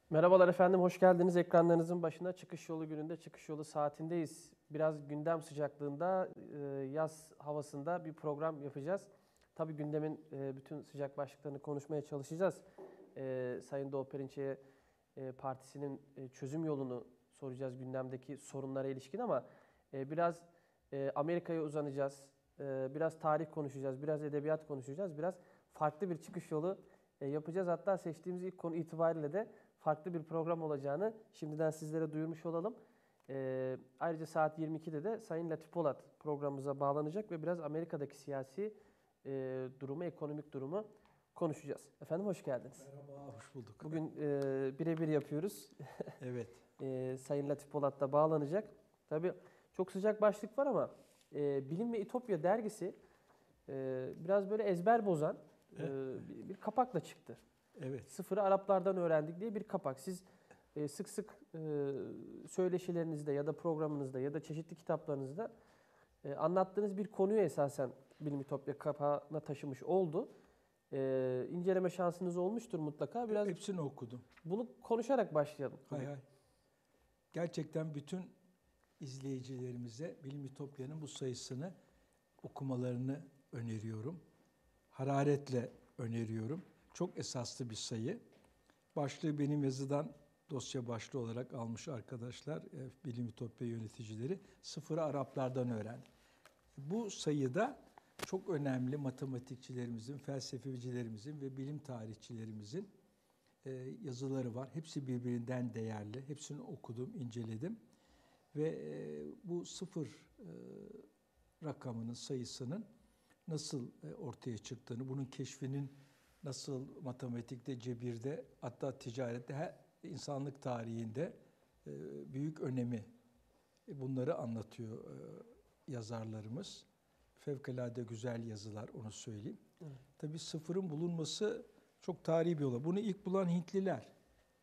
Merhabalar efendim, hoş geldiniz. Ekranlarınızın başına çıkış yolu gününde, çıkış yolu saatindeyiz. Biraz gündem sıcaklığında, yaz havasında bir program yapacağız. Tabii gündemin bütün sıcak başlıklarını konuşmaya çalışacağız. Sayın Doğu Perinçek'e partisinin çözüm yolunu soracağız gündemdeki sorunlara ilişkin ama biraz Amerika'ya uzanacağız. Biraz tarih konuşacağız, biraz edebiyat konuşacağız, biraz farklı bir çıkış yolu yapacağız. Hatta seçtiğimiz ilk konu itibariyle de farklı bir program olacağını şimdiden sizlere duyurmuş olalım. Ayrıca saat 22'de de Sayın Latif Polat programımıza bağlanacak ve biraz Amerika'daki siyasi durumu, ekonomik durumu konuşacağız. Efendim hoş geldiniz. Merhaba, hoş bulduk. Bugün birebir yapıyoruz. Evet. Sayın Latif Polat da bağlanacak. Tabii çok sıcak başlık var ama Bilim ve İtopya dergisi biraz böyle ezber bozan bir kapakla çıktı. Evet. Sıfırı Araplardan öğrendik diye bir kapak. Siz sık sık söyleşilerinizde ya da programınızda ya da çeşitli kitaplarınızda anlattığınız bir konuyu esasen Bilim İtopya kapağına taşımış oldu. İnceleme şansınız olmuştur mutlaka. Biraz Hepsini okudum. bunu konuşarak başlayalım. Hay hay. Gerçekten bütün izleyicilerimize Bilim İtopya'nın bu sayısını okumalarını öneriyorum. Hararetle öneriyorum. Çok esaslı bir sayı. Başlığı benim yazıdan dosya başlığı olarak almış arkadaşlar, Bilim İtopya yöneticileri. Sıfırı Araplardan öğrendik. Bu sayıda çok önemli matematikçilerimizin, felsefecilerimizin ve bilim tarihçilerimizin yazıları var. Hepsi birbirinden değerli. Hepsini okudum, inceledim. Ve bu sıfır rakamının, sayısının nasıl ortaya çıktığını, bunun keşfinin nasıl matematikte, cebirde, hatta ticarette, insanlık tarihinde büyük önemi, bunları anlatıyor yazarlarımız. Fevkalade güzel yazılar, onu söyleyeyim. Evet. Tabii sıfırın bulunması çok tarihi bir olay. Bunu ilk bulan Hintliler.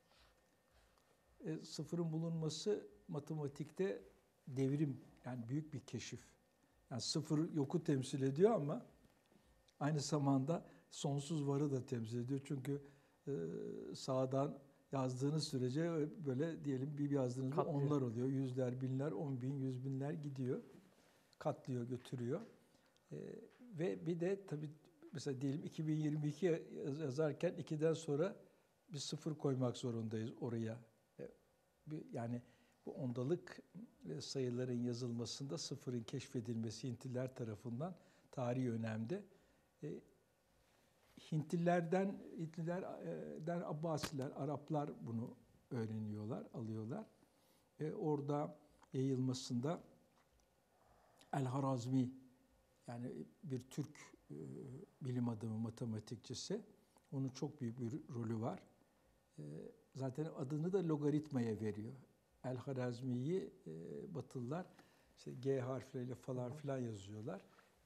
Sıfırın bulunması matematikte devrim, yani büyük bir keşif. Yani sıfır yoku temsil ediyor ama aynı zamanda sonsuz varı da temsil ediyor. Çünkü sağdan yazdığınız sürece böyle diyelim bir yazdığınızda onlar oluyor. Yüzler, binler, 10 bin, 100 binler gidiyor. Katlıyor, götürüyor. Ve bir de tabii mesela diyelim 2022 yazarken 2'den sonra bir sıfır koymak zorundayız oraya. Yani bu ondalık sayıların yazılmasında sıfırın keşfedilmesi Hintliler tarafından tarihi önemli. Hintlilerden Abbasiler, Araplar bunu öğreniyorlar, alıyorlar. Orada yayılmasında El-Harazmi, yani bir Türk bilim adamı, matematikçisi. Onun çok büyük bir rolü var. Zaten adını da logaritmaya veriyor. El-Harazmi'yi Batılılar işte G harfleriyle falan filan yazıyorlar.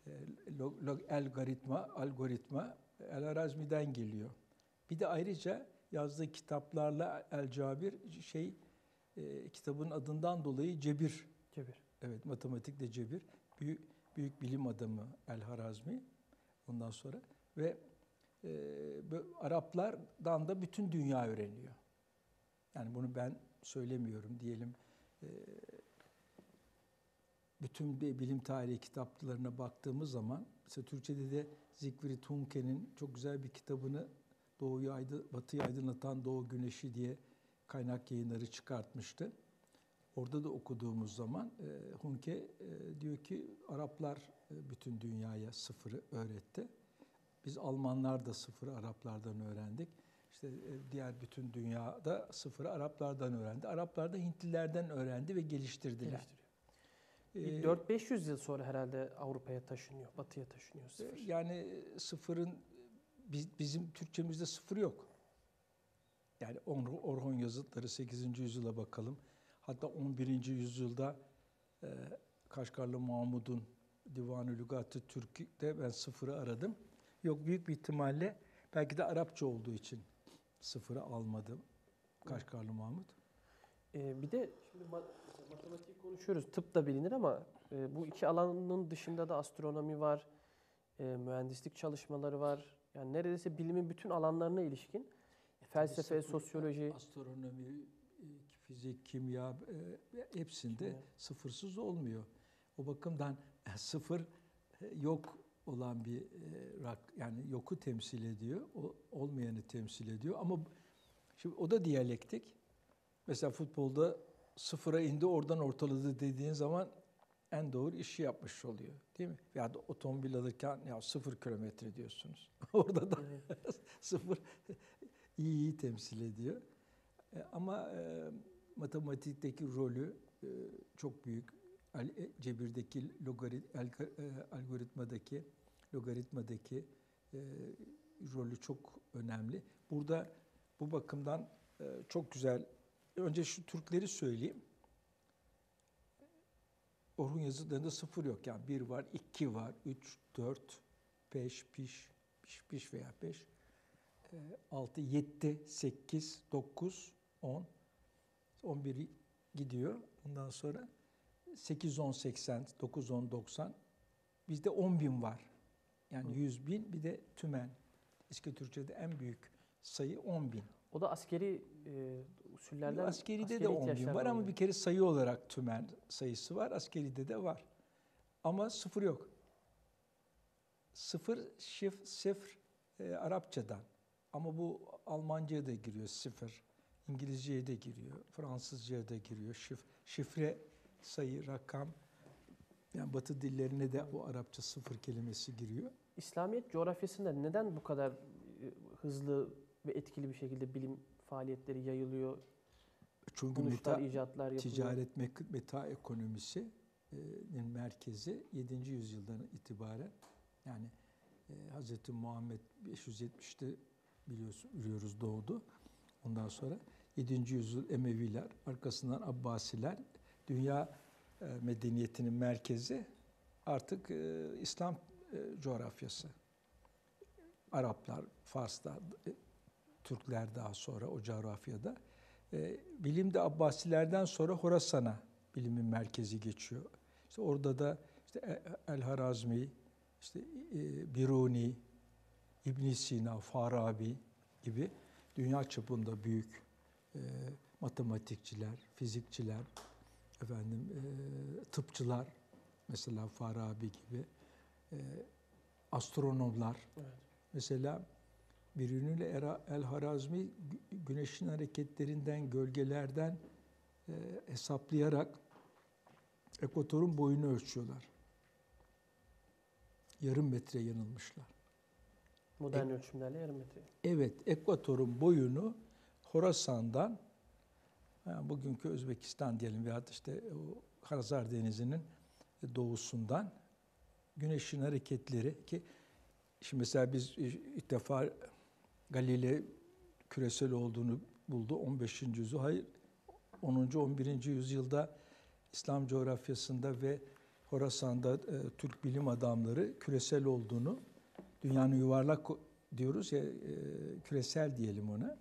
Algoritma El-Harazmi'den geliyor. Bir de ayrıca yazdığı kitaplarla El-Cabir kitabın adından dolayı Cebir. Evet, matematikte Cebir. Büyük bilim adamı El-Harazmi ondan sonra ve Araplardan da bütün dünya öğreniyor. Yani bunu ben söylemiyorum diyelim. Bütün bilim tarihi kitaplarına baktığımız zaman mesela Türkçe'de de Siegfried Hunke'nin çok güzel bir kitabını Batı'yı aydınlatan Doğu Güneşi diye kaynak yayınları çıkartmıştı. Orada da okuduğumuz zaman Hunke diyor ki Araplar bütün dünyaya sıfırı öğretti. Biz Almanlar da sıfırı Araplardan öğrendik. İşte diğer bütün dünyada sıfırı Araplardan öğrendi. Araplar da Hintlilerden öğrendi ve geliştirdiler. 400-500 yıl sonra herhalde Avrupa'ya taşınıyor, Batı'ya taşınıyor sıfır. Yani sıfırın, bizim Türkçemizde sıfır yok. Yani Orhon yazıtları 8. yüzyıla bakalım. Hatta 11. yüzyılda Kaşgarlı Mahmud'un Divan-ı Lügat-ı Türk'te ben sıfırı aradım. Yok, büyük bir ihtimalle belki de Arapça olduğu için sıfırı almadım Kaşgarlı Mahmud. Bir de şimdi matematik konuşuyoruz, tıp da bilinir ama bu iki alanın dışında da astronomi var, mühendislik çalışmaları var. Yani neredeyse bilimin bütün alanlarına ilişkin felsefe, Sıfır, sosyoloji. astronomi, fizik, kimya hepsinde sıfırsız olmuyor. O bakımdan sıfır yok olan bir yani yoku temsil ediyor, olmayanı temsil ediyor. Ama şimdi o da diyalektik. Mesela futbolda sıfıra indi, oradan ortaladı dediğin zaman en doğru işi yapmış oluyor, değil mi? Ya da otomobil alırken ya 0 kilometre diyorsunuz. Orada da sıfır iyi temsil ediyor. Ama matematikteki rolü çok büyük. Cebirdeki logaritmadaki rolü çok önemli. Burada bu bakımdan çok güzel. Önce şu Türkleri söyleyeyim. Orhun yazıtlarında 0 yok. Yani 1 var, 2 var, 3, 4, 5, piş veya 5, 6, 7, 8, 9, 10, 11 gidiyor. Ondan sonra 8, 10, 80, 9, 10, 90. Bizde 10.000 var. Yani 100.000, bir de tümen. Eski Türkçe'de en büyük sayı 10.000. O da askeri usullerden. Askeride de 10.000 var ama bir kere sayı olarak tümen sayısı var. Askeride de var. Ama 0 yok. 0, sıfır Arapçadan. Ama bu Almanca'ya da giriyor 0. İngilizce'ye de giriyor. Fransızca'ya da giriyor. Şifre, sayı, rakam. Yani Batı dillerine de o Arapça 0 kelimesi giriyor. İslamiyet coğrafyasında neden bu kadar hızlı ve etkili bir şekilde bilim faaliyetleri yayılıyor? Çünkü icatlar yapılıyor. Ticaret meta ekonomisinin merkezi 7. yüzyıldan itibaren, yani Hz. Muhammed 570'te biliyoruz doğdu. Ondan sonra 7. yüzyıl Emeviler, arkasından Abbasiler, dünya medeniyetinin merkezi artık İslam coğrafyası. Araplar, Farslar, Türkler daha sonra o coğrafyada. Bilim de Abbasilerden sonra Horasan'a bilimin merkezi geçiyor. İşte orada da işte El-Harazmi, işte Biruni, İbn Sina, Farabi gibi dünya çapında büyük matematikçiler, fizikçiler, tıpçılar, mesela Farabi gibi, astronomlar. Evet. Mesela Biruni ile El-Harazmi güneşin hareketlerinden, gölgelerden hesaplayarak ekvatorun boyunu ölçüyorlar. Yarım metre yanılmışlar. Modern ölçümlerle yarım metre. Evet, ekvatorun boyunu Horasan'dan, yani bugünkü Özbekistan diyelim veyahut işte o Hazar Denizi'nin doğusundan güneşin hareketleri, ki şimdi mesela biz ilk defa Galileo küresel olduğunu buldu 15. yüzyıl. Hayır, 10. 11. yüzyılda İslam coğrafyasında ve Horasan'da Türk bilim adamları küresel olduğunu, dünyanın yuvarlak diyoruz ya, küresel diyelim ona.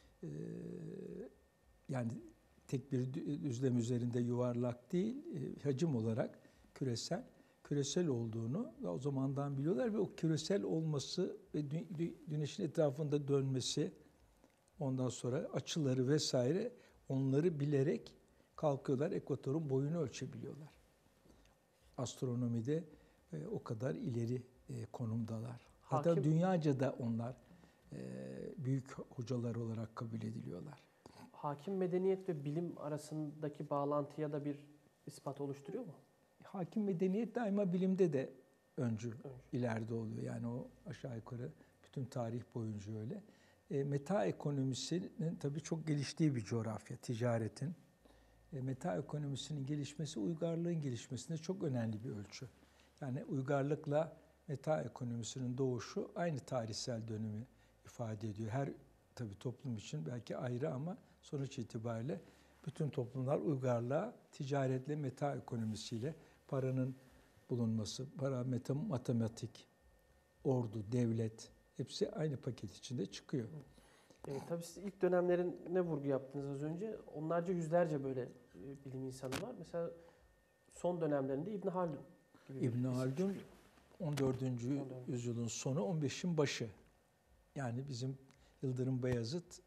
Yani tek bir düzlem üzerinde yuvarlak değil, hacim olarak küresel olduğunu o zamandan biliyorlar ve o küresel olması ve güneşin etrafında dönmesi, ondan sonra açıları vesaire, onları bilerek kalkıyorlar, ekvatorun boyunu ölçebiliyorlar. Astronomide o kadar ileri konumdalar. Hatta dünyaca da onlar büyük hocalar olarak kabul ediliyorlar. Hakim medeniyet ve bilim arasındaki bağlantıya da bir ispat oluşturuyor mu? Hakim medeniyet daima bilimde de öncü. ileride oluyor. Yani o aşağı yukarı bütün tarih boyunca öyle. Meta ekonomisinin tabii çok geliştiği bir coğrafya, ticaretin. Meta ekonomisinin gelişmesi, uygarlığın gelişmesinde çok önemli bir ölçü. Yani uygarlıkla meta ekonomisinin doğuşu aynı tarihsel dönemi ifade ediyor. Her tabii toplum için belki ayrı ama sonuç itibariyle bütün toplumlar uygarlığa ticaretle, meta ekonomisiyle, paranın bulunması, matematik, ordu, devlet hepsi aynı paket içinde çıkıyor. Tabii siz ilk dönemlerine vurgu yaptınız az önce. Onlarca, yüzlerce böyle bilim insanı var. Mesela son dönemlerinde İbn Haldun gibi bir İbn Haldun 14. yüzyılın sonu, 15'in başı. Yani bizim Yıldırım Beyazıt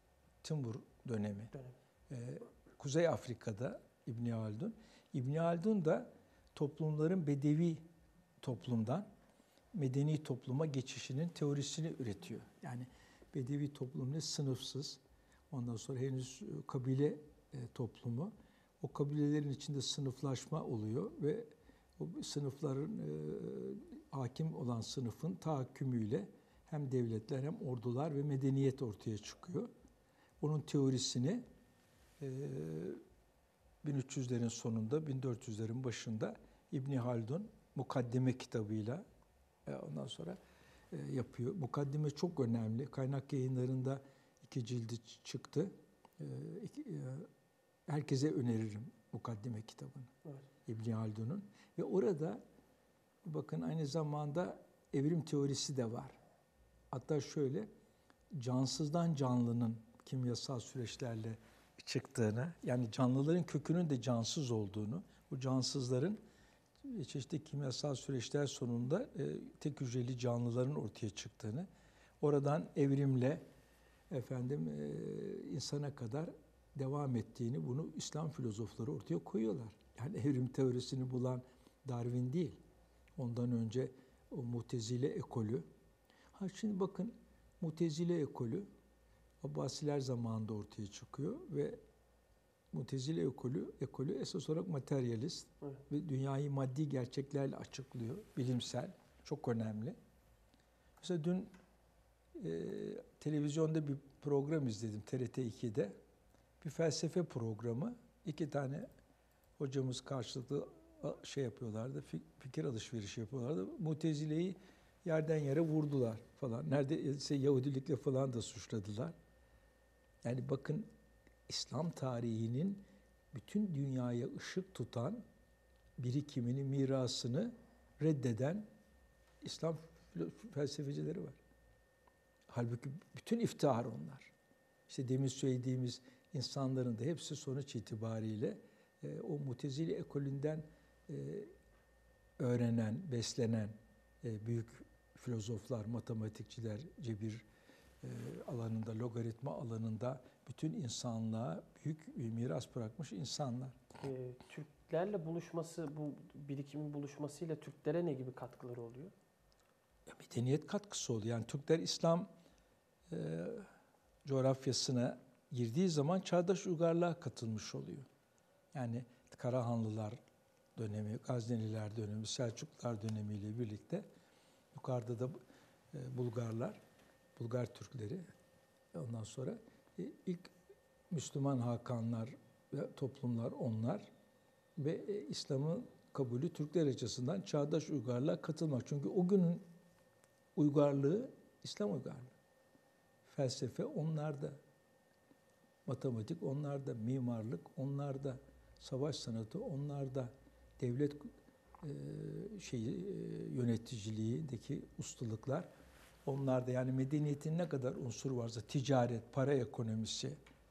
Timur dönemi. Dönem. Kuzey Afrika'da İbn Haldun. İbn Haldun da toplumların bedevi toplumdan medeni topluma geçişinin teorisini üretiyor. Yani bedevi toplum ne? Sınıfsız. Ondan sonra henüz kabile toplumu. O kabilelerin içinde sınıflaşma oluyor ve o sınıfların hakim olan sınıfın tahakkümüyle hem devletler hem ordular ve medeniyet ortaya çıkıyor. Onun teorisini 1300'lerin sonunda, 1400'lerin başında İbn Haldun Mukaddime kitabıyla ondan sonra yapıyor. Mukaddime çok önemli. Kaynak Yayınları'nda 2 cildi çıktı. Herkese öneririm Mukaddime kitabını. Evet. İbn Haldun'un. Ve orada bakın aynı zamanda evrim teorisi de var. Hatta şöyle, cansızdan canlının kimyasal süreçlerle çıktığını, yani canlıların kökünün de cansız olduğunu, bu cansızların çeşitli kimyasal süreçler sonunda tek hücreli canlıların ortaya çıktığını, oradan evrimle insana kadar devam ettiğini, bunu İslam filozofları ortaya koyuyorlar. Yani evrim teorisini bulan Darwin değil. Ondan önce o Mutezile ekolü. Şimdi bakın, Mutezile Abbasiler zamanında ortaya çıkıyor ve Mutezile ekolü esas olarak materyalist, evet, ve dünyayı maddi gerçeklerle açıklıyor. Bilimsel, çok önemli. Mesela dün televizyonda bir program izledim TRT 2'de. Bir felsefe programı. 2 tane hocamız karşılıklı yapıyorlardı, fikir alışverişi yapıyorlardı. Mutezile'yi yerden yere vurdular falan. Neredeyse Yahudilikle falan da suçladılar. Yani bakın, İslam tarihinin bütün dünyaya ışık tutan birikimini, mirasını reddeden İslam felsefecileri var. Halbuki bütün iftihar onlar. İşte demin söylediğimiz insanların da hepsi sonuç itibariyle o Mutezile ekolünden öğrenen, beslenen büyük filozoflar, matematikçiler, cebir alanında, logaritma alanında bütün insanlığa büyük bir miras bırakmış insanlar. Türklerle buluşması, bu birikimin buluşmasıyla Türklere ne gibi katkıları oluyor? Medeniyet katkısı oluyor. Yani Türkler İslam coğrafyasına girdiği zaman çağdaş uygarlığa katılmış oluyor. Yani Karahanlılar dönemi, Gazneliler dönemi, Selçuklular dönemiyle birlikte yukarıda da Bulgar Türkleri, ondan sonra ilk Müslüman Hakanlar ve toplumlar onlar ve İslam'ın kabulü Türkler açısından çağdaş uygarlığa katılmak. Çünkü o günün uygarlığı İslam uygarlığı. Felsefe onlarda, matematik onlarda, mimarlık onlarda, savaş sanatı onlarda, devlet yöneticiliğindeki ustalıklar onlarda. Yani medeniyetin ne kadar unsur varsa, ticaret, para ekonomisi,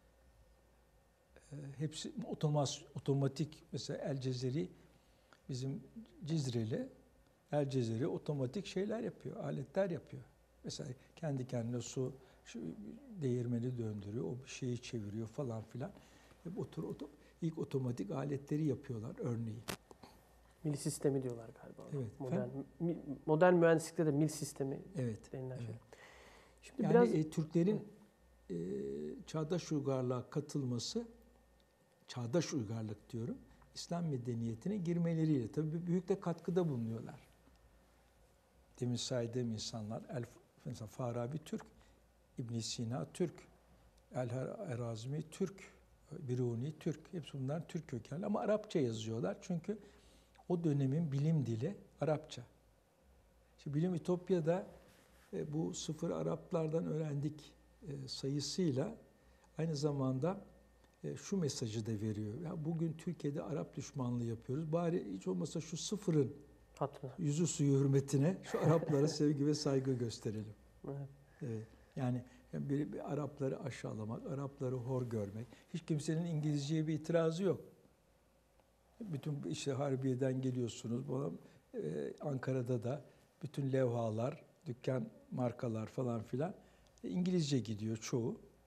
hepsi otomatik. Mesela El Cezeri, bizim Cizreli, El Cezeri otomatik şeyler yapıyor, aletler yapıyor. Mesela kendi kendine değirmeni döndürüyor, o bir şeyi çeviriyor falan filan. İlk otomatik aletleri yapıyorlar örneğin. Mil sistemi diyorlar galiba. Evet. Modern mühendislikte de mil sistemi denilen şey. Evet. Şimdi yani biraz Türklerin çağdaş uygarlığa katılması, çağdaş uygarlık diyorum, İslam medeniyetine girmeleriyle tabii büyük de katkıda bulunuyorlar. Demin saydığım insanlar, mesela Farabi Türk, İbn Sina Türk, El-Harazmi Türk, Biruni Türk, hepsi bunlar Türk kökenli ama Arapça yazıyorlar çünkü o dönemin bilim dili Arapça. Şimdi Bilim Ütopya'da bu sıfır Araplardan öğrendik sayısıyla aynı zamanda şu mesajı da veriyor. Ya bugün Türkiye'de Arap düşmanlığı yapıyoruz. Bari hiç olmasa şu sıfırın yüzü suyu hürmetine şu Araplara sevgi ve saygı gösterelim. Evet. Evet. Yani bir Arapları aşağılamak, Arapları hor görmek. Hiç kimsenin İngilizceye bir itirazı yok. Bütün işte Harbiye'den geliyorsunuz. Ankara'da da bütün levhalar, dükkan markalar falan filan İngilizce gidiyor çoğu.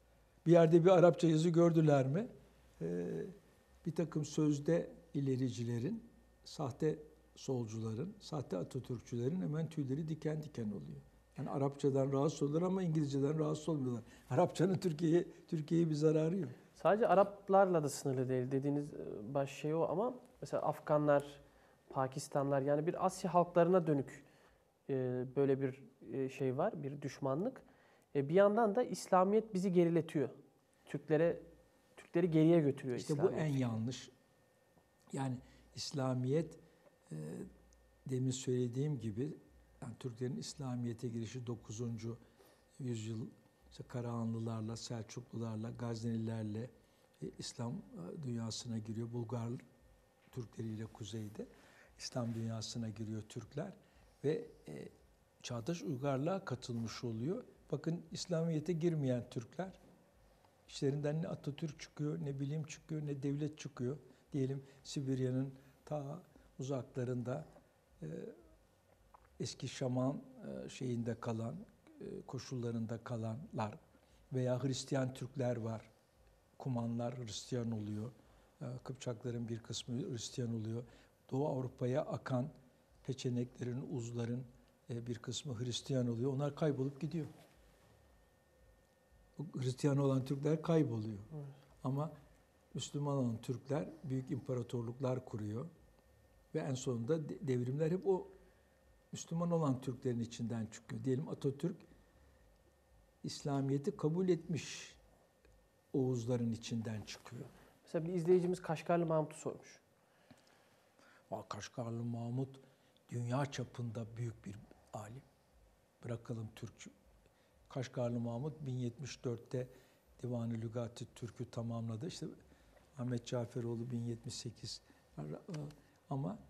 Bir yerde bir Arapça yazı gördüler mi? Bir takım sözde ilericilerin, sahte solcuların, sahte Atatürkçülerin hemen tüyleri diken diken oluyor. Yani Arapçadan rahatsız olurlar ama İngilizceden rahatsız olmuyorlar. Arapçanın Türkiye'ye bir zararı yok. Sadece Araplarla da sınırlı değil dediğiniz baş şey o ama mesela Afganlar, Pakistanlar yani bir Asya halklarına dönük böyle bir şey var, bir düşmanlık. Bir yandan da İslamiyet bizi geriletiyor. Türkleri geriye götürüyor İşte İslamiyet. bu en yanlış. Yani İslamiyet demin söylediğim gibi yani Türklerin İslamiyet'e girişi 9. yüzyıl işte Karahanlılarla, Selçuklularla, Gaznelilerle İslam dünyasına giriyor. Bulgar Türkleriyle kuzeyde İslam dünyasına giriyor Türkler ve çağdaş uygarlığa katılmış oluyor. Bakın İslamiyet'e girmeyen Türkler İşlerinden ne Atatürk çıkıyor, ne bilim çıkıyor, ne devlet çıkıyor. Diyelim Sibirya'nın ta uzaklarında eski şaman şeyinde kalan, koşullarında kalanlar veya Hristiyan Türkler var. Kumanlar Hristiyan oluyor. Kıpçakların bir kısmı Hristiyan oluyor. Doğu Avrupa'ya akan peçeneklerin, uzların bir kısmı Hristiyan oluyor. Onlar kaybolup gidiyor. Hristiyan olan Türkler kayboluyor. Evet. Ama Müslüman olan Türkler büyük imparatorluklar kuruyor. Ve en sonunda devrimler hep o Müslüman olan Türklerin içinden çıkıyor. Diyelim Atatürk İslamiyet'i kabul etmiş Oğuzların içinden çıkıyor. Mesela bir izleyicimiz Kaşgarlı Mahmut'u sormuş. Kaşgarlı Mahmut dünya çapında büyük bir alim. Bırakalım Türkçü. Kaşgarlı Mahmut 1074'te Divan-ı Lügat-ı Türk'ü tamamladı. İşte Ahmet Caferoğlu 1078 ama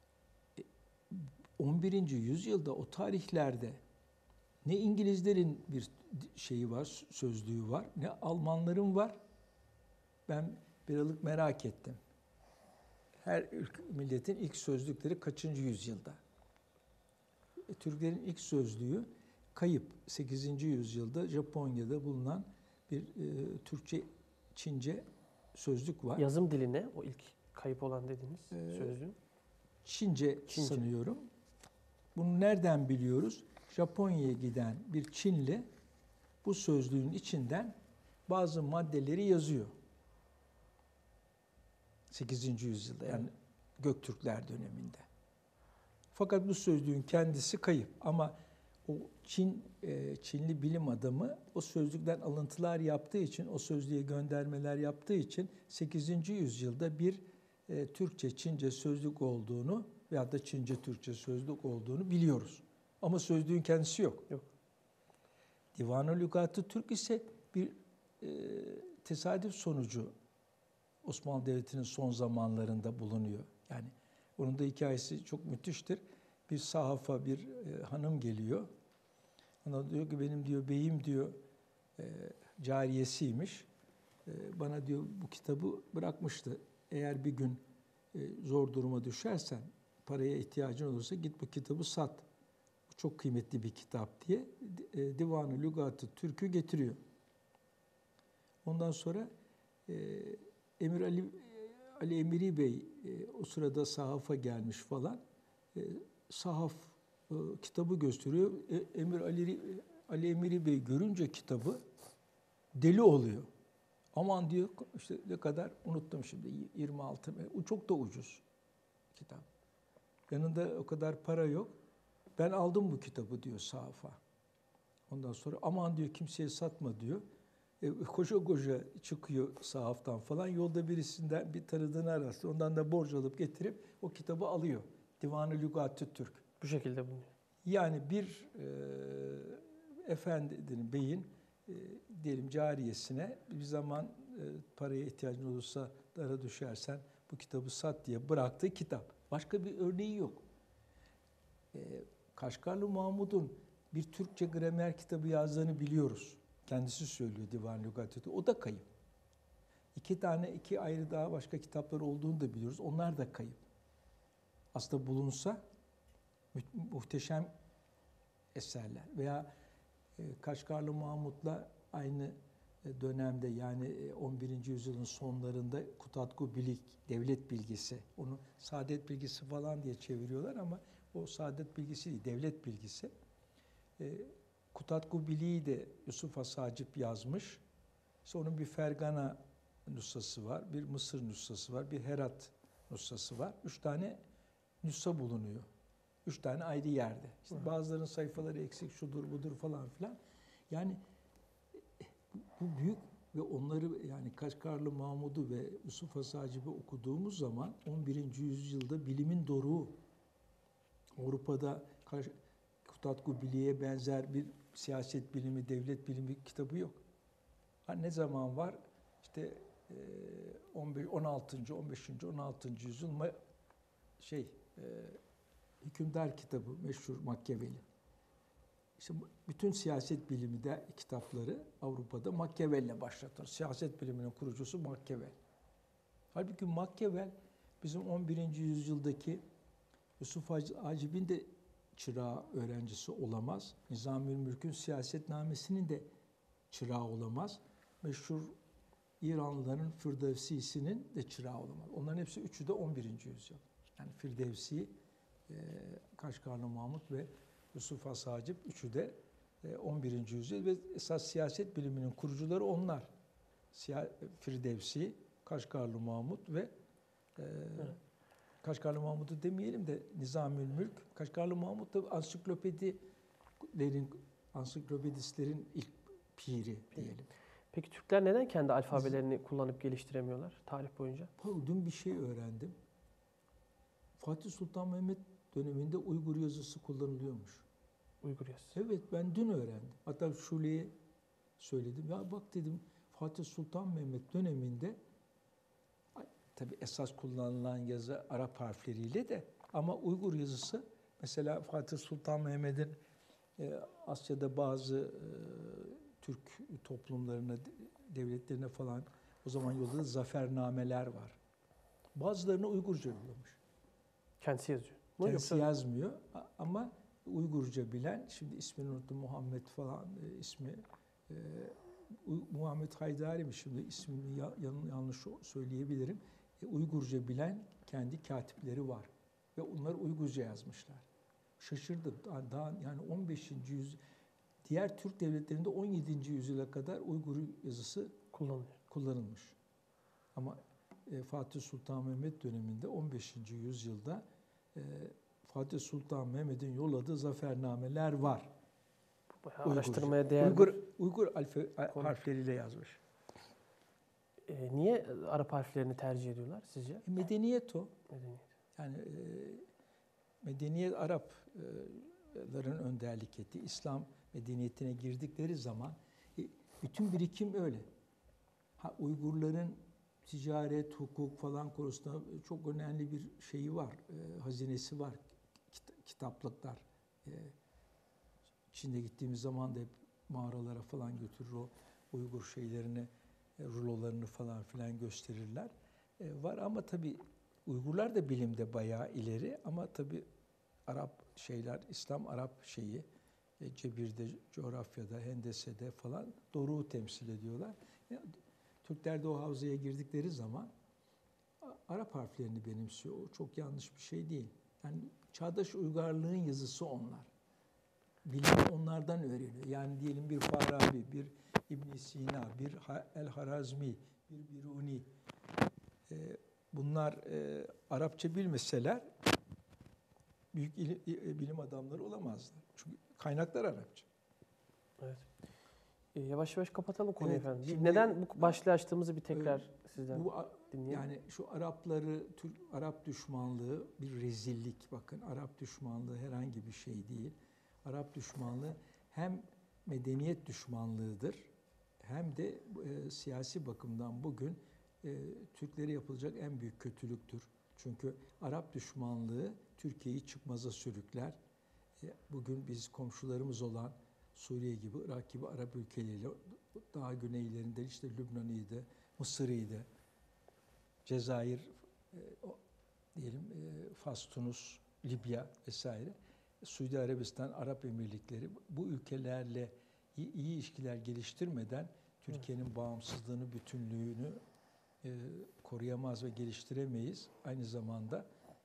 11. yüzyılda o tarihlerde ne İngilizlerin bir şeyi var, sözlüğü var, ne Almanların var. Ben bir aralık merak ettim. Her milletin ilk sözlükleri kaçıncı yüzyılda? Türklerin ilk sözlüğü kayıp. 8. yüzyılda Japonya'da bulunan bir Türkçe, Çince sözlük var. Yazım dili ne? O ilk kayıp olan dediğiniz sözlüğün. Çince sanıyorum. Bunu nereden biliyoruz? Japonya'ya giden bir Çinli bu sözlüğün içinden bazı maddeleri yazıyor. 8. yüzyılda yani Göktürkler döneminde. Fakat bu sözlüğün kendisi kayıp ama o Çinli bilim adamı o sözlükten alıntılar yaptığı için, o sözlüğe göndermeler yaptığı için 8. yüzyılda bir Türkçe-Çince sözlük olduğunu veyahut da Çince-Türkçe sözlük olduğunu biliyoruz. Ama sözlüğün kendisi yok. Divan-ı Lügat-ı Türk ise bir tesadüf sonucu Osmanlı Devleti'nin son zamanlarında bulunuyor. Yani onun da hikayesi çok müthiştir. Bir sahafa, bir hanım geliyor. Ona diyor ki benim diyor beyim diyor cariyesiymiş. Bana diyor bu kitabı bırakmıştı. Eğer bir gün zor duruma düşersen, paraya ihtiyacın olursa git bu kitabı sat. Bu çok kıymetli bir kitap diye Divan-ı Lügat-ı Türk'ü getiriyor. Ondan sonra Emir Ali Emiri Bey o sırada sahafa gelmiş falan. Sahaf kitabı gösteriyor. Emir Ali Emiri Bey görünce kitabı deli oluyor. Aman diyor işte ne kadar unuttum şimdi 26. O çok da ucuz kitap. Yanında o kadar para yok. Ben aldım bu kitabı diyor sahafa. Ondan sonra aman diyor kimseye satma diyor. Koşa koşa çıkıyor sahaftan falan. Yolda birisinden bir tanıdığını arası. Ondan da borç alıp getirip o kitabı alıyor. Divan-ı Lügat-ı Türk. Bu şekilde bulunuyor. Yani bir efendinin, beyin diyelim cariyesine bir zaman paraya ihtiyacın olursa dara düşersen bu kitabı sat diye bıraktığı kitap. Başka bir örneği yok. Kaşgarlı Mahmud'un bir Türkçe gramer kitabı yazdığını biliyoruz. Kendisi söylüyor Divan-ı Lügat-ı Türk. O da kayıp. İki ayrı daha başka kitaplar olduğunu da biliyoruz. Onlar da kayıp. Aslında bulunsa muhteşem eserler. Veya Kaşgarlı Mahmud'la aynı dönemde yani 11. yüzyılın sonlarında Kutatku Bilik, devlet bilgisi, onu saadet bilgisi falan diye çeviriyorlar ama o saadet bilgisi değil, devlet bilgisi. Kutatku Bilik'i de Yusuf Has Hacip yazmış. İşte onun bir Fergana nüshası var, bir Mısır nüshası var, bir Herat nüshası var. 3 tane nüsha bulunuyor. 3 tane ayrı yerde. İşte bazılarının sayfaları eksik, şudur budur falan filan. Yani bu büyük ve onları yani Kaşgarlı Mahmud'u ve Yusuf Has Hacip'i okuduğumuz zaman 11. yüzyılda bilimin doruğu, Avrupa'da Kutatku Bilik'e benzer bir siyaset bilimi, devlet bilimi kitabı yok. Ha, ne zaman var? İşte 16. 15. 16. yüzyıl hükümdar kitabı meşhur Machiavelli. İşte bütün siyaset bilimi de kitapları Avrupa'da Machiavelli'le başlatır. Siyaset biliminin kurucusu Machiavelli. Halbuki Machiavelli bizim 11. yüzyıldaki Yusuf Hacip'in de çırağı öğrencisi olamaz. Nizamül Mülk'ün siyasetnamesinin de çırağı olamaz. Meşhur İranlıların Firdevsi'sinin de çırağı olamaz. Onların hepsi üçü de 11. yüzyıl. Yani Firdevsi, Kaşgarlı Mahmud ve Yusuf Has Hacip üçü de 11. yüzyıl ve esas siyaset biliminin kurucuları onlar. Firdevsi, Kaşgarlı Mahmud ve Kaşgarlı Mahmud'u demeyelim de Nizamül Mülk. Kaşgarlı Mahmud da ansiklopedistlerin ilk piri diyelim. Peki Türkler neden kendi alfabelerini kullanıp geliştiremiyorlar tarih boyunca? Dün bir şey öğrendim. Fatih Sultan Mehmet döneminde Uygur yazısı kullanılıyormuş. Uygur yazısı. Evet, ben dün öğrendim. Hatta Şule'ye söyledim. Ya bak dedim, Fatih Sultan Mehmet döneminde tabii esas kullanılan yazı Arap harfleriyle de ama Uygur yazısı mesela Fatih Sultan Mehmet'in Asya'da bazı Türk toplumlarına, devletlerine falan o zaman yolladığı zafernameler var. Bazılarını Uygurca yollamış. Kendisi yazıyor. Kendisi yazmıyor ama Uygurca bilen, şimdi ismini unuttum, Muhammed falan ismi, Muhammed Haydari mi şimdi ismini yanlış söyleyebilirim. Uygurca bilen kendi katipleri var ve onlar Uygurca yazmışlar. Şaşırdım. Daha yani 15. yüzyıl, diğer Türk devletlerinde 17. yüzyıla kadar Uygur yazısı kullanılmış. Ama Fatih Sultan Mehmet döneminde 15. yüzyılda Fatih Sultan Mehmet'in yolladığı zafernameler var. Araştırmaya değer. Uygur harfleriyle yazmış. Niye Arap harflerini tercih ediyorlar sizce? Medeniyet o. Medeniyet. Yani medeniyet Arapların önderlik ettiği İslam medeniyetine girdikleri zaman bütün birikim öyle. Uygurların ticaret, hukuk falan konusunda çok önemli bir şeyi var, hazinesi var, kitaplıklar. Çin'de gittiğimiz zaman da hep mağaralara falan götürür o Uygur şeylerini, rulolarını falan filan gösterirler. Var ama tabii Uygurlar da bilimde bayağı ileri ama tabii Arap şeyler, İslam Arap şeyi, Cebir'de, coğrafyada, hendesede falan doruğu temsil ediyorlar. Türkler de o havzaya girdikleri zaman Arap harflerini benimsiyor. O çok yanlış bir şey değil. Yani çağdaş uygarlığın yazısı onlar. Bilim onlardan öğreniyor. Yani diyelim bir Farabi, bir İbn Sina, bir El-Harazmi, bir Biruni. Bunlar Arapça bilmeseler büyük bilim adamları olamazlar. Çünkü kaynaklar Arapça. Evet. Yavaş yavaş kapatalım konuyu efendim. Şimdi, neden bu başlığı açtığımızı bir tekrar sizden dinleyelim. Yani şu Arapları, Arap düşmanlığı bir rezillik. Bakın Arap düşmanlığı herhangi bir şey değil. Arap düşmanlığı hem medeniyet düşmanlığıdır hem de siyasi bakımdan bugün Türklere yapılacak en büyük kötülüktür. Çünkü Arap düşmanlığı Türkiye'yi çıkmaza sürükler. Bugün biz komşularımız olan Suriye gibi, Irak gibi Arap ülkeleriyle daha güneylerinde işte Lübnan'ıydı, Mısır'ıydı, Cezayir, diyelim Fas, Tunus, Libya vesaire, Suudi Arabistan, Arap Emirlikleri bu ülkelerle iyi ilişkiler geliştirmeden Türkiye'nin bağımsızlığını, bütünlüğünü koruyamaz ve geliştiremeyiz. Aynı zamanda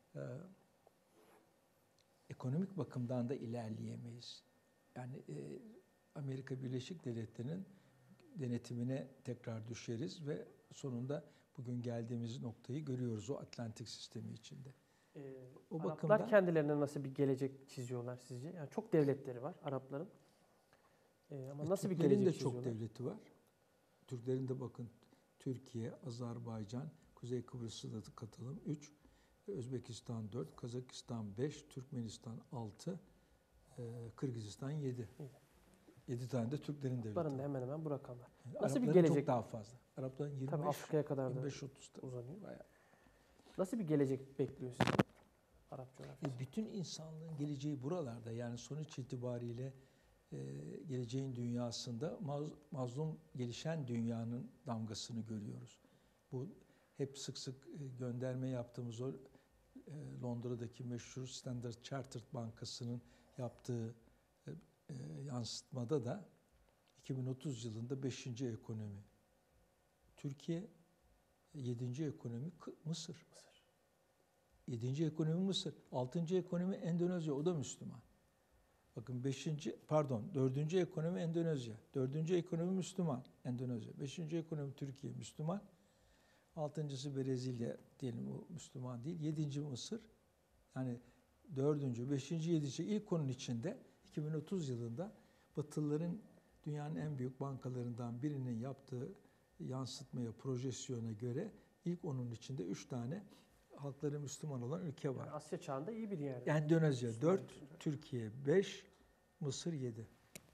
ekonomik bakımdan da ilerleyemeyiz. Yani Amerika Birleşik Devletleri'nin denetimine tekrar düşeriz ve sonunda bugün geldiğimiz noktayı görüyoruz o Atlantik sistemi içinde. O Araplar bakımdan kendilerine nasıl bir gelecek çiziyorlar sizce? Yani çok devletleri var Arapların. Ama nasıl bir Türklerin gelecek de çiziyorlar? çok devleti var. Türklerin de bakın Türkiye, Azerbaycan, Kuzey Kıbrıs'ta da katılım 3, Özbekistan 4, Kazakistan 5, Türkmenistan 6, Kırgızistan 7. 7 tane de Türklerin devleti Arapların da var. hemen hemen bu rakamlar. Yani Nasıl bir Arapların gelecek? çok daha fazla. Arapların 25, Tabii Afrika'ya kadar da 25-30'da. uzanıyor. Bayağı. Nasıl bir gelecek bekliyor sizi Arap coğrafyası? Bütün insanlığın geleceği buralarda. Yani sonuç itibariyle geleceğin dünyasında mazlum gelişen dünyanın damgasını görüyoruz. Bu hep sık sık gönderme yaptığımız o Londra'daki meşhur Standard Chartered Bankası'nın yaptığı yansıtmada da 2030 yılında 5. ekonomi Türkiye, 7. ekonomi Mısır. 7. ekonomi Mısır, 6. ekonomi Endonezya, o da Müslüman. Bakın 4. ekonomi Endonezya, 4. ekonomi Müslüman, Endonezya, 5. ekonomi Türkiye Müslüman, 6.'sı Brezilya diyelim, o Müslüman değil, 7. Mısır, yani 4., 5., 7. ilk onun içinde 2030 yılında Batılıların dünyanın en büyük bankalarından birinin yaptığı yansıtmaya, projeksiyona göre ilk onun içinde 3 tane halkları Müslüman olan ülke var. Yani Asya çağında iyi bir yer. Endonezya Müslüman 4, düşünce. Türkiye 5, Mısır 7.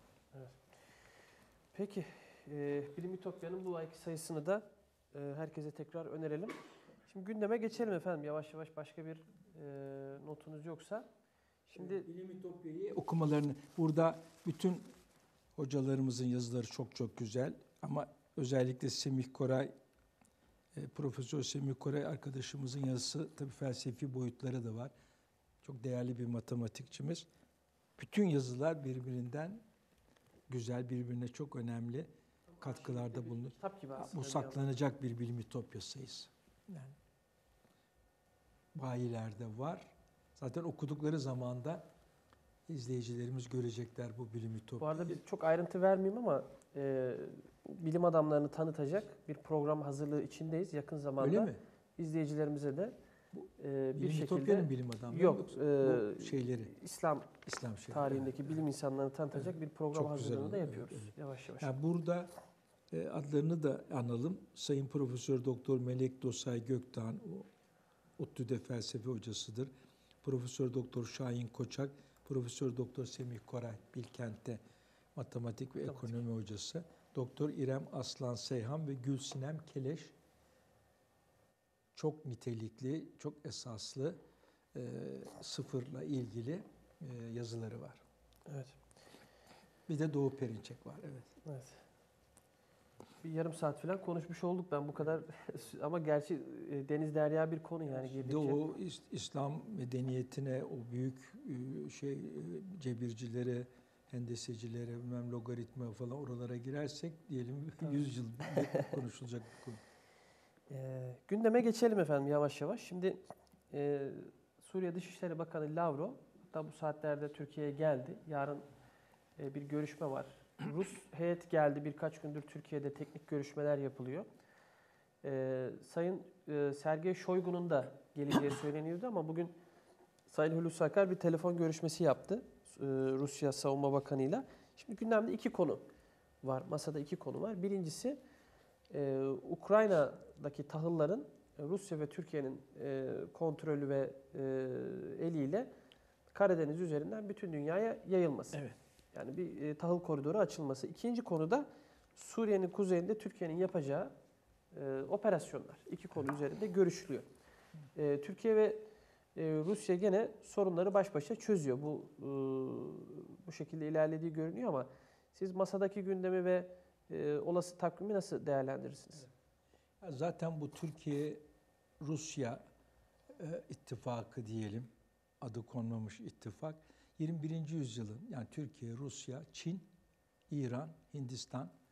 Peki, Bilim Ütopya'nın bu ayki sayısını da herkese tekrar önerelim. Şimdi gündeme geçelim efendim. Yavaş yavaş başka bir notunuz yoksa. Şimdi Bilim Ütopya'yı okumalarını, burada bütün hocalarımızın yazıları çok çok güzel ama özellikle Semih Koray, Profesör Semih Koray arkadaşımızın yazısı, tabii felsefi boyutları da var. Çok değerli bir matematikçimiz. Bütün yazılar birbirinden güzel, birbirine çok önemli katkılarda bulunur. kitap gibi aslında. Bu saklanacak bir bilim ütopya sayısı. Yani bayilerde var. Zaten okudukları zaman da izleyicilerimiz görecekler bu bilim Bu ütopyayı. arada bir çok ayrıntı vermeyeyim ama bilim adamlarını tanıtacak bir program hazırlığı içindeyiz. Yakın zamanda Öyle mi? izleyicilerimize de bir Bilim şekilde ütopyanın bilim adamları yok, yoksa bu şeyleri, İslam İslam şeyleri. tarihindeki bilim insanlarını tanıtacak bir program Çok güzel hazırlığını da oldu. yapıyoruz Evet. yavaş yavaş. Yani burada adlarını da analım. Sayın Profesör Doktor Melek Dosay Gökdağ, ODTÜ'de felsefe hocasıdır. Profesör Doktor Şahin Koçak, Profesör Doktor Semih Koray Bilkent'te matematik ve ekonomi hocası. Doktor İrem Aslan Seyhan ve Gülsinem Keleş, çok nitelikli, çok esaslı sıfırla ilgili yazıları var. Evet. Bir de Doğu Perinçek var. Evet. Evet. Bir yarım saat falan konuşmuş olduk, ben bu kadar ama gerçi deniz derya bir konu yani Bir girdikçe. de o İslam medeniyetine, o büyük cebircilere, hendesecilere, bilmem logaritma falan oralara girersek diyelim 100 yıl konuşulacak bir konu. Gündeme geçelim efendim yavaş yavaş. Şimdi Suriye Dışişleri Bakanı Lavrov da bu saatlerde Türkiye'ye geldi. Yarın bir görüşme var. Rus heyet geldi. Birkaç gündür Türkiye'de teknik görüşmeler yapılıyor. Sayın Sergey Shoigu'nun da geleceği söyleniyordu ama bugün Sayın Hulusi Akar bir telefon görüşmesi yaptı Rusya Savunma Bakanı'yla. Şimdi gündemde iki konu var. Masada iki konu var. Birincisi Ukrayna'daki tahılların Rusya ve Türkiye'nin kontrolü ve eliyle Karadeniz üzerinden bütün dünyaya yayılması. Evet. Yani bir tahıl koridoru açılması. İkinci konu da Suriye'nin kuzeyinde Türkiye'nin yapacağı operasyonlar. İki konu üzerinde görüşülüyor. Türkiye ve Rusya gene sorunları baş başa çözüyor. Bu şekilde ilerlediği görünüyor ama siz masadaki gündemi ve olası takvimi nasıl değerlendirirsiniz? Zaten bu Türkiye-Rusya ittifakı diyelim, adı konmamış ittifak, 21. yüzyılın, yani Türkiye, Rusya, Çin, İran, Hindistan,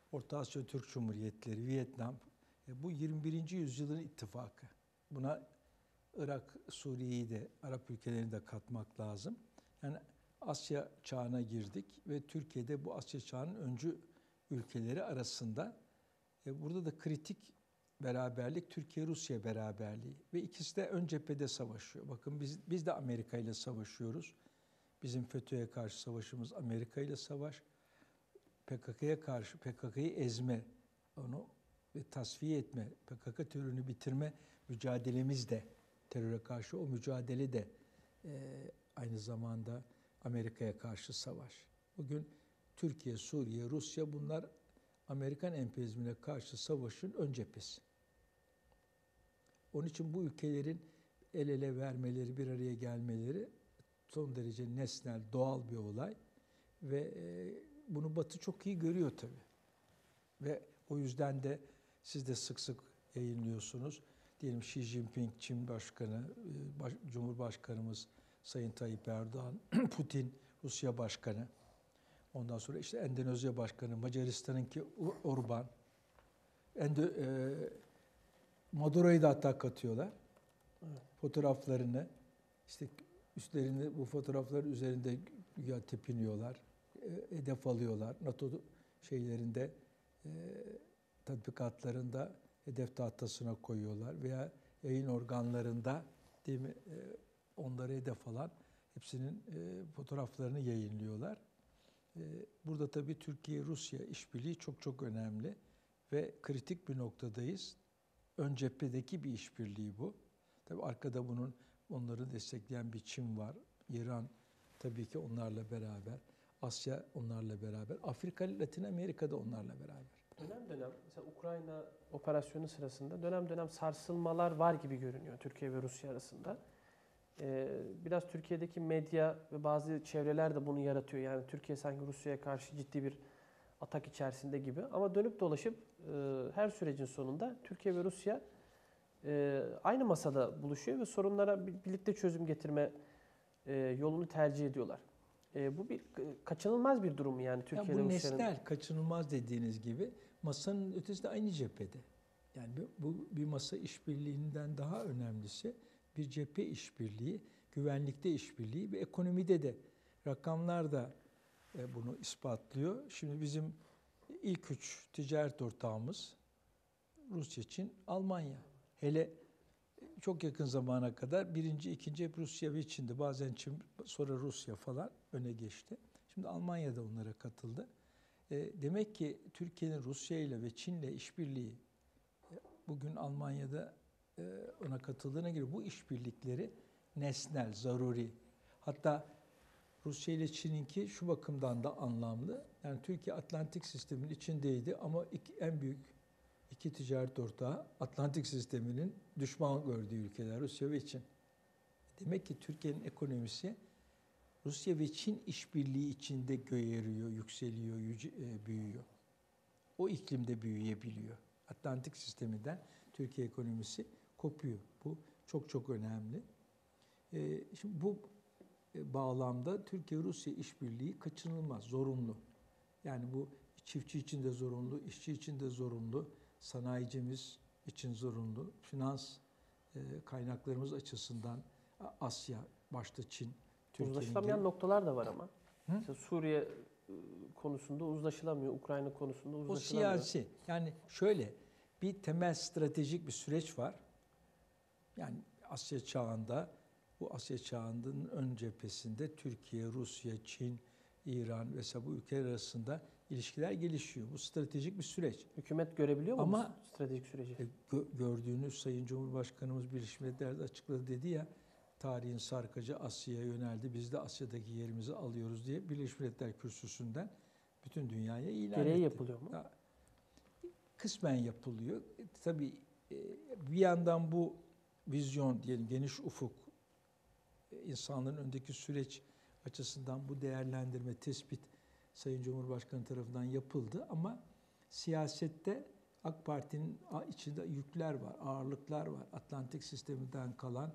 Orta Asya Türk Cumhuriyetleri, Vietnam, bu 21. yüzyılın ittifakı. Buna Irak, Suriye'yi de, Arap ülkelerini de katmak lazım. Yani Asya çağına girdik ve Türkiye'de bu Asya çağının öncü ülkeleri arasında. Burada da kritik beraberlik Türkiye-Rusya beraberliği ve ikisi de ön cephede savaşıyor. Bakın biz de Amerika ile savaşıyoruz. Bizim FETÖ'ye karşı savaşımız Amerika ile savaş. PKK'ya karşı PKK'yı ezme, onu tasfiye etme, PKK terörünü bitirme mücadelemiz de, teröre karşı o mücadele de aynı zamanda Amerika'ya karşı savaş. Bugün Türkiye, Suriye, Rusya, bunlar Amerikan emperyalizmine karşı savaşın ön cephesi. Onun için bu ülkelerin el ele vermeleri, bir araya gelmeleri son derece nesnel, doğal bir olay ve bunu Batı çok iyi görüyor tabii. Ve o yüzden de siz de sık sık yayınlıyorsunuz. Diyelim Xi Jinping, Çin Başkanı, Cumhurbaşkanımız Sayın Tayyip Erdoğan, Putin, Rusya Başkanı. Ondan sonra işte Endonezya Başkanı, Macaristan'ınki Orban. Maduro'yu da hatta katıyorlar. Evet. Fotoğraflarını, işte üstlerinde, bu fotoğrafların üzerinde güya tepiniyorlar. Hedef alıyorlar. NATO şeylerinde, tatbikatlarında hedef tahtasına koyuyorlar veya yayın organlarında, değil mi, onları hedef alan hepsinin fotoğraflarını yayınlıyorlar. Burada tabii Türkiye-Rusya işbirliği çok çok önemli ve kritik bir noktadayız. Ön cephedeki bir işbirliği bu. Tabii arkada onları destekleyen bir Çin var. İran tabii ki onlarla beraber. Asya onlarla beraber. Afrika, Latin Amerika da onlarla beraber. Dönem dönem, mesela Ukrayna operasyonu sırasında dönem dönem sarsılmalar var gibi görünüyor Türkiye ve Rusya arasında. Biraz Türkiye'deki medya ve bazı çevreler de bunu yaratıyor. Yani Türkiye sanki Rusya'ya karşı ciddi bir atak içerisinde gibi. Ama dönüp dolaşıp her sürecin sonunda Türkiye ve Rusya aynı masada buluşuyor ve sorunlara birlikte çözüm getirme yolunu tercih ediyorlar. Bu bir kaçınılmaz bir durum yani Türkiye ile Rusya'nın. Bu nesnel, kaçınılmaz dediğiniz gibi masanın ötesinde aynı cephede. Yani bu bir masa işbirliğinden daha önemlisi bir cephe işbirliği, güvenlikte işbirliği ve ekonomide de rakamlar da bunu ispatlıyor. Şimdi bizim ilk 3 ticaret ortağımız Rusya, Çin, Almanya. Hele çok yakın zamana kadar birinci, ikinci hep Rusya ve Çin'di. Bazen Çin, sonra Rusya falan öne geçti. Şimdi Almanya da onlara katıldı. Demek ki Türkiye'nin Rusya ile ve Çin'le işbirliği, bugün Almanya'da ona katıldığına göre bu işbirlikleri nesnel, zaruri. Hatta Rusya ile Çin'inki şu bakımdan da anlamlı. Yani Türkiye Atlantik sistemin içindeydi ama en büyük iki ticaret ortağı Atlantik sisteminin düşman gördüğü ülkeler Rusya ve Çin. Demek ki Türkiye'nin ekonomisi Rusya ve Çin işbirliği içinde göğe eriyor, yükseliyor, büyüyor. O iklimde büyüyebiliyor. Atlantik sisteminden Türkiye ekonomisi kopuyor. Bu çok çok önemli. Şimdi bu bağlamda Türkiye-Rusya işbirliği kaçınılmaz, zorunlu. Yani bu çiftçi için de zorunlu, işçi için de zorunlu, sanayicimiz için zorunlu, finans kaynaklarımız açısından Asya, başta Çin, uzlaşılamayan noktalar da var ama. Mesela Suriye konusunda uzlaşılamıyor, Ukrayna konusunda uzlaşılamıyor. O siyasi. Yani şöyle bir temel stratejik bir süreç var. Yani Asya çağında, bu Asya çağının ön cephesinde Türkiye, Rusya, Çin, İran vesaire bu ülkeler arasında ilişkiler gelişiyor. Bu stratejik bir süreç. Hükümet görebiliyor mu bu stratejik süreci? Gördüğünüz Sayın Cumhurbaşkanımız Birleşmiş Milletler'de açıkladı, dedi ya, tarihin sarkacı Asya'ya yöneldi. Biz de Asya'daki yerimizi alıyoruz diye Birleşmiş Milletler Kürsüsü'nden bütün dünyaya ilan gereği etti. yapılıyor mu? Kısmen yapılıyor. Tabii bir yandan bu vizyon diyelim, geniş ufuk, insanlığın öndeki süreç açısından bu değerlendirme, tespit Sayın Cumhurbaşkanı tarafından yapıldı ama siyasette AK Parti'nin içinde yükler var, ağırlıklar var. Atlantik sisteminden kalan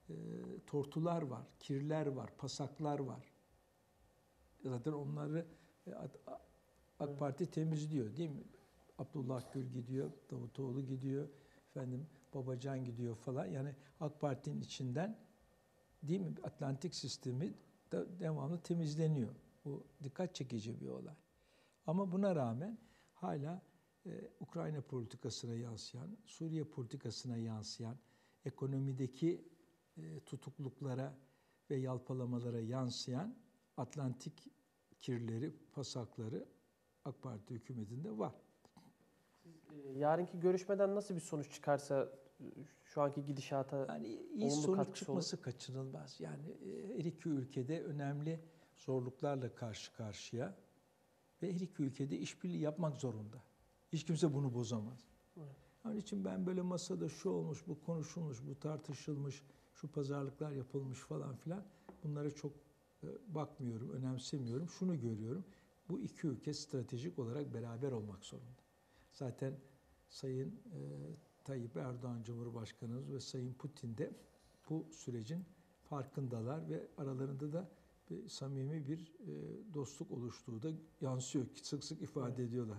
tortular var, kirler var, pasaklar var. Zaten onları AK Parti temizliyor, değil mi? Abdullah Gül gidiyor, Davutoğlu gidiyor, efendim Babacan gidiyor falan. Yani AK Parti'nin içinden değil mi Atlantik sistemi devamlı temizleniyor. Bu dikkat çekici bir olay. Ama buna rağmen hala Ukrayna politikasına yansıyan, Suriye politikasına yansıyan, ekonomideki tutukluklara ve yalpalamalara yansıyan Atlantik kirleri, pasakları AK Parti hükümetinde var. Yarınki görüşmeden nasıl bir sonuç çıkarsa şu anki gidişata Yani iyi olumlu sonuç katkısı çıkması kaçınılmaz. Yani her iki ülkede önemli zorluklarla karşı karşıya ve her iki ülkede işbirliği yapmak zorunda. Hiç kimse bunu bozamaz. Evet. Onun için ben böyle masada şu olmuş, bu konuşulmuş, bu tartışılmış, şu pazarlıklar yapılmış falan filan bunlara çok bakmıyorum, önemsemiyorum. Şunu görüyorum, bu iki ülke stratejik olarak beraber olmak zorunda. Zaten Sayın Tayyip Erdoğan Cumhurbaşkanımız ve Sayın Putin de bu sürecin farkındalar ve aralarında da samimi bir dostluk oluştuğu da yansıyor. Sık sık ifade ediyorlar.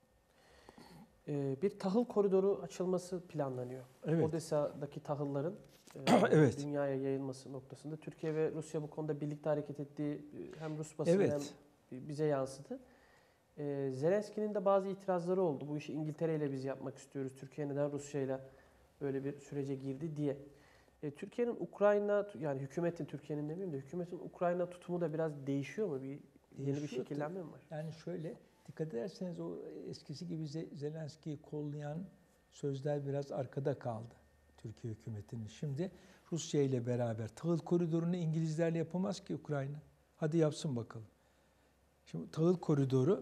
Bir tahıl koridoru açılması planlanıyor. Evet. Odessa'daki tahılların Evet. dünyaya yayılması noktasında. Türkiye ve Rusya bu konuda birlikte hareket ettiği hem Rus basını Evet. hem bize yansıdı. Zelenski'nin de bazı itirazları oldu. Bu işi İngiltere ile biz yapmak istiyoruz. Türkiye neden Rusya ile böyle bir sürece girdi diye. Türkiye'nin Ukrayna, yani hükümetin, Türkiye'nin demeyeyim de hükümetin Ukrayna tutumu da biraz değişiyor mu? Yeni bir Değişiyor şekillenme mi var? Yani şöyle, dikkat ederseniz o eskisi gibi Zelenski'yi kollayan sözler biraz arkada kaldı Türkiye hükümetinin. Şimdi Rusya ile beraber tahıl koridorunu İngilizlerle yapamaz ki Ukrayna. Hadi yapsın bakalım. Şimdi tahıl koridoru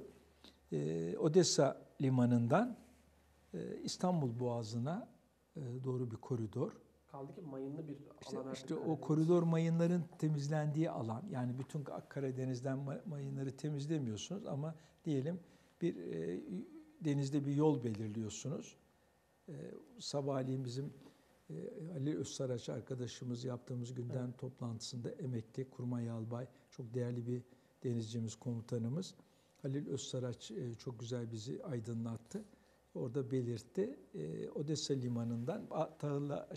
Odessa limanından İstanbul Boğazı'na doğru bir koridor. Kaldı ki mayınlı bir alan artık İşte o Karadeniz. koridor mayınların temizlendiği alan. Yani bütün Karadeniz'den mayınları temizlemiyorsunuz ama diyelim bir denizde bir yol belirliyorsunuz. Sabahleyin bizim Ali Özsaraç arkadaşımız yaptığımız gündem toplantısında emekli kurmay albay, çok değerli bir denizcimiz, komutanımız. Halil Özsaraç çok güzel bizi aydınlattı. Orada belirtti. Odessa limanından tahılla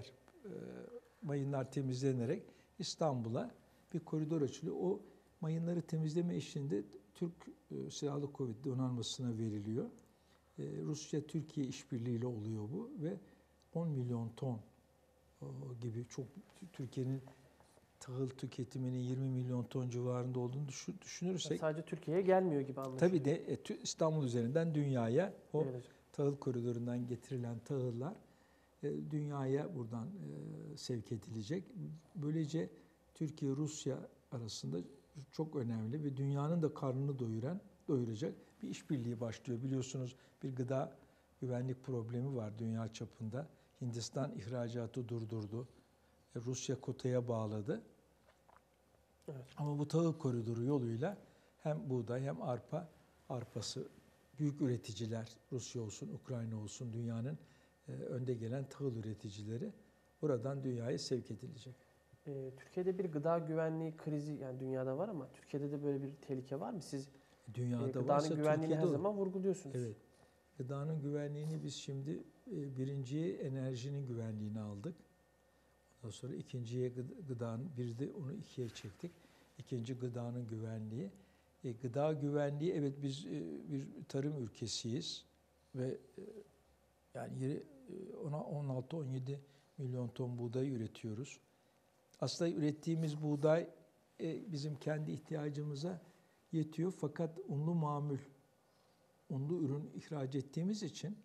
mayınlar temizlenerek İstanbul'a bir koridor açılıyor. O mayınları temizleme işinde Türk Silahlı Kuvvetleri Donanması'na veriliyor. Rusya-Türkiye işbirliğiyle oluyor bu ve 10 milyon ton gibi çok Türkiye'nin tahıl tüketiminin 20 milyon ton civarında olduğunu düşünürsek Sadece Türkiye'ye gelmiyor gibi anlaşılıyor. tabii de İstanbul üzerinden dünyaya o Evet. tahıl koridorundan getirilen tahıllar dünyaya buradan sevk edilecek. Böylece Türkiye-Rusya arasında çok önemli ve dünyanın da karnını doyuracak bir işbirliği başlıyor. Biliyorsunuz bir gıda güvenlik problemi var dünya çapında. Hindistan ihracatı durdurdu. Rusya kotaya bağladı. Evet. Ama bu tahıl koridoru yoluyla hem buğday hem arpası büyük üreticiler, Rusya olsun, Ukrayna olsun, dünyanın önde gelen tahıl üreticileri buradan dünyaya sevk edilecek. Türkiye'de bir gıda güvenliği krizi, yani dünyada var ama Türkiye'de de böyle bir tehlike var mı? Siz Dünyada gıdanın varsa güvenliğini Türkiye'de her olur. zaman vurguluyorsunuz. Evet. Gıdanın güvenliğini biz şimdi birinciye enerjinin güvenliğini aldık. Ondan sonra ikinciye gıdanın, bir de onu ikiye çektik. İkinci gıdanın güvenliği. Gıda güvenliği, evet biz bir tarım ülkesiyiz ve yani 16-17 milyon ton buğday üretiyoruz. Aslında ürettiğimiz buğday bizim kendi ihtiyacımıza yetiyor fakat unlu mamul, unlu ürün ihraç ettiğimiz için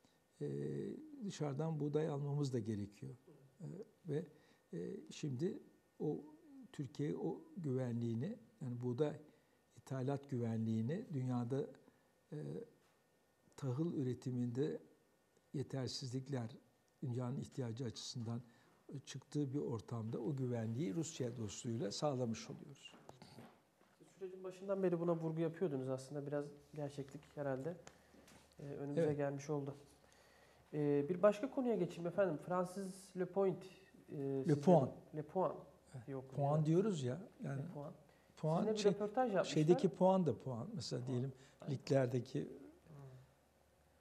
dışarıdan buğday almamız da gerekiyor. Ve şimdi o Türkiye o güvenliğini, yani buğday ithalat güvenliğini dünyada tahıl üretiminde yetersizlikler dünyanın ihtiyacı açısından çıktığı bir ortamda o güvenliği Rusya dostluğuyla sağlamış oluyoruz. Sürecin başından beri buna vurgu yapıyordunuz aslında. Biraz gerçeklik herhalde önümüze Evet. gelmiş oldu. Bir başka konuya geçeyim efendim. Francis Le Point. Le Point. Le Point. Yok. Puan diyoruz ya. Yani Le Point. puan Sizinle bir röportaj yapmışlar. şeydeki puan da puan. Mesela diyelim liglerdeki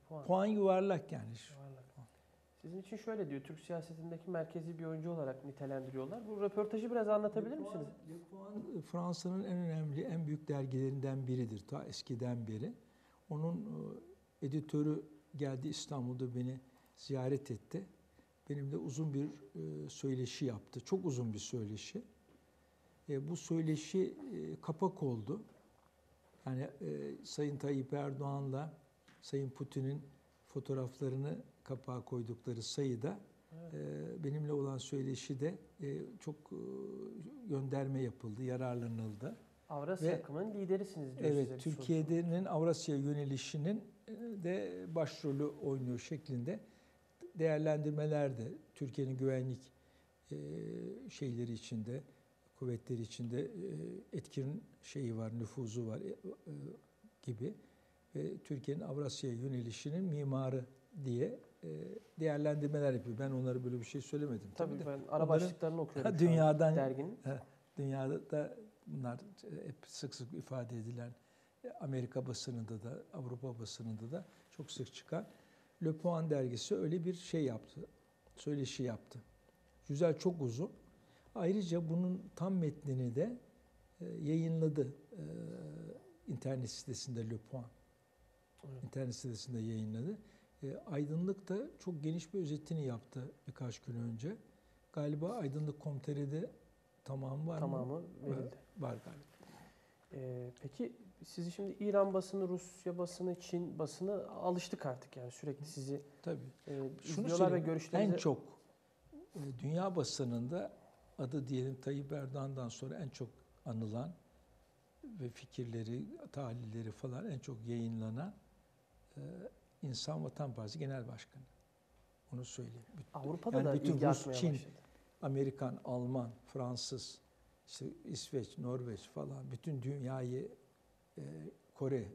Puan yuvarlak yani. Yuvarlak. Sizin için şöyle diyor, Türk siyasetindeki merkezi bir oyuncu olarak nitelendiriyorlar. Bu röportajı biraz anlatabilir misiniz? Le Point, Fransa'nın en önemli, en büyük dergilerinden biridir ta eskiden beri. Onun editörü geldi, İstanbul'da beni ziyaret etti. Benimle uzun bir söyleşi yaptı. Çok uzun bir söyleşi. Bu söyleşi kapak oldu. Yani Sayın Tayyip Erdoğan'la Sayın Putin'in fotoğraflarını kapağa koydukları sayıda benimle olan söyleşide çok gönderme yapıldı, yararlanıldı. Avrasya akımının liderisiniz diyor Evet, size. Türkiye'nin Avrasya yönelişinin de başrolü oynuyor şeklinde değerlendirmeler de Türkiye'nin güvenlik şeyleri içinde, kuvvetleri içinde etkin şeyi var, nüfuzu var gibi ve Türkiye'nin Avrasya yönelişinin mimarı diye değerlendirmeler yapıyor. Ben onlara böyle bir şey söylemedim. Tabii de. ben ara başlıklarını okuyorum Dünyadan, derginin. Dünyada da bunlar hep sık sık ifade edilen, Amerika basınında da, Avrupa basınında da çok sık çıkan Le Point dergisi öyle bir şey yaptı, söyleşi yaptı. Güzel, çok uzun. Ayrıca bunun tam metnini de yayınladı internet sitesinde Le Point. Evet. İnternet sitesinde yayınladı. Aydınlık da çok geniş bir özetini yaptı birkaç gün önce. Galiba Aydınlık.com.tr'de tamamı var mı? Tamamı verildi. Var galiba. Peki sizi şimdi İran basını, Rusya basını, Çin basını alıştık artık yani sürekli sizi Tabii. Şunu izliyorlar ve söyleyeyim, görüşlerinizi... en çok dünya basınında adı diyelim Tayyip Erdoğan'dan sonra en çok anılan ve fikirleri, tahlilleri falan en çok yayınlanan insan Vatan Partisi Genel Başkanı. Onu söyleyeyim. Avrupa'da yani da bütün ilgi Rus, artmaya Çin, başladı. Amerikan, Alman, Fransız, işte İsveç, Norveç falan bütün dünyayı Kore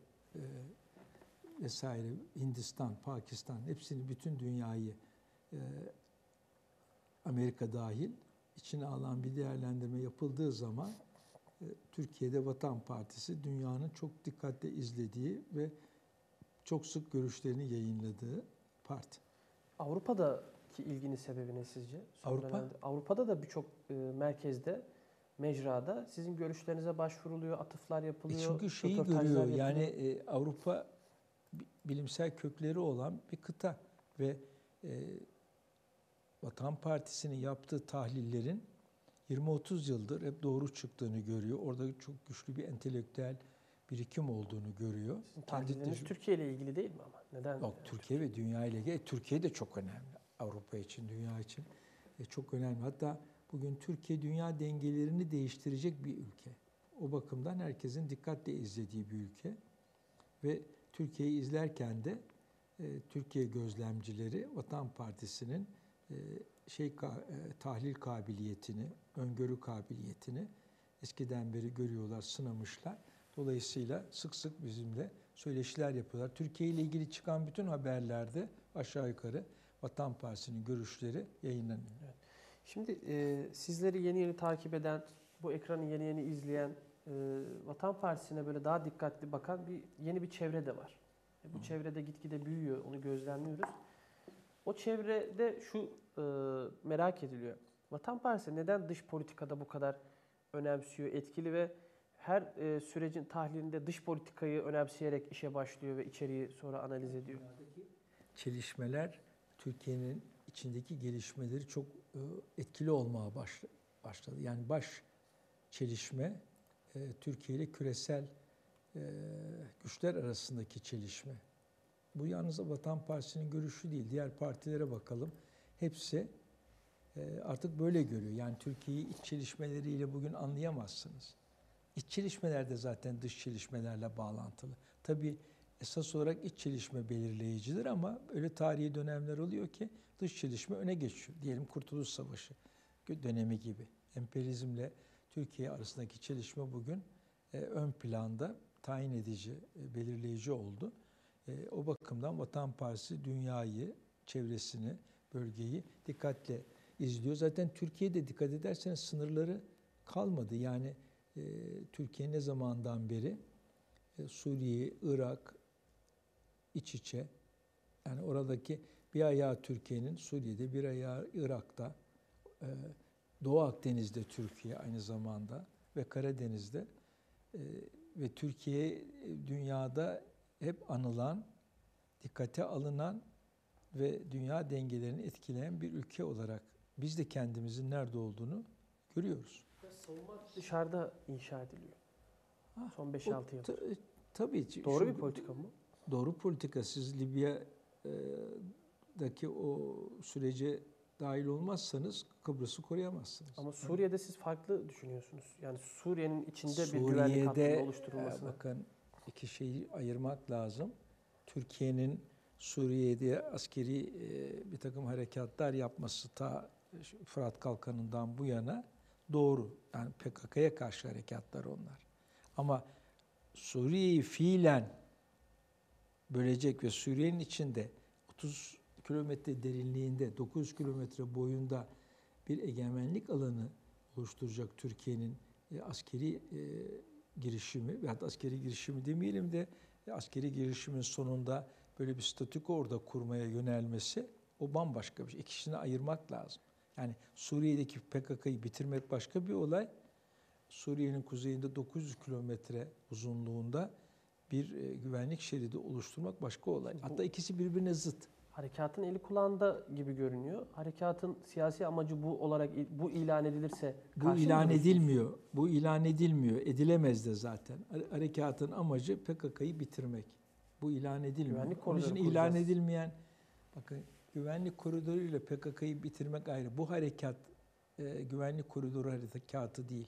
vesaire, Hindistan, Pakistan hepsini bütün dünyayı Amerika dahil içine alan bir değerlendirme yapıldığı zaman Türkiye'de Vatan Partisi dünyanın çok dikkatle izlediği ve çok sık görüşlerini yayınladığı parti. Avrupa'daki ilginin sebebi ne sizce? Avrupa? Avrupa'da da birçok merkezde, mecrada sizin görüşlerinize başvuruluyor, atıflar yapılıyor. Çünkü şeyi röportajlar görüyor yapılıyor. yani Avrupa bilimsel kökleri olan bir kıta ve Vatan Partisi'nin yaptığı tahlillerin 20-30 yıldır hep doğru çıktığını görüyor. Orada çok güçlü bir entelektüel birikim olduğunu görüyor. Sizin tahlilleriniz Türkiye ile ilgili değil mi ama? Neden? Yok, Türkiye ve dünya ile ilgili. Türkiye de çok önemli. Avrupa için, dünya için çok önemli. Hatta bugün Türkiye dünya dengelerini değiştirecek bir ülke. O bakımdan herkesin dikkatle izlediği bir ülke. Ve Türkiye'yi izlerken de Türkiye gözlemcileri Vatan Partisi'nin tahlil kabiliyetini, öngörü kabiliyetini eskiden beri görüyorlar, sınamışlar. Dolayısıyla sık sık bizimle söyleşiler yapıyorlar. Türkiye ile ilgili çıkan bütün haberlerde aşağı yukarı Vatan Partisi'nin görüşleri yayınlanıyor. Evet. Şimdi sizleri yeni takip eden, bu ekranı yeni izleyen Vatan Partisi'ne böyle daha dikkatli bakan yeni bir çevre de var. Bu çevrede gitgide büyüyor, onu gözlemliyoruz. O çevrede şu merak ediliyor. Vatan Partisi neden dış politikada bu kadar önemsiyor, etkili ve her sürecin tahlilinde dış politikayı önemseyerek işe başlıyor ve içeriği sonra analiz ediyor? Çelişmeler Türkiye'nin içindeki gelişmeleri çok etkili olmaya başladı. Yani baş çelişme Türkiye ile küresel güçler arasındaki çelişme. Bu yalnız Vatan Partisi'nin görüşü değil. Diğer partilere bakalım. Hepsi artık böyle görüyor. Yani Türkiye'yi iç çelişmeleriyle bugün anlayamazsınız. İç çelişmeler de zaten dış çelişmelerle bağlantılı. Tabii esas olarak iç çelişme belirleyicidir ama öyle tarihi dönemler oluyor ki dış çelişme öne geçiyor. Diyelim Kurtuluş Savaşı dönemi gibi. Emperyalizmle Türkiye arasındaki çelişme bugün ön planda tayin edici, belirleyici oldu. O bakımdan Vatan Partisi dünyayı, çevresini, bölgeyi dikkatle izliyor. Zaten Türkiye'de dikkat ederseniz sınırları kalmadı. Yani Türkiye ne zamandan beri Suriye, Irak iç içe, Yani oradaki bir ayağı Türkiye'nin Suriye'de, bir ayağı Irak'ta, Doğu Akdeniz'de Türkiye aynı zamanda ve Karadeniz'de ve Türkiye dünyada hep anılan, dikkate alınan ve dünya dengelerini etkileyen bir ülke olarak biz de kendimizin nerede olduğunu görüyoruz. Savunma dışarıda inşa ediliyor. Son 5-6 yıl. Tabii. Doğru bir politika mı? Doğru politika. Siz Libya'daki o sürece dahil olmazsanız Kıbrıs'ı koruyamazsınız. Ama Suriye'de siz farklı düşünüyorsunuz. Yani Suriye'nin içinde bir güvenlik hattının oluşturulmasını. Bakın iki şeyi ayırmak lazım. Türkiye'nin Suriye'de askeri bir takım harekatlar yapması ta Fırat Kalkanı'ndan bu yana doğru. Yani PKK'ya karşı harekatlar onlar. Ama Suriye'yi fiilen bölecek ve Suriye'nin içinde 30 kilometre derinliğinde, 900 kilometre boyunda bir egemenlik alanı oluşturacak Türkiye'nin askeri girişimi, veyahut askeri girişimi demeyelim de askeri girişimin sonunda böyle bir statüko orada kurmaya yönelmesi, o bambaşka bir şey. İkisini ayırmak lazım. Yani Suriye'deki PKK'yı bitirmek başka bir olay. Suriye'nin kuzeyinde 900 kilometre uzunluğunda bir güvenlik şeridi oluşturmak başka olay. Hatta ikisi birbirine zıt. Harekatın eli kulağında gibi görünüyor. Harekatın siyasi amacı bu olarak bu ilan edilirse bu ilan edilmiyor. Bu ilan edilmiyor. Edilemez de zaten. Harekatın amacı PKK'yı bitirmek. Bu ilan edilmiyor. Güvenlik Onun için koridoru ilan kuracağız. edilmeyen, bakın güvenlik koridoru ile PKK'yı bitirmek ayrı. Bu harekat güvenlik koridoru harekatı değil.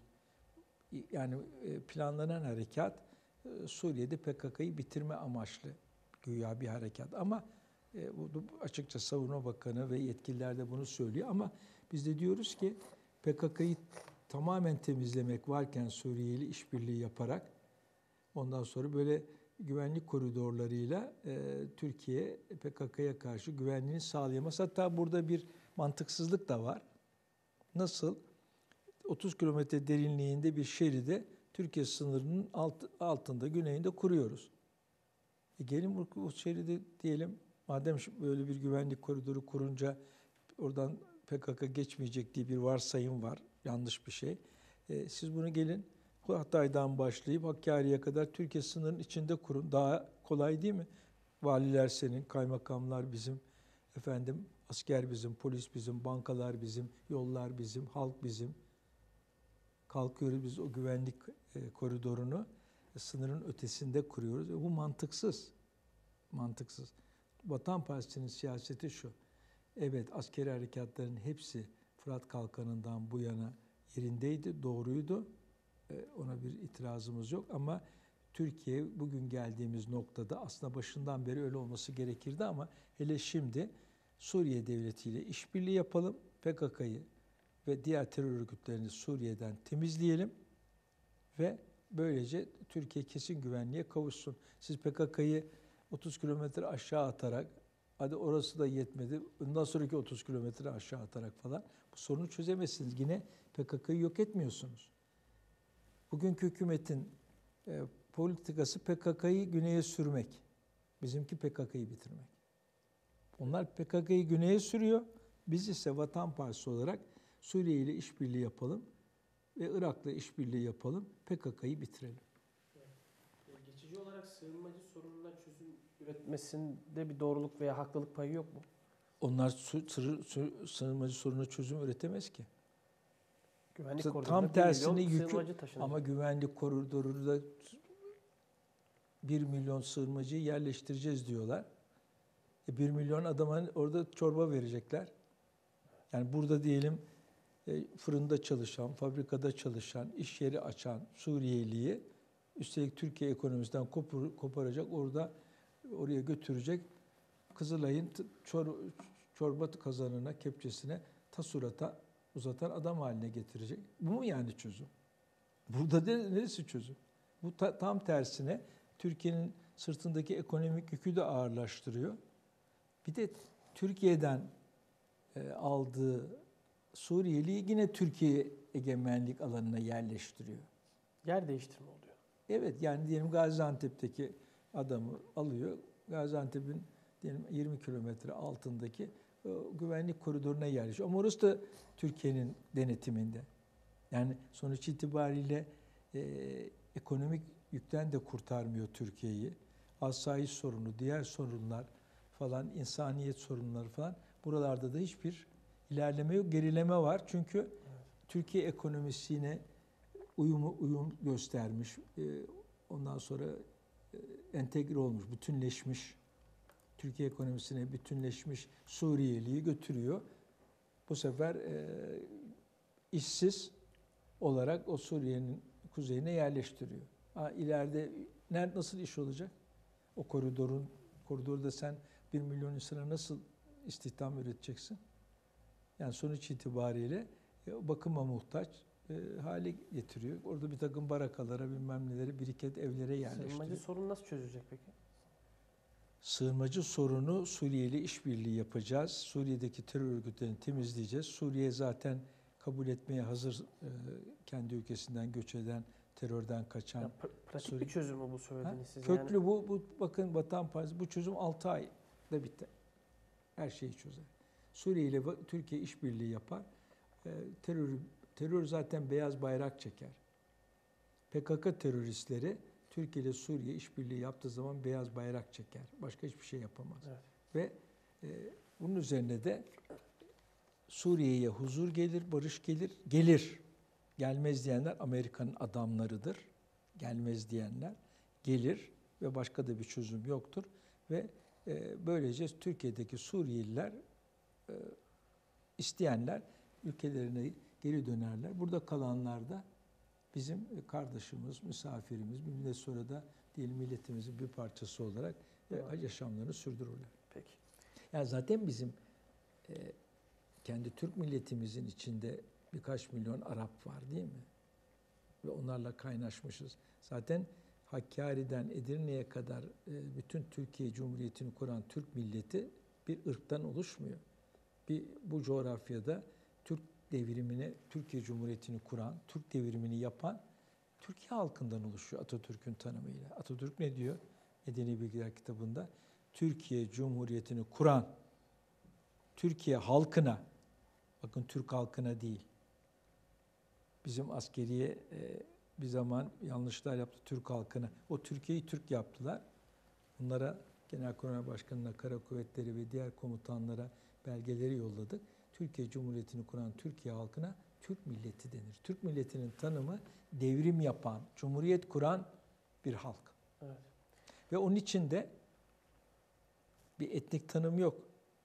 Yani planlanan harekat Suriye'de PKK'yı bitirme amaçlı güya bir harekat. Ama bu açıkça Savunma Bakanı ve yetkililer de bunu söylüyor. Ama biz de diyoruz ki PKK'yı tamamen temizlemek varken Suriye ile işbirliği yaparak ondan sonra böyle güvenlik koridorlarıyla Türkiye PKK'ya karşı güvenliğini sağlayamaz. Hatta burada bir mantıksızlık da var. Nasıl? 30 kilometre derinliğinde bir şeride Türkiye sınırının altında, güneyinde kuruyoruz. Gelin bu şeridi diyelim, madem böyle bir güvenlik koridoru kurunca oradan PKK geçmeyecek diye bir varsayım var. Yanlış bir şey. Siz bunu gelin Hatay'dan başlayıp Hakkari'ye kadar Türkiye sınırının içinde kurun. Daha kolay değil mi? Valiler senin, kaymakamlar bizim, asker bizim, polis bizim, bankalar bizim, yollar bizim, halk bizim. Kalkıyoruz biz o güvenlik koridorunu sınırın ötesinde kuruyoruz. Bu mantıksız. Mantıksız. Vatan Partisi'nin siyaseti şu. Evet, askeri harekatların hepsi Fırat Kalkanı'ndan bu yana yerindeydi, doğruydu. Ona bir itirazımız yok ama Türkiye bugün geldiğimiz noktada aslında başından beri öyle olması gerekirdi ama hele şimdi Suriye devletiyle işbirliği yapalım. PKK'yı ve diğer terör örgütlerini Suriye'den temizleyelim ve böylece Türkiye kesin güvenliğe kavuşsun. Siz PKK'yı 30 kilometre aşağı atarak, hadi orası da yetmedi, ondan sonraki 30 kilometre aşağı atarak falan bu sorunu çözemezsiniz. Yine PKK'yı yok etmiyorsunuz. Bugünkü hükümetin politikası PKK'yı güneye sürmek. Bizimki PKK'yı bitirmek. Onlar PKK'yı güneye sürüyor. Biz ise Vatan Partisi olarak Suriye ile işbirliği yapalım ve Irak'la işbirliği yapalım. PKK'yı bitirelim. Geçici olarak sığınmacı sorununa çözüm üretmesinde bir doğruluk veya haklılık payı yok mu? Onlar sığınmacı sorununa çözüm üretemez ki. Güvenlik koridorunda Tam tersine sığınmacı taşınacak. ama güvenlik koridorunda 1 milyon sığınmacıyı yerleştireceğiz diyorlar. 1 milyon adama orada çorba verecekler. Yani burada diyelim fırında çalışan, fabrikada çalışan, iş yeri açan Suriyeliyi üstelik Türkiye ekonomisinden koparacak, oraya götürecek, Kızılay'ın çorba kazanına, kepçesine tasurata uzatan adam haline getirecek. Bu mu yani çözüm? Burada neresi çözüm? Bu tam tersine Türkiye'nin sırtındaki ekonomik yükü de ağırlaştırıyor. Bir de Türkiye'den aldığı Suriyeli'yi yine Türkiye egemenlik alanına yerleştiriyor. Yer değiştirme oluyor. Evet, yani diyelim Gaziantep'teki adamı alıyor. Gaziantep'in diyelim 20 kilometre altındaki güvenlik koridoruna yerleşiyor. Ama orası da Türkiye'nin denetiminde. Yani sonuç itibariyle ekonomik yükten de kurtarmıyor Türkiye'yi. Asayiş sorunu, diğer sorunlar falan, insaniyet sorunları falan, buralarda da hiçbir ilerleme yok, gerileme var. Çünkü Türkiye ekonomisine uyum göstermiş, ondan sonra entegre olmuş, bütünleşmiş, Türkiye ekonomisine bütünleşmiş Suriyeli'yi götürüyor. Bu sefer işsiz olarak o Suriye'nin kuzeyine yerleştiriyor. İleride nasıl iş olacak? O koridorda sen 1 milyon insana nasıl istihdam üreteceksin? Yani sonuç itibariyle bakıma muhtaç hale getiriyor. Orada bir takım barakalara, bilmem neleri, biriket evlere yerleştiriyor. Sığınmacı sorunu nasıl çözülecek peki? Sığınmacı sorunu, Suriye ile işbirliği yapacağız. Suriye'deki terör örgütlerini temizleyeceğiz. Suriye zaten kabul etmeye hazır, kendi ülkesinden göç eden, terörden kaçan. Ya, pratik bir çözüm mü bu söylediğiniz siz? Köklü yani, bu bakın Vatan Partisi, bu çözüm 6 ayda bitti. Her şeyi çözer. Suriye ile Türkiye işbirliği yapar. Terör zaten beyaz bayrak çeker. PKK teröristleri Türkiye ile Suriye işbirliği yaptığı zaman beyaz bayrak çeker. Başka hiçbir şey yapamaz. Evet. Ve bunun üzerine de Suriye'ye huzur gelir, barış gelir. Gelir. Gelmez diyenler Amerika'nın adamlarıdır. Gelmez diyenler gelir ve başka da bir çözüm yoktur. Ve böylece Türkiye'deki Suriyeliler, isteyenler ülkelerine geri dönerler. Burada kalanlar da bizim kardeşimiz, misafirimiz, bir müddet sonra da diyelim milletimizin bir parçası olarak yaşamlarını sürdürürler. Peki. Yani zaten bizim kendi Türk milletimizin içinde birkaç milyon Arap var değil mi? Ve onlarla kaynaşmışız. Zaten Hakkari'den Edirne'ye kadar bütün Türkiye Cumhuriyeti'ni kuran Türk milleti bir ırktan oluşmuyor. Bu coğrafyada Türk devrimini, Türkiye Cumhuriyeti'ni kuran, Türk devrimini yapan Türkiye halkından oluşuyor Atatürk'ün tanımıyla. Atatürk ne diyor? Medeni Bilgiler kitabında Türkiye Cumhuriyeti'ni kuran Türkiye halkına, bakın Türk halkına değil, bizim askeriye bir zaman yanlışlar yaptı Türk halkına. O Türkiye'yi Türk yaptılar. Bunlara Genelkurmay Başkanı'na, Kara Kuvvetleri ve diğer komutanlara belgeleri yolladık. Türkiye Cumhuriyeti'ni kuran Türkiye halkına Türk milleti denir. Türk milletinin tanımı devrim yapan, cumhuriyet kuran bir halk. Evet. Ve onun içinde bir etnik tanım yok.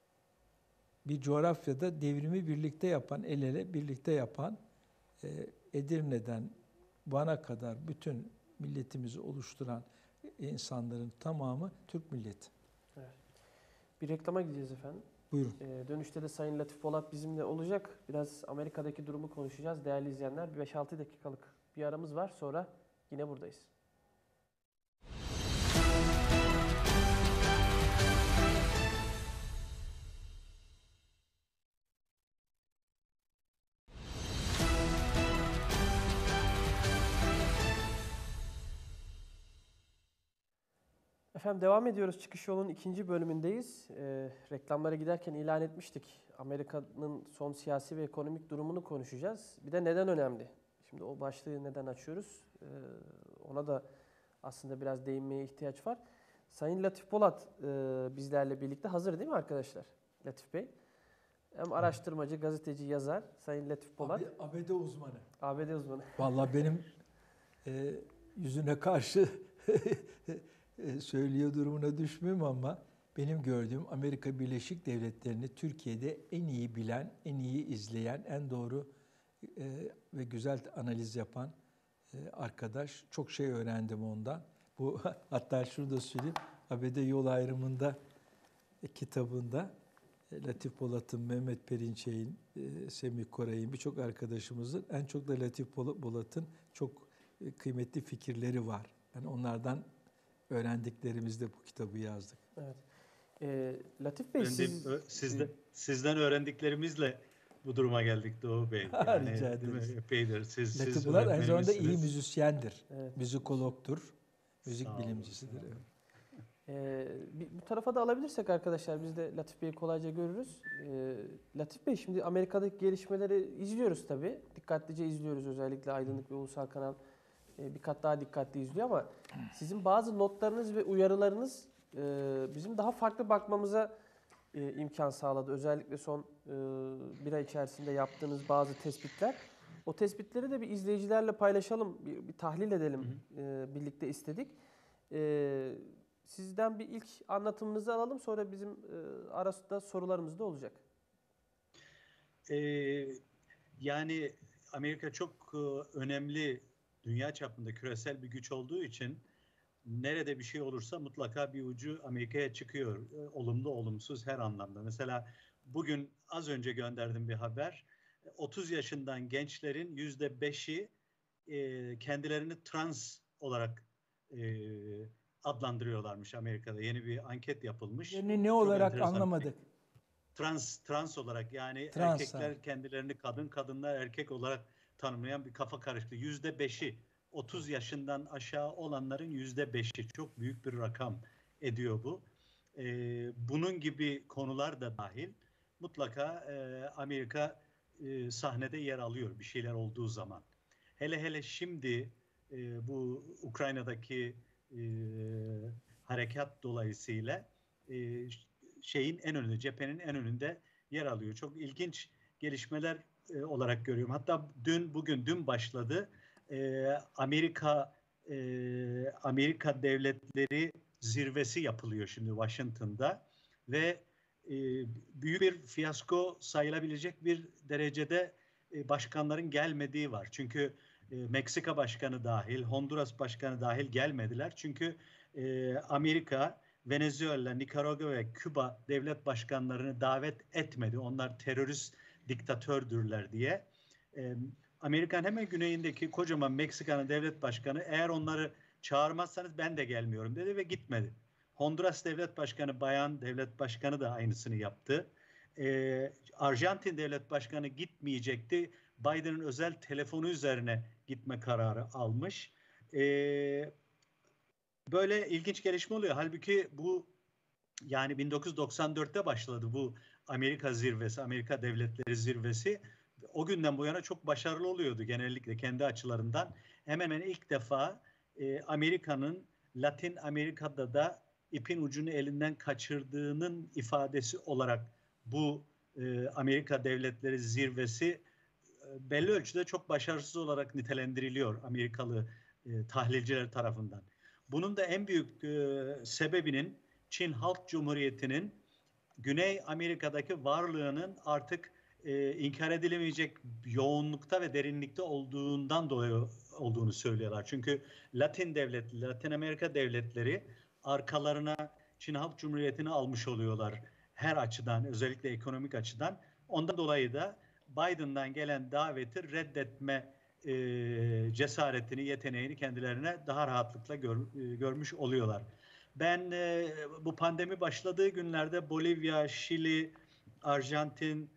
Bir coğrafyada devrimi birlikte yapan, el ele birlikte yapan, Edirne'den Van'a kadar bütün milletimizi oluşturan insanların tamamı Türk milleti. Evet. Bir reklama gideceğiz efendim. Buyurun. Dönüşte de Sayın Latif Polat bizimle olacak. Biraz Amerika'daki durumu konuşacağız. Değerli izleyenler, bir 5-6 dakikalık bir aramız var. Sonra yine buradayız. Efendim devam ediyoruz. Çıkış Yolu'nun 2. bölümündeyiz. Reklamlara giderken ilan etmiştik. Amerika'nın son siyasi ve ekonomik durumunu konuşacağız. Bir de neden önemli? Şimdi o başlığı neden açıyoruz? Ona da aslında biraz değinmeye ihtiyaç var. Sayın Latif Polat bizlerle birlikte hazır değil mi arkadaşlar? Latif Bey. Hem araştırmacı, gazeteci, yazar Sayın Latif Polat. ABD uzmanı. ABD uzmanı. Vallahi benim yüzüne karşı söylüyor durumuna düşmüyorum ama benim gördüğüm Amerika Birleşik Devletleri'ni Türkiye'de en iyi bilen, en iyi izleyen, en doğru ve güzel analiz yapan arkadaş. Çok şey öğrendim ondan. Bu hatta şurada söyleyeyim. ABD Yol Ayrımı'nda kitabında Latif Polat'ın, Mehmet Perinçek'in, Semih Koray'ın birçok arkadaşımızın en çok da Latif Polat'ın çok kıymetli fikirleri var. Yani onlardan öğrendiklerimizde bu kitabı yazdık. Evet. Latif Bey sizden öğrendiklerimizle bu duruma geldik Doğu Bey. Yani, rica ederiz. Epeydir. Latif Polat aynı zamanda iyi müzisyendir. Evet. Müzikologtur. Müzik bilimcisidir. Evet. Bu tarafa da alabilirsek arkadaşlar biz de Latif Bey'i kolayca görürüz. Latif Bey, şimdi Amerika'daki gelişmeleri izliyoruz tabii. Dikkatlice izliyoruz, özellikle Aydınlık ve Ulusal Kanal bir kat daha dikkatli izliyor ama sizin bazı notlarınız ve uyarılarınız bizim daha farklı bakmamıza imkan sağladı. Özellikle son bir ay içerisinde yaptığınız bazı tespitler. O tespitleri de bir izleyicilerle paylaşalım, bir tahlil edelim birlikte istedik. Sizden bir ilk anlatımınızı alalım, sonra bizim arasında sorularımız da olacak. Yani Amerika çok önemli, dünya çapında küresel bir güç olduğu için nerede bir şey olursa mutlaka bir ucu Amerika'ya çıkıyor. Olumlu olumsuz her anlamda. Mesela bugün az önce gönderdim bir haber. 30 yaşından gençlerin %5'i kendilerini trans olarak adlandırıyorlarmış Amerika'da. Yeni bir anket yapılmış. Yani ne Çok olarak enteresan. anlamadık. Trans olarak, yani Trans, erkekler kendilerini kadın, kadınlar erkek olarak tanımlayan bir kafa karışıklığı. %5'i 30 yaşından aşağı olanların %5'i, çok büyük bir rakam ediyor bu. Bunun gibi konular da dahil mutlaka Amerika sahnede yer alıyor bir şeyler olduğu zaman. Hele hele şimdi bu Ukrayna'daki harekat dolayısıyla şeyin en önünde, cephenin en önünde yer alıyor. Çok ilginç gelişmeler olarak görüyorum. Hatta dün başladı. Amerika Devletleri Zirvesi yapılıyor şimdi Washington'da ve büyük bir fiyasko sayılabilecek bir derecede başkanların gelmediği var. Çünkü Meksika başkanı dahil, Honduras başkanı dahil gelmediler. Çünkü Amerika, Venezuela, Nikaragua ve Küba devlet başkanlarını davet etmedi. Onlar terörist diktatördürler diye. Amerika'nın hemen güneyindeki kocaman Meksika'nın devlet başkanı, eğer onları çağırmazsanız ben de gelmiyorum dedi ve gitmedi. Honduras devlet başkanı, bayan devlet başkanı da aynısını yaptı. Arjantin devlet başkanı gitmeyecekti. Biden'ın özel telefonu üzerine gitme kararı almış. Böyle ilginç gelişme oluyor. Halbuki bu, yani 1994'te başladı bu Amerika zirvesi, Amerika Devletleri Zirvesi. O günden bu yana çok başarılı oluyordu genellikle kendi açılarından. Hemen hemen ilk defa Amerika'nın Latin Amerika'da da ipin ucunu elinden kaçırdığının ifadesi olarak bu Amerika Devletleri Zirvesi belli ölçüde çok başarısız olarak nitelendiriliyor Amerikalı tahlilciler tarafından. Bunun da en büyük sebebinin Çin Halk Cumhuriyeti'nin Güney Amerika'daki varlığının artık inkar edilemeyecek yoğunlukta ve derinlikte olduğundan dolayı olduğunu söylüyorlar. Çünkü Latin Amerika devletleri arkalarına Çin Halk Cumhuriyeti'ni almış oluyorlar her açıdan, özellikle ekonomik açıdan. Ondan dolayı da Biden'dan gelen daveti reddetme cesaretini, yeteneğini kendilerine daha rahatlıkla görmüş oluyorlar. Ben bu pandemi başladığı günlerde Bolivya, Şili, Arjantin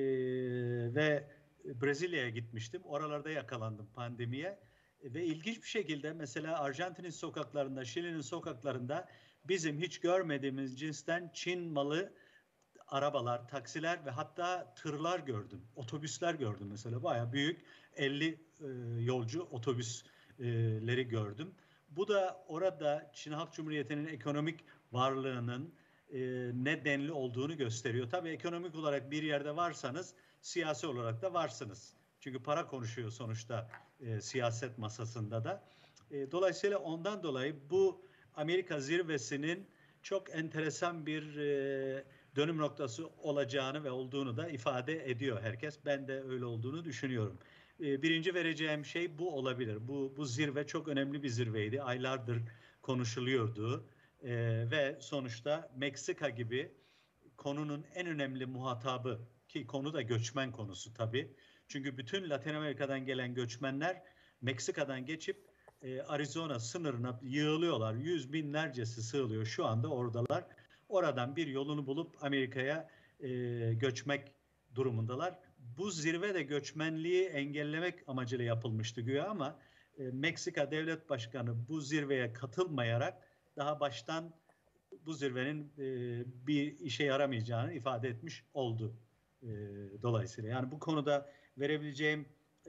ve Brezilya'ya gitmiştim. Oralarda yakalandım pandemiye. Ve ilginç bir şekilde mesela Arjantin'in sokaklarında, Şili'nin sokaklarında bizim hiç görmediğimiz cinsten Çin malı arabalar, taksiler ve hatta tırlar gördüm. Otobüsler gördüm mesela. Bayağı büyük 50 yolcu otobüsleri gördüm. Bu da orada Çin Halk Cumhuriyeti'nin ekonomik varlığının ne denli olduğunu gösteriyor. Tabii ekonomik olarak bir yerde varsanız siyasi olarak da varsınız. Çünkü para konuşuyor sonuçta siyaset masasında da. Dolayısıyla ondan dolayı bu Amerika zirvesinin çok enteresan bir dönüm noktası olacağını ve olduğunu da ifade ediyor herkes. Ben de öyle olduğunu düşünüyorum. Birinci vereceğim şey bu olabilir. Bu zirve çok önemli bir zirveydi. Aylardır konuşuluyordu. Ve sonuçta Meksika gibi konunun en önemli muhatabı, ki konu da göçmen konusu tabii. Çünkü bütün Latin Amerika'dan gelen göçmenler Meksika'dan geçip Arizona sınırına yığılıyorlar. Yüz binlercesi sığılıyor. Şu anda oradalar. Oradan bir yolunu bulup Amerika'ya göçmek durumundalar. Bu zirve de göçmenliği engellemek amacıyla yapılmıştı güya ama Meksika Devlet Başkanı bu zirveye katılmayarak daha baştan bu zirvenin bir işe yaramayacağını ifade etmiş oldu dolayısıyla. Yani bu konuda verebileceğim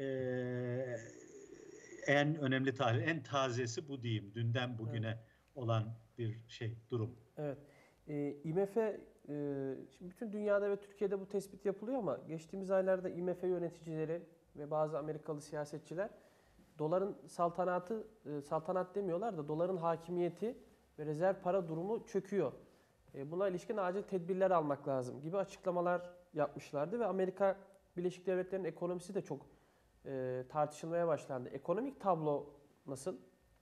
en önemli tahlil, en tazesi bu diyeyim. Dünden Evet. bugüne olan bir durum. Evet. IMF, şimdi bütün dünyada ve Türkiye'de bu tespit yapılıyor ama geçtiğimiz aylarda IMF yöneticileri ve bazı Amerikalı siyasetçiler doların saltanatı, saltanat demiyorlar da doların hakimiyeti ve rezerv para durumu çöküyor. Buna ilişkin acil tedbirler almak lazım gibi açıklamalar yapmışlardı ve Amerika Birleşik Devletleri'nin ekonomisi de çok tartışılmaya başlandı. Ekonomik tablo nasıl?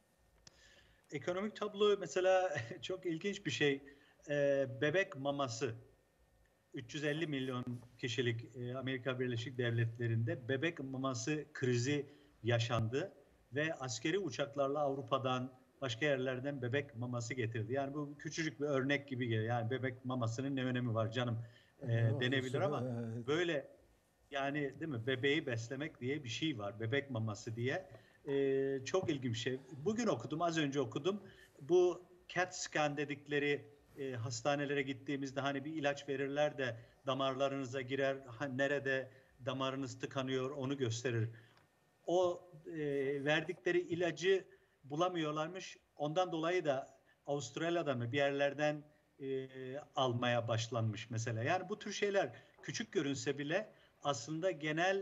Ekonomik tablo mesela çok ilginç bir şey. Bebek maması 350 milyon kişilik Amerika Birleşik Devletleri'nde bebek maması krizi yaşandı ve askeri uçaklarla Avrupa'dan başka yerlerden bebek maması getirdi. Yani bu küçücük bir örnek gibi geliyor. Yani bebek mamasının ne önemi var canım denebilir ama böyle yani değil mi? Bebeği beslemek diye bir şey var. Bebek maması diye. Çok ilginç bir şey. Bugün okudum, az önce okudum. Bu CAT scan dedikleri hastanelere gittiğimizde hani bir ilaç verirler de damarlarınıza girer. Nerede damarınız tıkanıyor onu gösterir. O verdikleri ilacı bulamıyorlarmış. Ondan dolayı da Avustralya'da mı bir yerlerden almaya başlanmış mesela. Yani bu tür şeyler küçük görünse bile aslında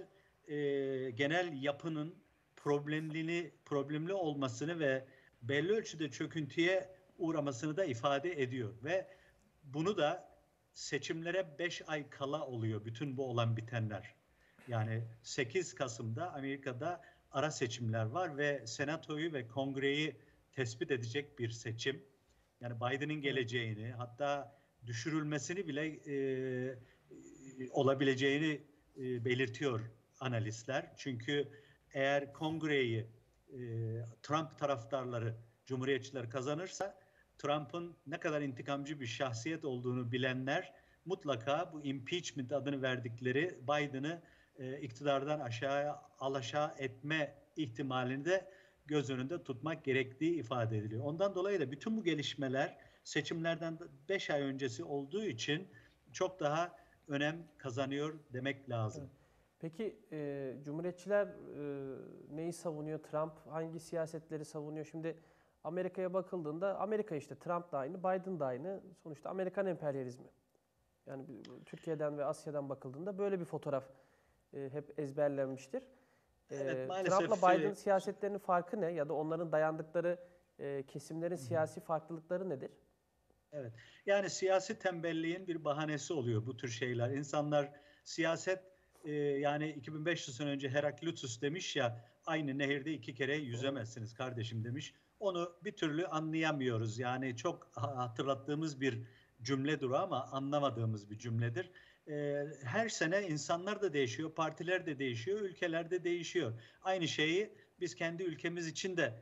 genel yapının problemli olmasını ve belli ölçüde çöküntüye uğramasını da ifade ediyor ve bunu da seçimlere 5 ay kala oluyor bütün bu olan bitenler. Yani 8 Kasım'da Amerika'da ara seçimler var ve senatoyu ve kongreyi tespit edecek bir seçim. Yani Biden'ın geleceğini, hatta düşürülmesini bile olabileceğini belirtiyor analistler. Çünkü eğer kongreyi Trump taraftarları, Cumhuriyetçiler kazanırsa Trump'ın ne kadar intikamcı bir şahsiyet olduğunu bilenler mutlaka bu impeachment adını verdikleri Biden'ı iktidardan alaşağı etme ihtimalini de göz önünde tutmak gerektiği ifade ediliyor. Ondan dolayı da bütün bu gelişmeler seçimlerden 5 ay öncesi olduğu için çok daha önem kazanıyor demek lazım. Evet. Peki Cumhuriyetçiler neyi savunuyor? Trump hangi siyasetleri savunuyor? Şimdi Amerika'ya bakıldığında Amerika işte Trump da aynı, Biden da aynı. Sonuçta Amerikan emperyalizmi. Yani Türkiye'den ve Asya'dan bakıldığında böyle bir fotoğraf hep ezberlenmiştir. Evet, Trump'la maalesef Biden'ın siyasetlerinin farkı ne? Ya da onların dayandıkları kesimlerin siyasi farklılıkları nedir? evet. Yani siyasi tembelliğin bir bahanesi oluyor bu tür şeyler. İnsanlar siyaset yani 2500 sene önce Heraklitus demiş ya aynı nehirde 2 kere yüzemezsiniz kardeşim demiş. Onu bir türlü anlayamıyoruz. Yani çok hatırlattığımız bir cümledir ama anlamadığımız bir cümledir. Her sene insanlar da değişiyor, partiler de değişiyor, ülkeler de değişiyor. Aynı şeyi biz kendi ülkemiz için de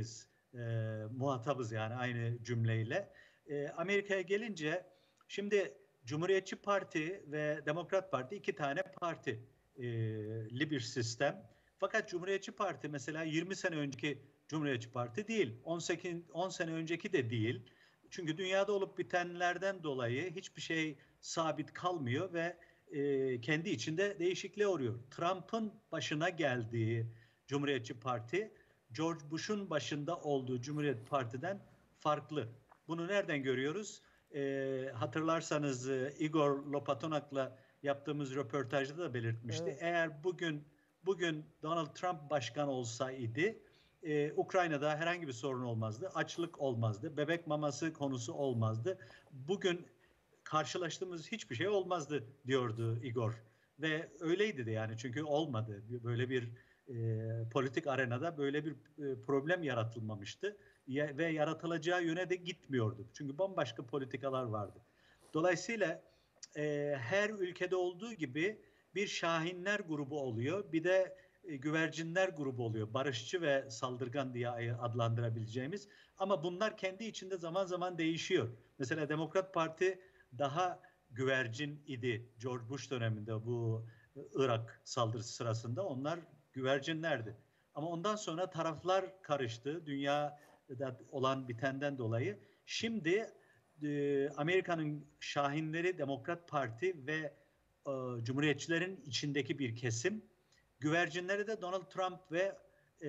muhatabız yani aynı cümleyle. Amerika'ya gelince şimdi Cumhuriyetçi Parti ve Demokrat Parti iki tane parti bir sistem. Fakat Cumhuriyetçi Parti mesela 20 sene önceki Cumhuriyetçi Parti değil. 10 sene önceki de değil. Çünkü dünyada olup bitenlerden dolayı hiçbir şey sabit kalmıyor ve kendi içinde değişikliğe uğruyor. Trump'ın başına geldiği Cumhuriyetçi Parti, George Bush'un başında olduğu Cumhuriyet Parti'den farklı. Bunu nereden görüyoruz? Hatırlarsanız Igor Lopatonak'la yaptığımız röportajda da belirtmişti. Evet. Eğer bugün Donald Trump başkan olsaydı Ukrayna'da herhangi bir sorun olmazdı. Açlık olmazdı. Bebek maması konusu olmazdı. Bugün karşılaştığımız hiçbir şey olmazdı diyordu Igor. Ve öyleydi de yani çünkü olmadı. Böyle bir politik arenada böyle bir problem yaratılmamıştı ve yaratılacağı yöne de gitmiyordu. Çünkü bambaşka politikalar vardı. Dolayısıyla her ülkede olduğu gibi bir şahinler grubu oluyor. Bir de güvercinler grubu oluyor. Barışçı ve saldırgan diye adlandırabileceğimiz. Ama bunlar kendi içinde zaman zaman değişiyor. Mesela Demokrat Parti daha güvercin idi. George Bush döneminde bu Irak saldırısı sırasında onlar güvercinlerdi. Ama ondan sonra taraflar karıştı. Dünyada olan bitenden dolayı. Şimdi Amerika'nın şahinleri Demokrat Parti ve Cumhuriyetçilerin içindeki bir kesim. Güvercinleri de Donald Trump ve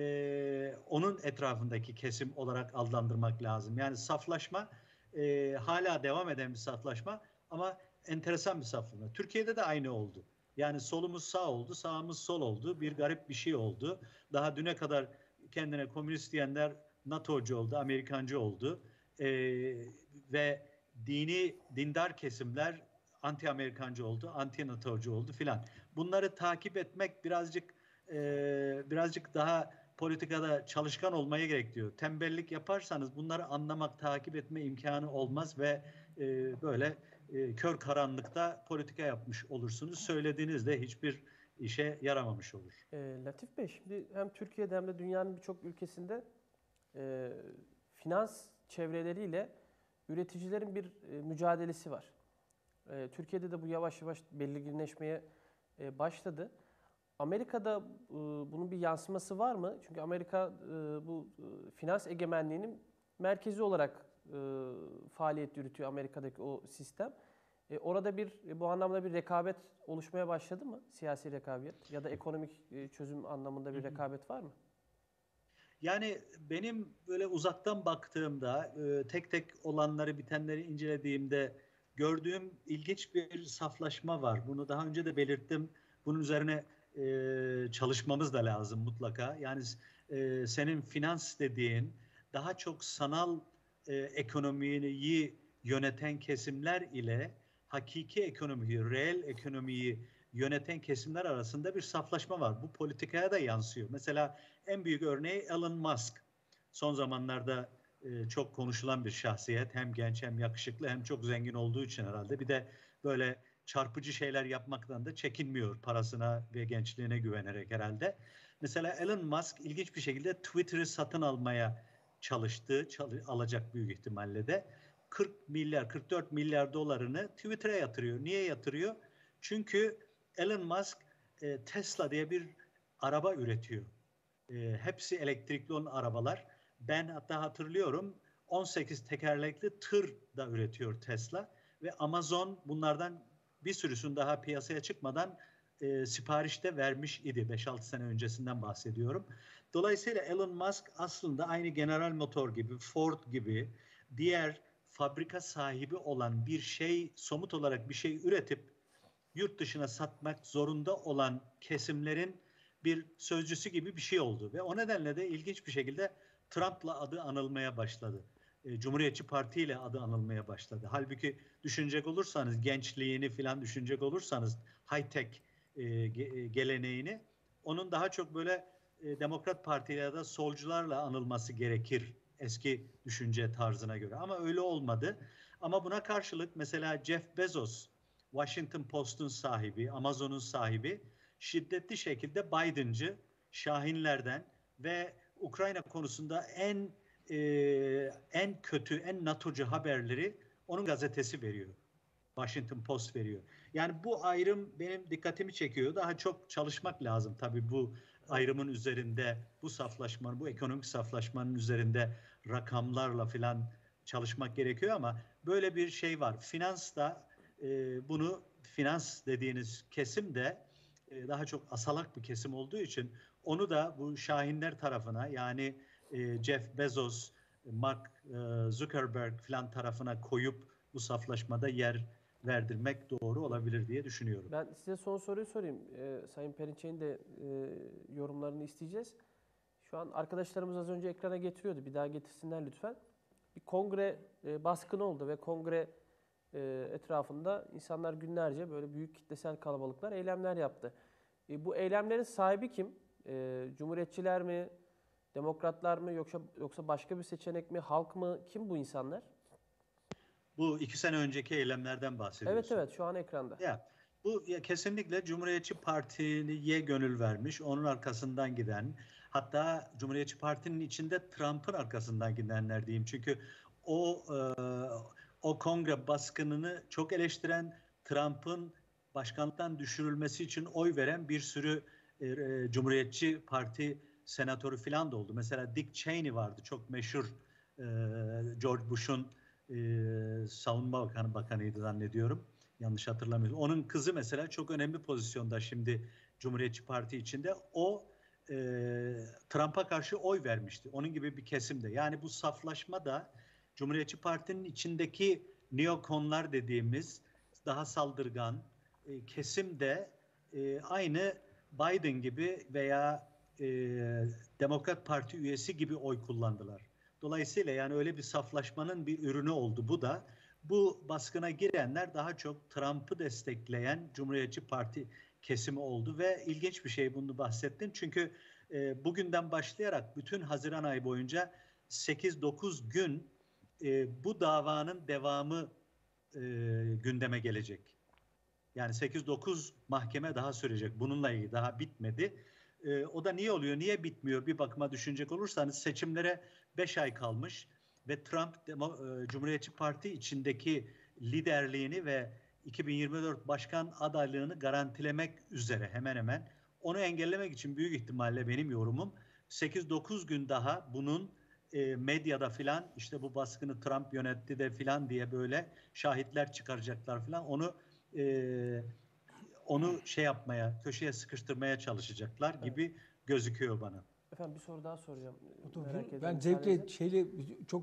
onun etrafındaki kesim olarak adlandırmak lazım. Yani saflaşma hala devam eden bir saflaşma ama enteresan bir saflaşma. Türkiye'de de aynı oldu. Yani solumuz sağ oldu, sağımız sol oldu. Bir garip bir şey oldu. Daha düne kadar kendine komünist diyenler NATO'cu oldu, Amerikancı oldu. Ve dindar kesimler anti-Amerikancı oldu, anti-NATO'cu oldu filan. Bunları takip etmek birazcık daha politikada çalışkan olmaya gerekiyor. Tembellik yaparsanız bunları anlamak, takip etme imkanı olmaz ve böyle kör karanlıkta politika yapmış olursunuz. Söylediğinizde hiçbir işe yaramamış olur. Latif Bey, şimdi hem Türkiye'de hem de dünyanın birçok ülkesinde finans çevreleriyle üreticilerin bir mücadelesi var. Türkiye'de de bu yavaş yavaş belirginleşmeye başladı. Amerika'da bunun bir yansıması var mı? Çünkü Amerika bu finans egemenliğinin merkezi olarak faaliyet yürütüyor, Amerika'daki o sistem. Orada bu anlamda bir rekabet oluşmaya başladı mı? Siyasi rekabet ya da ekonomik çözüm anlamında bir rekabet var mı? Yani benim böyle uzaktan baktığımda, tek tek olanları, bitenleri incelediğimde gördüğüm ilginç bir saflaşma var. Bunu daha önce de belirttim. Bunun üzerine çalışmamız da lazım mutlaka. Yani senin finans dediğin daha çok sanal ekonomiyi yöneten kesimler ile hakiki ekonomiyi, reel ekonomiyi yöneten kesimler arasında bir saflaşma var. Bu politikaya da yansıyor. Mesela en büyük örneği Elon Musk. Son zamanlarda çok konuşulan bir şahsiyet. Hem genç hem yakışıklı hem çok zengin olduğu için herhalde. Bir de böyle çarpıcı şeyler yapmaktan da çekinmiyor parasına ve gençliğine güvenerek herhalde. Mesela Elon Musk ilginç bir şekilde Twitter'ı satın almaya çalıştı. Alacak büyük ihtimalle de. 44 milyar dolarını Twitter'a yatırıyor. Niye yatırıyor? Çünkü Elon Musk Tesla diye bir araba üretiyor. Hepsi elektrikli olan arabalar. Ben hatta hatırlıyorum 18 tekerlekli tır da üretiyor Tesla ve Amazon bunlardan bir sürüsünü daha piyasaya çıkmadan siparişte vermiş idi. 5-6 sene öncesinden bahsediyorum. Dolayısıyla Elon Musk aslında aynı General Motor gibi, Ford gibi diğer fabrika sahibi olan bir şey, somut olarak bir şey üretip yurt dışına satmak zorunda olan kesimlerin bir sözcüsü gibi bir şey oldu. Ve o nedenle de ilginç bir şekilde Trump'la adı anılmaya başladı. Cumhuriyetçi Parti ile adı anılmaya başladı. Halbuki düşünecek olursanız, gençliğini falan düşünecek olursanız, high-tech geleneğini, onun daha çok böyle Demokrat Parti ya da solcularla anılması gerekir eski düşünce tarzına göre. Ama öyle olmadı. Ama buna karşılık mesela Jeff Bezos, Washington Post'un sahibi, Amazon'un sahibi, şiddetli şekilde Biden'cı, şahinlerden ve Ukrayna konusunda en kötü, en NATO'cu haberleri onun gazetesi veriyor. Washington Post veriyor. Yani bu ayrım benim dikkatimi çekiyor. Daha çok çalışmak lazım tabii bu ayrımın üzerinde, bu saflaşmanın, bu ekonomik saflaşmanın üzerinde rakamlarla filan çalışmak gerekiyor ama böyle bir şey var. Finans da bunu, finans dediğiniz kesim de daha çok asalak bir kesim olduğu için onu da bu şahinler tarafına, yani Jeff Bezos, Mark Zuckerberg filan tarafına koyup bu saflaşmada yer verdirmek doğru olabilir diye düşünüyorum. Ben size son soruyu sorayım. Sayın Perinçek'in de yorumlarını isteyeceğiz. Şu an arkadaşlarımız az önce ekrana getiriyordu. Bir daha getirsinler lütfen. Bir kongre baskını oldu ve kongre etrafında insanlar günlerce böyle büyük kitlesel kalabalıklar, eylemler yaptı. Bu eylemlerin sahibi kim? Cumhuriyetçiler mi? Demokratlar mı? Yoksa başka bir seçenek mi? Halk mı? Kim bu insanlar? Bu 2 sene önceki eylemlerden bahsediyorsun. Evet, şu an ekranda. Bu kesinlikle Cumhuriyetçi Parti'ye gönül vermiş, onun arkasından giden, hatta Cumhuriyetçi Parti'nin içinde Trump'ın arkasından gidenler diyeyim. Çünkü o kongre baskınını çok eleştiren, Trump'ın başkanlıktan düşürülmesi için oy veren bir sürü Cumhuriyetçi Parti senatörü falan da oldu. Mesela Dick Cheney vardı, çok meşhur, George Bush'un Savunma Bakanıydı zannediyorum. Yanlış hatırlamıyorum. Onun kızı mesela çok önemli pozisyonda şimdi Cumhuriyetçi Parti içinde. O Trump'a karşı oy vermişti. Onun gibi bir kesimde. Yani bu saflaşma da Cumhuriyetçi Parti'nin içindeki neokonlar dediğimiz daha saldırgan kesim de aynı Biden gibi veya Demokrat Parti üyesi gibi oy kullandılar. Dolayısıyla yani öyle bir saflaşmanın bir ürünü oldu bu da. Bu baskına girenler daha çok Trump'ı destekleyen Cumhuriyetçi Parti kesimi oldu ve ilginç bir şey bunu bahsettin. Çünkü bugünden başlayarak bütün Haziran ayı boyunca 8-9 gün bu davanın devamı gündeme gelecek. Yani 8-9 mahkeme daha sürecek. Bununla ilgili daha bitmedi. O da niye oluyor? Niye bitmiyor? Bir bakıma düşünecek olursanız seçimlere 5 ay kalmış ve Trump Cumhuriyetçi Parti içindeki liderliğini ve 2024 başkan adaylığını garantilemek üzere hemen hemen. Onu engellemek için büyük ihtimalle benim yorumum 8-9 gün daha bunun medyada filan işte bu baskını Trump yönetti de filan diye böyle şahitler çıkaracaklar filan. Onu şey yapmaya, köşeye sıkıştırmaya çalışacaklar gibi gözüküyor bana. Efendim bir soru daha soracağım. Ben zevkle çok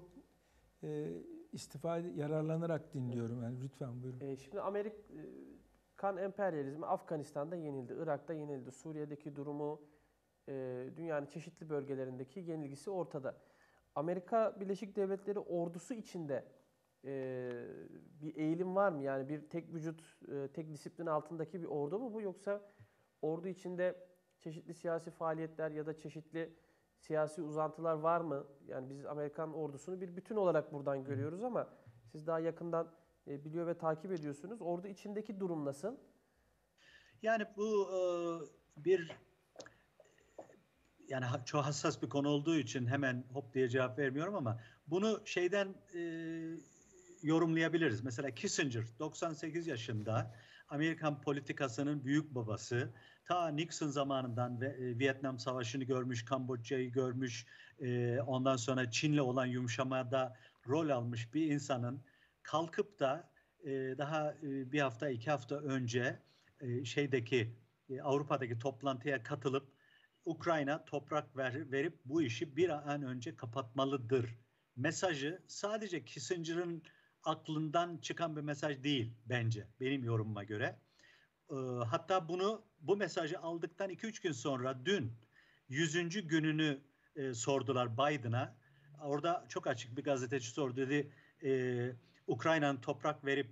yararlanarak dinliyorum. Yani lütfen buyurun. Şimdi Amerikan emperyalizmi Afganistan'da yenildi, Irak'ta yenildi, Suriye'deki durumu, dünyanın çeşitli bölgelerindeki yenilgisi ortada. Amerika Birleşik Devletleri ordusu içinde bir eğilim var mı? Yani bir tek vücut, tek disiplin altındaki bir ordu mu bu? Yoksa ordu içinde çeşitli siyasi faaliyetler ya da çeşitli siyasi uzantılar var mı? Yani biz Amerikan ordusunu bir bütün olarak buradan görüyoruz ama siz daha yakından biliyor ve takip ediyorsunuz. Ordu içindeki durum nasıl? Yani bu yani çok hassas bir konu olduğu için hemen hop diye cevap vermiyorum ama bunu şeyden yorumlayabiliriz. Mesela Kissinger 98 yaşında Amerikan politikasının büyük babası. Ta Nixon zamanından Vietnam Savaşı'nı görmüş, Kamboçya'yı görmüş, ondan sonra Çin'le olan yumuşamada rol almış bir insanın kalkıp da daha bir hafta, 2 hafta önce Avrupa'daki toplantıya katılıp Ukrayna toprak verip bu işi bir an önce kapatmalıdır mesajı sadece Kissinger'ın aklından çıkan bir mesaj değil bence, benim yorumuma göre. Hatta bu mesajı aldıktan 2-3 gün sonra dün 100. gününü sordular Biden'a. Orada çok açık bir gazeteci sordu, dedi Ukrayna'nın toprak verip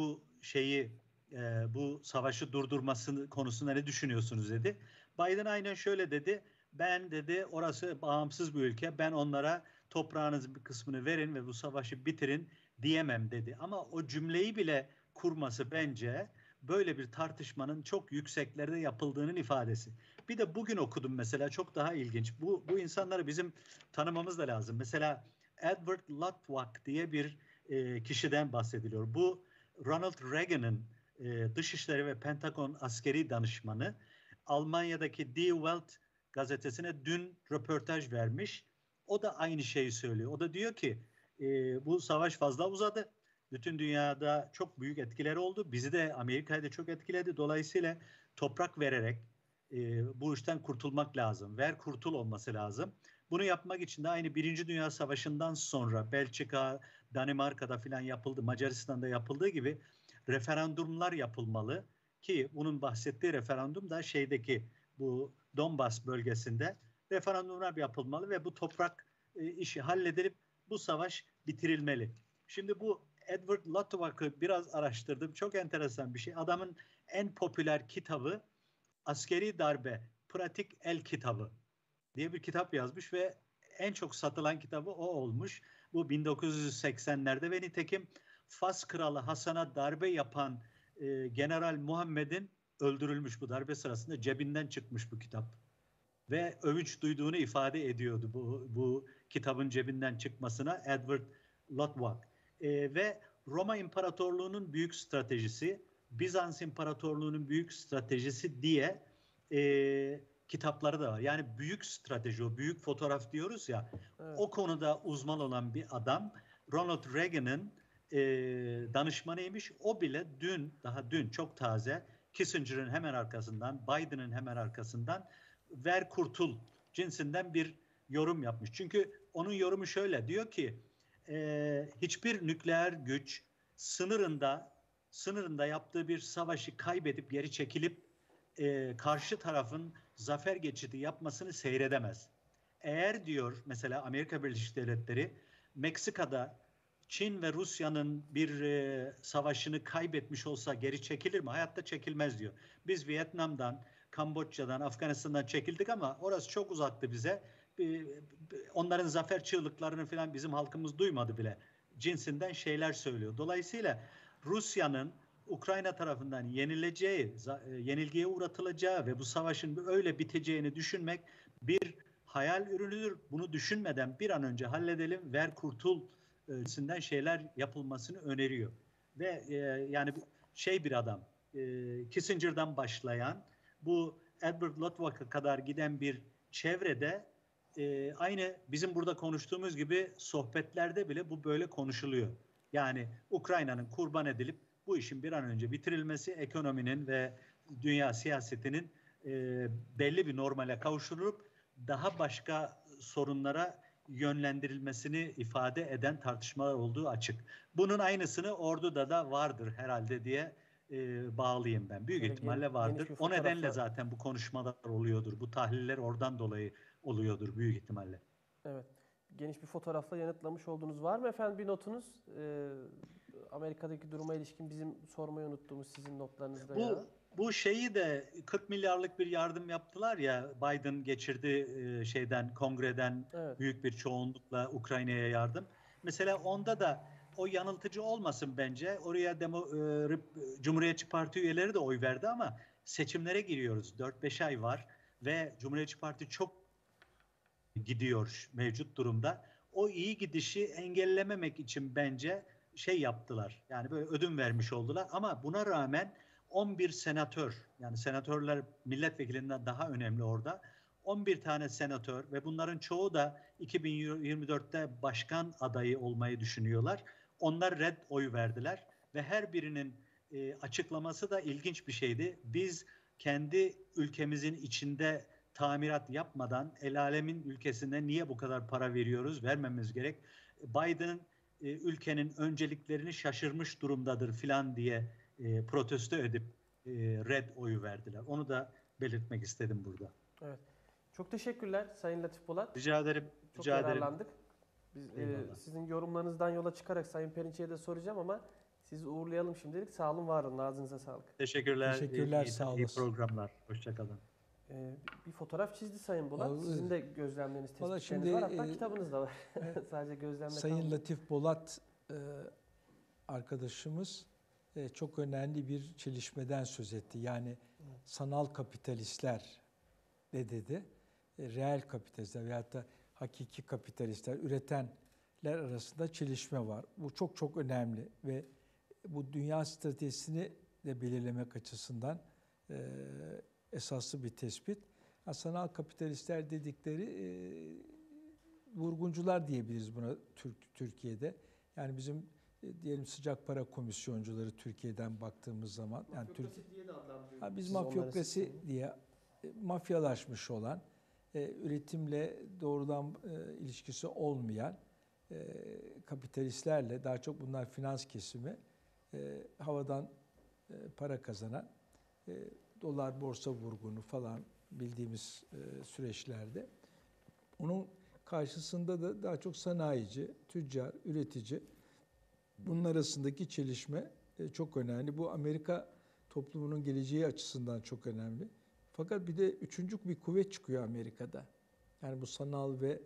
bu savaşı durdurması konusunda ne düşünüyorsunuz dedi. Biden aynen şöyle dedi. Ben dedi orası bağımsız bir ülke. Ben onlara toprağınızın bir kısmını verin ve bu savaşı bitirin diyemem dedi. Ama o cümleyi bile kurması bence böyle bir tartışmanın çok yükseklerde yapıldığının ifadesi. Bir de bugün okudum mesela, çok daha ilginç. Bu insanları bizim tanımamız da lazım. Mesela Edward Luttwak diye bir kişiden bahsediliyor. Bu Ronald Reagan'ın Dışişleri ve Pentagon askeri danışmanı. Almanya'daki Die Welt gazetesine dün röportaj vermiş. O da aynı şeyi söylüyor. O da diyor ki bu savaş fazla uzadı. Bütün dünyada çok büyük etkileri oldu. Bizi de, Amerika'yı da çok etkiledi. Dolayısıyla toprak vererek bu işten kurtulmak lazım. Ver kurtul olması lazım. Bunu yapmak için de aynı Birinci Dünya Savaşı'ndan sonra Belçika, Danimarka'da filan yapıldı, Macaristan'da yapıldığı gibi referandumlar yapılmalı ki bunun bahsettiği referandum da bu Donbas bölgesinde referandumlar yapılmalı ve bu toprak işi halledilip bu savaş bitirilmeli. Şimdi bu Edward Luttwak'ı biraz araştırdım. Çok enteresan bir şey. Adamın en popüler kitabı Askeri Darbe, Pratik El Kitabı diye bir kitap yazmış ve en çok satılan kitabı o olmuş. Bu 1980'lerde ve nitekim Fas Kralı Hasan'a darbe yapan General Muhammed'in öldürülmüş bu darbe sırasında, cebinden çıkmış bu kitap. Ve övünç duyduğunu ifade ediyordu bu kitabın cebinden çıkmasına Edward Luttwak. Ve Roma İmparatorluğu'nun büyük stratejisi, Bizans İmparatorluğu'nun büyük stratejisi diye kitapları da var. Yani büyük strateji, o büyük fotoğraf diyoruz ya, evet. O konuda uzman olan bir adam, Ronald Reagan'ın danışmanıymış. O bile daha dün çok taze, Kissinger'ın hemen arkasından, Biden'ın hemen arkasından ver kurtul cinsinden bir yorum yapmış. Çünkü onun yorumu şöyle, diyor ki hiçbir nükleer güç sınırında yaptığı bir savaşı kaybedip geri çekilip karşı tarafın zafer geçidi yapmasını seyredemez. Eğer diyor mesela Amerika Birleşik Devletleri Meksika'da Çin ve Rusya'nın bir savaşını kaybetmiş olsa geri çekilir mi? Hayatta çekilmez diyor. Biz Vietnam'dan, Kamboçya'dan, Afganistan'dan çekildik ama orası çok uzaktı bize. Onların zafer çığlıklarını falan bizim halkımız duymadı bile. Cinsinden şeyler söylüyor. Dolayısıyla Rusya'nın Ukrayna tarafından yenilgiye uğratılacağı ve bu savaşın öyle biteceğini düşünmek bir hayal ürünüdür. Bunu düşünmeden bir an önce halledelim, ver kurtul cinsinden şeyler yapılmasını öneriyor. Ve yani bir adam, Kissinger'dan başlayan, bu Edward Luttwak'a kadar giden bir çevrede aynı bizim burada konuştuğumuz gibi sohbetlerde bile bu böyle konuşuluyor. Yani Ukrayna'nın kurban edilip bu işin bir an önce bitirilmesi, ekonominin ve dünya siyasetinin belli bir normale kavuşturup daha başka sorunlara yönlendirilmesini ifade eden tartışmalar olduğu açık. Bunun aynısını orduda da vardır herhalde diye bağlayayım ben. Büyük ihtimalle vardır. O nedenle zaten bu konuşmalar oluyordur. Bu tahliller oradan dolayı oluyordur büyük ihtimalle. Evet. Geniş bir fotoğrafla yanıtlamış oldunuz. Var mı efendim bir notunuz? Amerika'daki duruma ilişkin bizim sormayı unuttuğumuz sizin notlarınızda ya. Bu şeyi de 40 milyarlık bir yardım yaptılar ya, Biden geçirdi kongreden büyük bir çoğunlukla Ukrayna'ya yardım. Mesela onda da o yanıltıcı olmasın bence. Oraya Cumhuriyetçi Parti üyeleri de oy verdi ama seçimlere giriyoruz. 4-5 ay var ve Cumhuriyetçi Parti çok gidiyor mevcut durumda. O iyi gidişi engellememek için bence yaptılar. Yani böyle ödün vermiş oldular ama buna rağmen 11 senatör, yani senatörler milletvekilinden daha önemli orada. 11 tane senatör ve bunların çoğu da 2024'te başkan adayı olmayı düşünüyorlar. Onlar red oyu verdiler ve her birinin açıklaması da ilginç bir şeydi. Biz kendi ülkemizin içinde tamirat yapmadan el alemin ülkesine niye bu kadar para veriyoruz? Vermemiz gerek. Biden ülkenin önceliklerini şaşırmış durumdadır filan diye protesto edip red oyu verdiler. Onu da belirtmek istedim burada. Evet. Çok teşekkürler Sayın Latif Polat. Rica ederim. Çok yararlandık. Biz sizin yorumlarınızdan yola çıkarak Sayın Perinçek'e de soracağım ama sizi uğurlayalım şimdilik. Sağ olun, var olun. Ağzınıza sağlık. Teşekkürler. Teşekkürler, sağ olasın. İyi programlar. Hoşçakalın. Bir fotoğraf çizdi Sayın Polat. Sizin de gözlemleriniz, tespitleriniz şimdi, var. Hatta kitabınız da var. Sadece gözlemle Sayın kalmadı. Latif Polat arkadaşımız çok önemli bir çelişmeden söz etti. Yani sanal kapitalistler ne dedi? Reel kapitalistler veyahut da hakiki kapitalistler, üretenler arasında çelişme var. Bu çok çok önemli ve bu dünya stratejisini de belirlemek açısından esaslı bir tespit. Sanal kapitalistler dedikleri vurguncular diyebiliriz buna Türkiye'de. Yani bizim diyelim sıcak para komisyoncuları Türkiye'den baktığımız zaman, yani diye de adlandırıyoruz. biz mafyokrasi diye mafyalaşmış olan, üretimle doğrudan ilişkisi olmayan kapitalistlerle, daha çok bunlar finans kesimi, havadan para kazanan, dolar borsa vurgunu falan bildiğimiz süreçlerde. Onun karşısında da daha çok sanayici, tüccar, üretici, bunun arasındaki çelişme çok önemli. Bu Amerika toplumunun geleceği açısından çok önemli. Fakat bir de üçüncü bir kuvvet çıkıyor Amerika'da. Yani bu sanal ve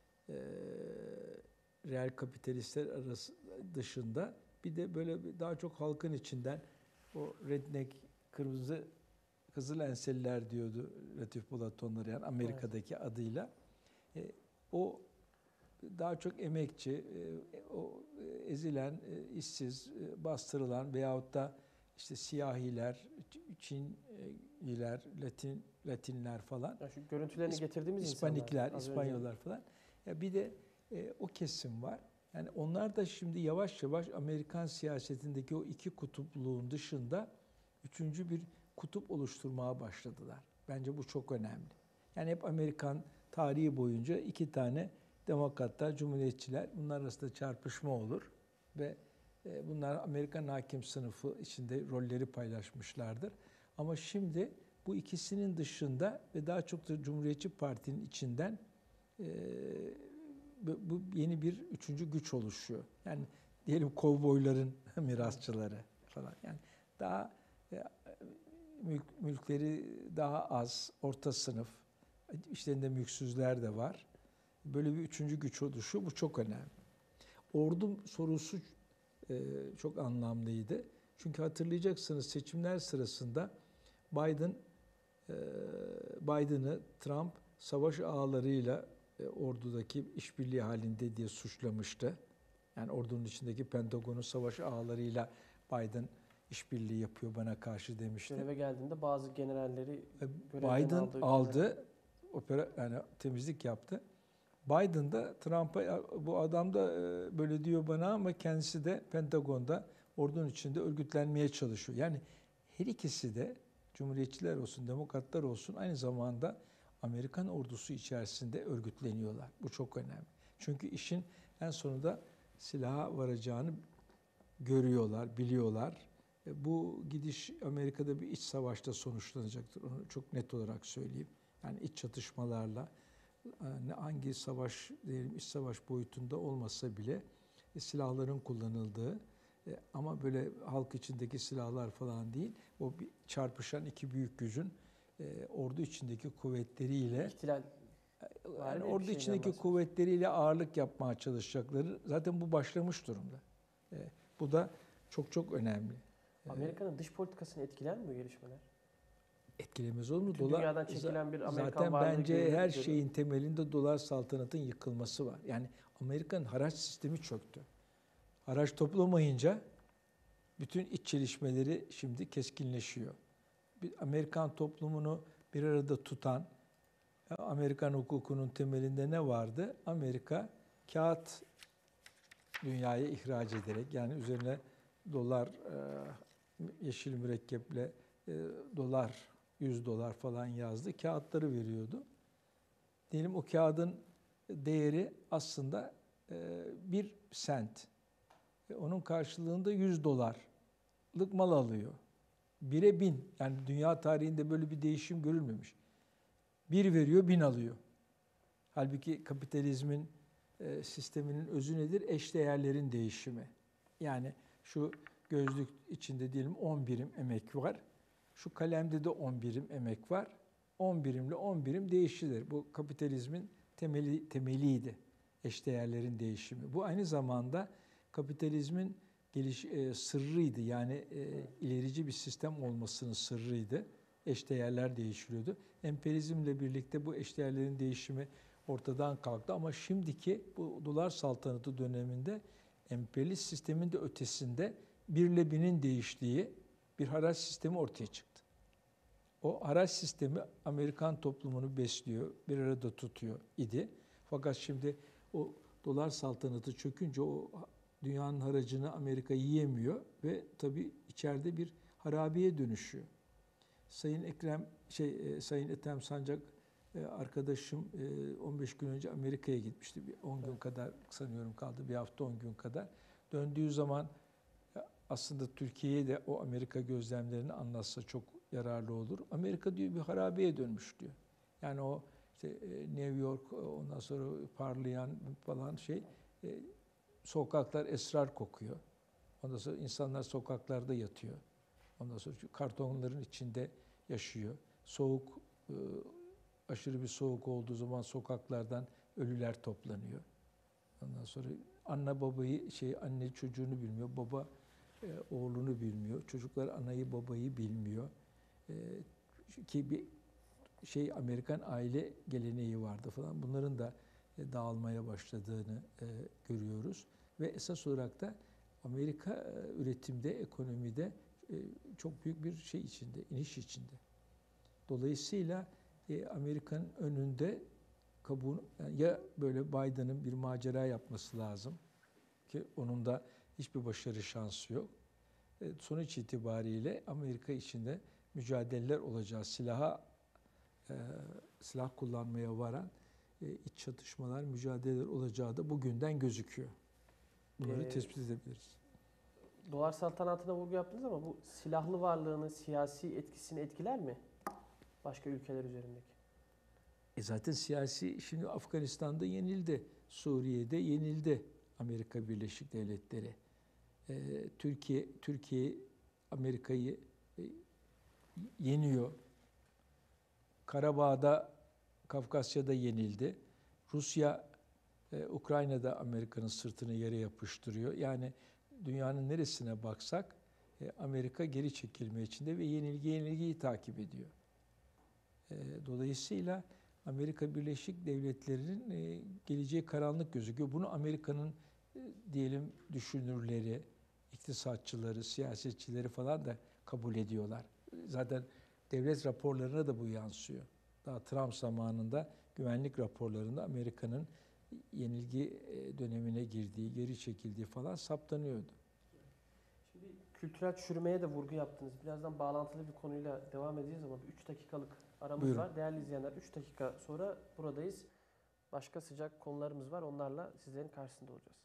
reel kapitalistler arası dışında bir de böyle daha çok halkın içinden o redneck, kızıl enseliler diyordu Latif Polat onları, yani Amerika'daki adıyla. O daha çok emekçi, o ezilen, işsiz, bastırılan veyahut da işte siyahiler, Çinliler, Latinler falan. Ya şu görüntülerini getirdiğimiz İspanikler, insanlar. İspanyollar falan. Ya bir de o kesim var. Yani onlar da şimdi yavaş yavaş Amerikan siyasetindeki o iki kutupluğun dışında üçüncü bir kutup oluşturmaya başladılar. Bence bu çok önemli. Yani hep Amerikan tarihi boyunca iki tane demokratlar, cumhuriyetçiler, bunlar arasında çarpışma olur ve bunlar Amerikan hakim sınıfı içinde rolleri paylaşmışlardır. Ama şimdi bu ikisinin dışında ve daha çok da Cumhuriyetçi Parti'nin içinden bu yeni bir üçüncü güç oluşuyor. Yani diyelim kovboyların mirasçıları falan. Yani daha mülkleri daha az, orta sınıf, işlerinde mülksüzler de var. Böyle bir üçüncü güç oluşuyor. Bu çok önemli. Ordu sorusu çok anlamlıydı. Çünkü hatırlayacaksınız seçimler sırasında Biden'ı Trump savaş ağlarıyla ordudaki işbirliği halinde diye suçlamıştı. Yani ordunun içindeki Pentagon'un savaş ağlarıyla Biden işbirliği yapıyor bana karşı demişti. Göreve geldiğinde bazı generalleri Biden aldı, yani temizlik yaptı. Biden da Trump'a bu adam da böyle diyor bana ama kendisi de Pentagon'da ordunun içinde örgütlenmeye çalışıyor. Yani her ikisi de Cumhuriyetçiler olsun, Demokratlar olsun aynı zamanda Amerikan ordusu içerisinde örgütleniyorlar. Bu çok önemli. Çünkü işin en sonunda silaha varacağını görüyorlar, biliyorlar. Bu gidiş Amerika'da bir iç savaşta sonuçlanacaktır. Onu çok net olarak söyleyeyim. Yani iç çatışmalarla hangi savaş diyelim iç savaş boyutunda olmasa bile silahların kullanıldığı ama böyle halk içindeki silahlar falan değil. O bir çarpışan iki büyük gücün ordu içindeki kuvvetleriyle yani ordu içindeki kuvvetleriyle ağırlık yapmaya çalışacakları zaten bu başlamış durumda. Bu da çok çok önemli. Amerika'nın dış politikasını etkiler mi bu gelişmeler? Etkilemez olur mu? Dünyadan çekilen bir Amerikan zaten varlığı bence her şeyin temelinde dolar saltanatın yıkılması var. Yani Amerika'nın haraç sistemi çöktü. Haraç toplamayınca bütün iç çelişmeleri şimdi keskinleşiyor. Amerikan toplumunu bir arada tutan, Amerikan hukukunun temelinde ne vardı? Amerika kağıt dünyaya ihraç ederek, yani üzerine dolar, yeşil mürekkeple dolar, 100 dolar falan yazdı. Kağıtları veriyordu. Diyelim o kağıdın değeri aslında 1 sent. Onun karşılığında 100 dolarlık mal alıyor. 1'e 1000. Yani dünya tarihinde böyle bir değişim görülmemiş. 1 veriyor, 1000 alıyor. Halbuki kapitalizmin sisteminin özü nedir? Eşdeğerlerin değişimi. Yani şu gözlük içinde diyelim 10 birim emek var. Şu kalemde de 10 birim emek var. 10 birimle 10 birim değişilir. Bu kapitalizmin temeliydi. Eşdeğerlerin değişimi. Bu aynı zamanda kapitalizmin sırrıydı. Yani ilerici bir sistem olmasının sırrıydı. Eşdeğerler değişiliyordu. Emperyalizmle birlikte bu eşdeğerlerin değişimi ortadan kalktı. Ama şimdiki bu dolar saltanatı döneminde emperyalist sistemin de ötesinde 1 ile 1000'in değiştiği bir haraç sistemi ortaya çıktı. O haraç sistemi Amerikan toplumunu besliyor, bir arada tutuyor idi. Fakat şimdi o dolar saltanatı çökünce o dünyanın haracını Amerika yiyemiyor ve tabii içeride bir harabeye dönüşüyor. Sayın Ethem Sancak arkadaşım 15 gün önce Amerika'ya gitmişti. 10 gün kadar sanıyorum kaldı. Bir hafta 10 gün kadar. Döndüğü zaman aslında Türkiye'ye de o Amerika gözlemlerini anlatsa çok yararlı olur. Amerika diyor bir harabeye dönmüş diyor. Yani o işte New York ondan sonra parlayan falan sokaklar esrar kokuyor. Ondan sonra insanlar sokaklarda yatıyor. Ondan sonra kartonların içinde yaşıyor. Soğuk, aşırı bir soğuk olduğu zaman sokaklardan ölüler toplanıyor. Ondan sonra anne çocuğunu bilmiyor, baba oğlunu bilmiyor. Çocuklar anayı babayı bilmiyor. Ki bir Amerikan aile geleneği vardı falan. Bunların da dağılmaya başladığını görüyoruz. Ve esas olarak da Amerika üretimde, ekonomide çok büyük bir iniş içinde. Dolayısıyla Amerika'nın önünde ya böyle Biden'ın bir macera yapması lazım. çünkü onun da hiçbir başarı şansı yok. Sonuç itibariyle Amerika içinde mücadeleler olacağı, silah kullanmaya varan iç çatışmalar, mücadeleler olacağı da bugünden gözüküyor. Bunları tespit edebiliriz. Dolar saltanatına vurgu yaptınız ama bu silahlı varlığını, siyasi etkisini etkiler mi başka ülkeler üzerindeki? Zaten siyasi, şimdi Afganistan'da yenildi, Suriye'de yenildi Amerika Birleşik Devletleri. Türkiye Amerika'yı yeniyor. Karabağ'da, Kafkasya'da yenildi. Rusya, Ukrayna'da Amerika'nın sırtını yere yapıştırıyor. Yani dünyanın neresine baksak Amerika geri çekilme içinde ve yenilgiyi takip ediyor. Dolayısıyla Amerika Birleşik Devletleri'nin geleceği karanlık gözüküyor. Bunu Amerika'nın diyelim düşünürleri, iktisatçıları, siyasetçileri falan da kabul ediyorlar. Zaten devlet raporlarına da bu yansıyor. Daha Trump zamanında güvenlik raporlarında Amerika'nın yenilgi dönemine girdiği, geri çekildiği falan saptanıyordu. Şimdi kültürel çürümeye de vurgu yaptınız. Birazdan bağlantılı bir konuyla devam edeceğiz ama 3 dakikalık aramız Buyurun. var. Değerli izleyenler 3 dakika sonra buradayız. Başka sıcak konularımız var. Onlarla sizlerin karşısında olacağız.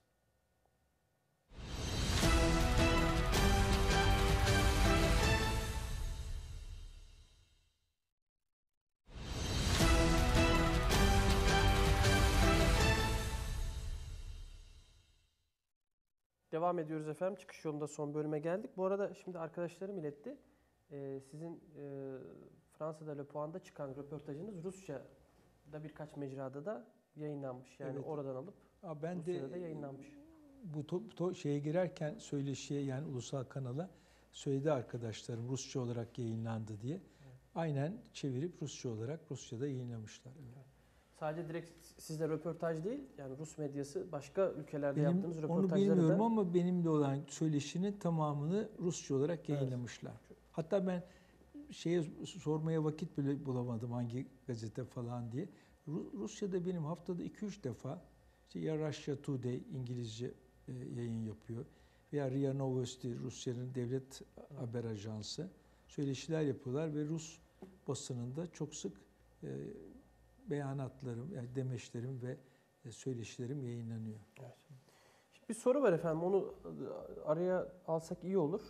Devam ediyoruz efendim. Çıkış yolunda son bölüme geldik. Bu arada şimdi arkadaşlarım iletti. Sizin Fransa'da Le Poind'da çıkan röportajınız Rusya'da birkaç mecrada da yayınlanmış. Yani Evet. oradan alıp Ben Rusya'da da de yayınlanmış. bu şeye girerken söyleşiye, yani ulusal kanala söyledi arkadaşlarım Rusça olarak yayınlandı diye. Evet. Aynen çevirip Rusça olarak Rusya'da yayınlamışlar. Evet. Sadece direkt sizle röportaj değil, yani Rus medyası başka ülkelerde Benim yaptığınız onu röportajları bilmiyorum da... ama benimle olan söyleşinin tamamını Rusça olarak yayınlamışlar. Evet. Hatta ben şeye sormaya vakit bile bulamadım hangi gazete falan diye. Rusya'da benim haftada 2-3 defa işte ya Russia Today İngilizce yayın yapıyor veya RIA Novosti Rusya'nın devlet haber ajansı söyleşiler yapıyorlar ve Rus basınında çok sık beyanatlarım, yani demeçlerim ve söyleşilerim yayınlanıyor. Evet. Şimdi bir soru var efendim, onu araya alsak iyi olur.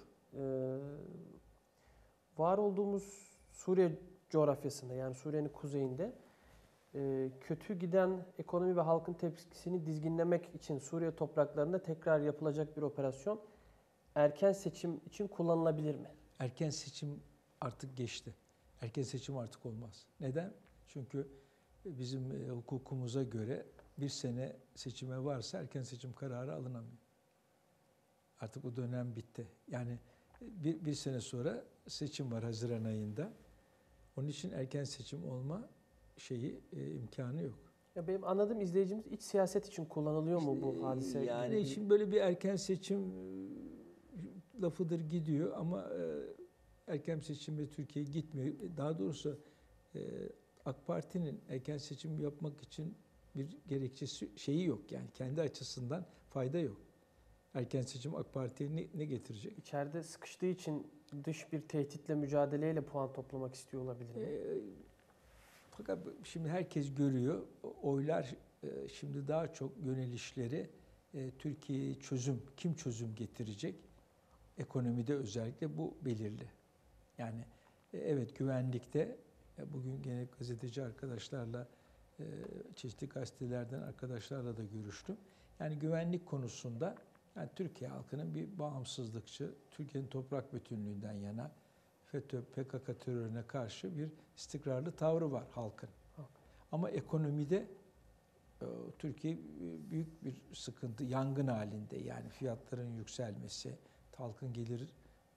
Var olduğumuz Suriye coğrafyasında, yani Suriye'nin kuzeyinde kötü giden ekonomi ve halkın tepkisini dizginlemek için Suriye topraklarında tekrar yapılacak bir operasyon erken seçim için kullanılabilir mi? Erken seçim artık geçti. Erken seçim artık olmaz. Neden? Çünkü bizim hukukumuza göre bir sene seçime varsa erken seçim kararı alınamıyor. Artık o dönem bitti. Yani bir sene sonra seçim var Haziran ayında. Onun için erken seçim olma imkanı yok. Ya benim anladığım, izleyicimiz iç siyaset için kullanılıyor mu bu hadise? Yani şimdi böyle bir erken seçim lafıdır gidiyor ama erken seçimde Türkiye gitmiyor. Daha doğrusu AK Parti'nin erken seçim yapmak için bir gerekçesi yok, yani kendi açısından fayda yok. Erken seçim AK Parti'ye ne getirecek? İçeride sıkıştığı için dış bir tehditle, mücadeleyle puan toplamak istiyor olabilir mi? Fakat şimdi herkes görüyor, oylar şimdi daha çok yönelişleri Türkiye'ye kim çözüm getirecek? Ekonomide özellikle bu belirli. Yani evet, güvenlikte bugün gene gazeteci arkadaşlarla, çeşitli gazetelerden arkadaşlarla da görüştüm. Yani güvenlik konusunda yani Türkiye halkının bir bağımsızlıkçı, Türkiye'nin toprak bütünlüğünden yana, FETÖ, PKK terörüne karşı bir istikrarlı tavrı var halkın. Ama ekonomide Türkiye büyük bir sıkıntı, yangın halinde. Yani fiyatların yükselmesi, halkın gelir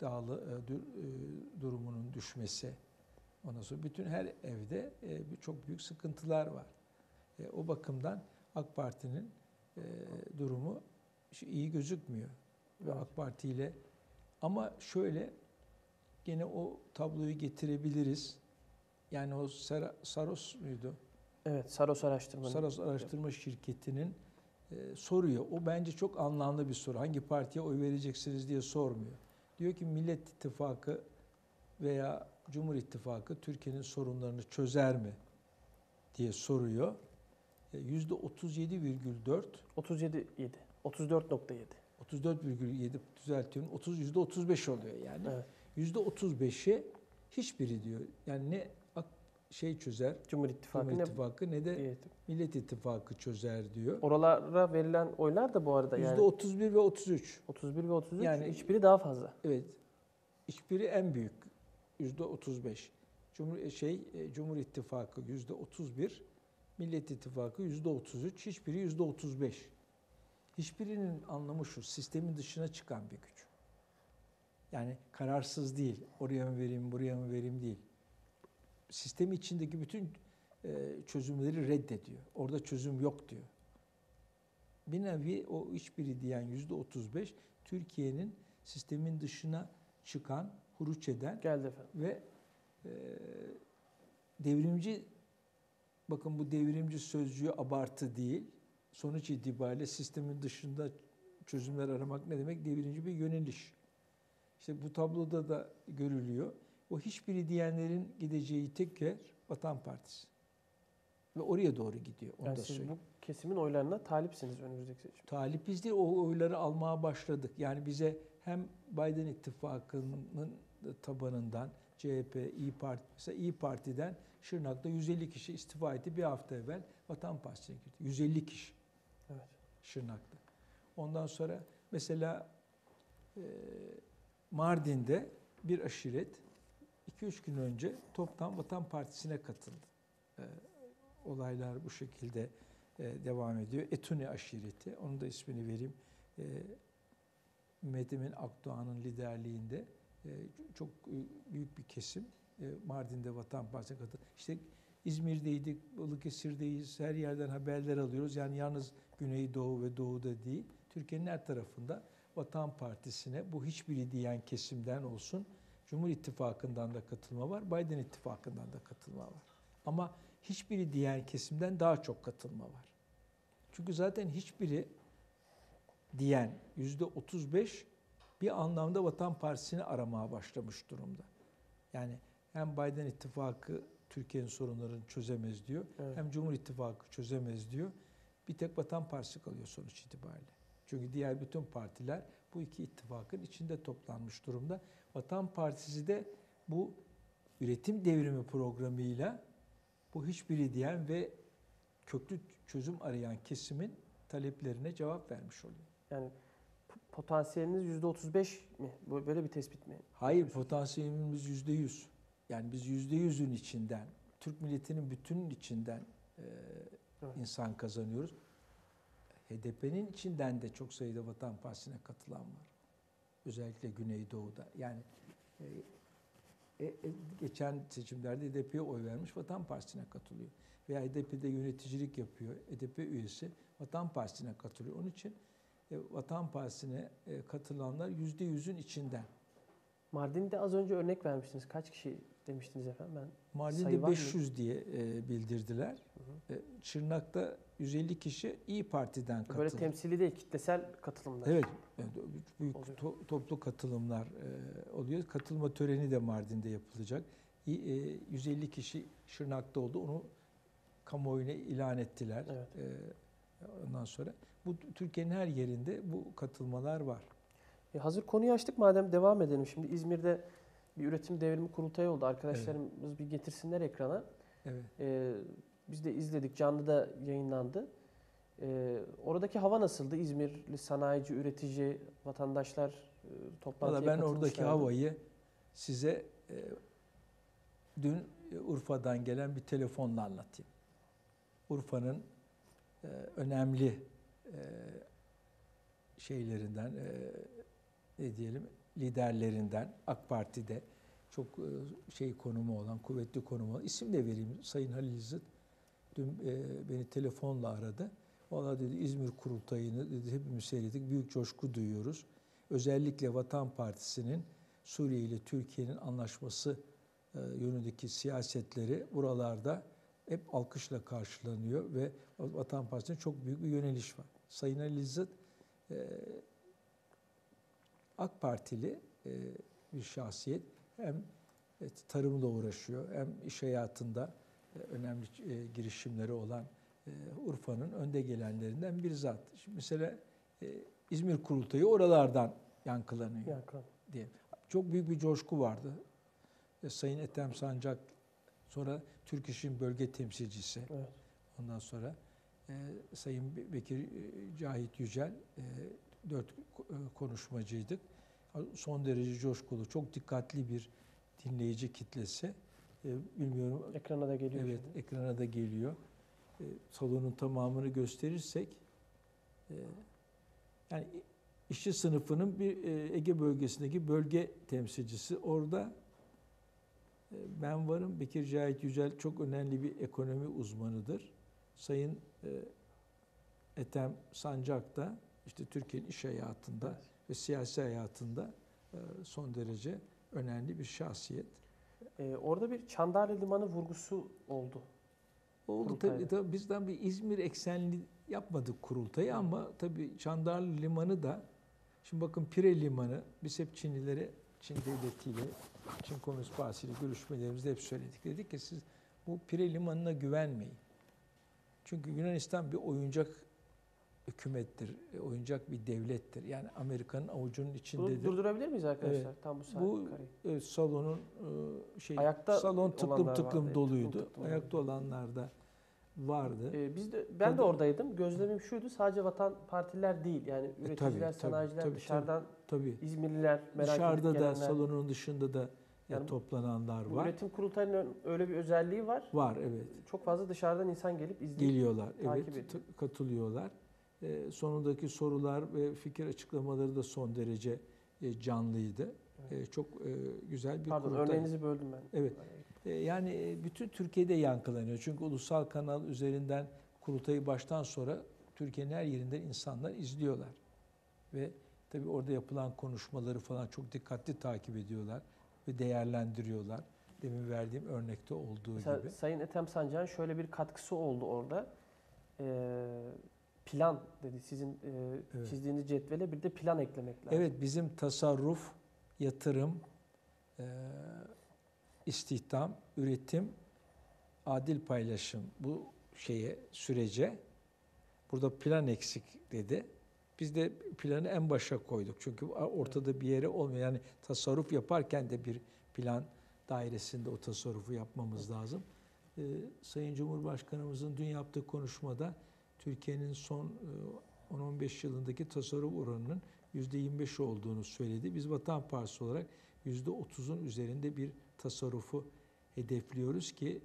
durumunun düşmesi. Ondan sonra bütün her evde çok büyük sıkıntılar var. O bakımdan AK Parti'nin durumu iyi gözükmüyor. Ve AK Parti ile, ama şöyle gene o tabloyu getirebiliriz. Yani o Saros muydu? Evet, Saros Araştırma'nın. Saros Araştırma Şirketi'nin soruyor. O bence çok anlamlı bir soru. Hangi partiye oy vereceksiniz diye sormuyor. Diyor ki Millet İttifakı veya Cumhur İttifakı Türkiye'nin sorunlarını çözer mi diye soruyor. %37,4, 37,7, 34,7. 34,7 düzeltiyorum. %35 oluyor yani. Evet. %35'i hiçbiri diyor. Yani ne çözer, Cumhur İttifakı, Cumhur İttifakı ne de Evet. Millet İttifakı çözer diyor. Oralara verilen oylar da bu arada yani %31 ve 33. 31 ve 33, Yani hiçbiri daha fazla. Evet. Hiçbiri en büyük. %35. Cumhur İttifakı %31, Millet İttifakı %33, hiçbiri %35. Hiçbirinin anlamı şu, sistemin dışına çıkan bir güç. Yani kararsız değil, oraya mı vereyim, buraya mı vereyim değil. Sistem içindeki bütün çözümleri reddediyor. Orada çözüm yok diyor. Bir nevi o hiçbiri diyen %35, Türkiye'nin sistemin dışına çıkan, huruç eden Geldi efendim. ve devrimci, bakın bu devrimci sözcüğü abartı değil, sonuç itibariyle sistemin dışında çözümler aramak ne demek? Devrimci bir yöneliş. İşte bu tabloda da görülüyor. O hiçbiri diyenlerin gideceği tek yer Vatan Partisi. Ve oraya doğru gidiyor. Onu Yani da siz söyleyeyim. bu kesimin oylarına talipsiniz önümüzdeki seçim. Talibiz değil, o oyları almaya başladık. Yani bize hem Biden ittifakının tabanından CHP, İYİ Parti, mesela İYİ Parti'den Şırnak'ta 150 kişi istifa etti. Bir hafta evvel Vatan Partisi'ne girdi. 150 kişi Evet. Şırnak'ta. Ondan sonra mesela Mardin'de bir aşiret 2-3 gün önce toptan Vatan Partisi'ne katıldı. Olaylar bu şekilde devam ediyor. Etune aşireti, onun da ismini vereyim. Mehmet Emin Akdoğan'ın liderliğinde çok büyük bir kesim Mardin'de Vatan Partisi'ne katıldı. İşte İzmir'deydik, Balıkesir'deyiz, her yerden haberler alıyoruz. Yani yalnız Güneydoğu ve Doğu'da değil, Türkiye'nin her tarafında Vatan Partisi'ne bu hiçbiri diyen kesimden olsun, Cumhur İttifakı'ndan da katılma var, Biden İttifakı'ndan da katılma var. Ama hiçbiri diğer kesimden daha çok katılma var. Çünkü zaten hiçbiri diyen %35 bir anlamda Vatan Partisi'ni aramaya başlamış durumda. Yani hem Biden İttifakı Türkiye'nin sorunlarını çözemez diyor, Evet. hem Cumhur İttifakı çözemez diyor. Bir tek Vatan Partisi kalıyor sonuç itibariyle. Çünkü diğer bütün partiler bu iki ittifakın içinde toplanmış durumda. Vatan Partisi de bu üretim devrimi programıyla bu hiçbiri diyen ve köklü çözüm arayan kesimin taleplerine cevap vermiş oluyor. Yani potansiyeliniz %35 mi? Böyle bir tespit mi? Hayır, potansiyelimiz %100. Yani biz %100'ün içinden, Türk milletinin bütünün içinden Evet. insan kazanıyoruz. HDP'nin içinden de çok sayıda Vatan Partisi'ne katılan var. Özellikle Güneydoğu'da. Yani geçen seçimlerde HDP'ye oy vermiş, Vatan Partisi'ne katılıyor. Veya HDP'de yöneticilik yapıyor, HDP üyesi Vatan Partisi'ne katılıyor. Onun için Vatan Partisi'ne katılanlar %100'ün içinden. Mardin'de az önce örnek vermiştiniz. Kaç kişi demiştiniz efendim? Ben sayı Mardin'de var mı? 500 diye bildirdiler. Şırnak'ta 150 kişi İYİ Parti'den katıldı. Böyle temsili değil, kitlesel katılımlar. Evet, büyük oluyor. toplu katılımlar oluyor. Katılma töreni de Mardin'de yapılacak. 150 kişi Şırnak'ta oldu. Onu kamuoyuna ilan ettiler. Evet. Ondan sonra bu Türkiye'nin her yerinde bu katılmalar var. Hazır konuyu açtık, madem devam edelim. Şimdi İzmir'de bir üretim devrimi kurultayı oldu. Arkadaşlarımız bir getirsinler ekrana. Evet. Biz de izledik, canlı da yayınlandı. Oradaki hava nasıldı? İzmirli sanayici, üretici, vatandaşlar toplantıya Valla ben oradaki katılmışlardı. havayı size dün Urfa'dan gelen bir telefonla anlatayım. Urfa'nın önemli şeylerinden, ne diyelim, liderlerinden, AK Parti'de çok konumu olan, kuvvetli konumu olan, isim de vereyim, Sayın Halil İzzet dün beni telefonla aradı. Valla dedi, İzmir kurultayını dedi, hepimiz seyrettik, büyük coşku duyuyoruz. Özellikle Vatan Partisi'nin Suriye ile Türkiye'nin anlaşması yönündeki siyasetleri buralarda hep alkışla karşılanıyor ve Vatan Partisi'nin çok büyük bir yöneliş var. Sayın Ali İzzet AK Partili bir şahsiyet. Hem tarımla uğraşıyor hem iş hayatında önemli girişimleri olan Urfa'nın önde gelenlerinden bir zat. Şimdi mesela İzmir Kurultayı oralardan yankılanıyor diye. Çok büyük bir coşku vardı. Sayın Ethem Sancak, sonra Türk İş'in bölge temsilcisi. Evet. Ondan sonra Sayın Bekir Cahit Yücel, 4 konuşmacıydık. Son derece coşkulu, çok dikkatli bir dinleyici kitlesi. Bilmiyorum. Ekrana da geliyor. Evet, şimdi. ekrana da geliyor. Salonun tamamını gösterirsek, yani işçi sınıfının bir Ege bölgesindeki bölge temsilcisi. Orada ben varım. Bekir Cahit Yücel çok önemli bir ekonomi uzmanıdır. Sayın Ethem Sancak da işte Türkiye'nin iş hayatında ve siyasi hayatında son derece önemli bir şahsiyet. Orada bir Çandarlı Limanı vurgusu oldu. Oldu tabii bizden bir İzmir eksenli yapmadık kurultayı ama tabii Çandarlı Limanı da, şimdi bakın Pire Limanı, biz hep Çinlilere, Çin devletiyle, Çin Komünist Partisi ile görüşmelerimizde hep söyledik. Dedik ki siz bu Pire Limanı'na güvenmeyin. Çünkü Yunanistan bir oyuncak hükümettir, oyuncak bir devlettir. Yani Amerika'nın avucunun içindedir. Bunu durdurabilir miyiz arkadaşlar? Evet. Tam bu Bu salonun Ayakta salon tıklım vardı, doluydu. tıklım Ayakta olanlar da vardı. Ben de oradaydım. Gözlemim şuydu. Sadece Vatan Partililer değil. Yani üreticiler, sanayiciler, dışarıdan tabii. İzmirliler, merak edip Dışarıda da, gelenler. salonun dışında da Yani toplananlar Bu var. üretim kurultayının öyle bir özelliği var. Var, evet. Çok fazla dışarıdan insan gelip izleyip Geliyorlar, takip evet, ediyor. katılıyorlar. Sonundaki sorular ve fikir açıklamaları da son derece canlıydı. Evet. Çok güzel bir Pardon, kurultay. örneğinizi böldüm ben. Evet. Yani bütün Türkiye'de yankılanıyor. Çünkü ulusal kanal üzerinden kurultayı baştan sonra Türkiye'nin her yerinden insanlar izliyorlar. Ve tabii orada yapılan konuşmaları falan çok dikkatli takip ediyorlar ve değerlendiriyorlar. Demin verdiğim örnekte olduğu Mesela gibi. Sayın Ethem Sancak'ın şöyle bir katkısı oldu orada. Plan dedi. Sizin Evet. çizdiğiniz cetvele bir de plan eklemek lazım. Evet, bizim tasarruf, yatırım, istihdam, üretim, adil paylaşım bu sürece burada plan eksik dedi. Biz de planı en başa koyduk. Çünkü ortada bir yere olmuyor. Yani tasarruf yaparken de bir plan dairesinde o tasarrufu yapmamız lazım. Sayın Cumhurbaşkanımızın dün yaptığı konuşmada Türkiye'nin son 10-15 yılındaki tasarruf oranının %25 olduğunu söyledi. Biz Vatan Partisi olarak %30'un üzerinde bir tasarrufu hedefliyoruz ki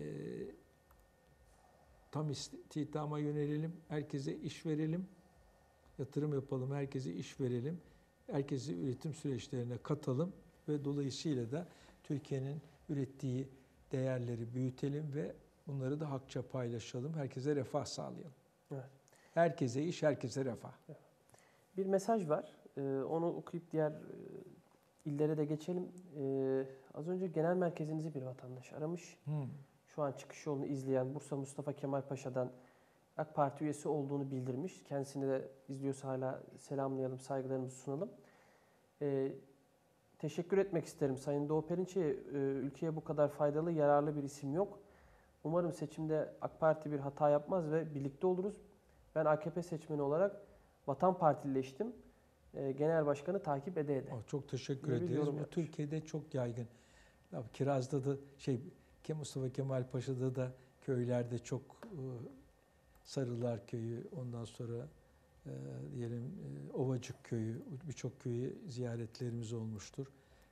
tam istihdama yönelelim, herkese iş verelim, yatırım yapalım, herkese iş verelim, herkesi üretim süreçlerine katalım ve dolayısıyla da Türkiye'nin ürettiği değerleri büyütelim ve bunları da hakça paylaşalım, herkese refah sağlayalım. Evet. Herkese iş, herkese refah. Bir mesaj var. Onu okuyup diğer illere de geçelim. Az önce genel merkezinizi bir vatandaş aramış. Şu an çıkış yolunu izleyen Bursa Mustafa Kemal Paşa'dan AK Parti üyesi olduğunu bildirmiş. Kendisini de izliyorsa hala selamlayalım, saygılarımızı sunalım. Teşekkür etmek isterim Sayın Doğu Perinçek'e. Ülkeye bu kadar faydalı, yararlı bir isim yok. Umarım seçimde AK Parti bir hata yapmaz ve birlikte oluruz. Ben AKP seçmeni olarak Vatan Partilileştim. Genel Başkanı takip ede. Çok teşekkür ederiz. Bu Türkiye'de çok yaygın. Kiraz'da da Mustafa Kemal Paşa'da da köylerde çok Sarılar Köyü, ondan sonra diyelim Ovacık Köyü, birçok köyü ziyaretlerimiz olmuştur.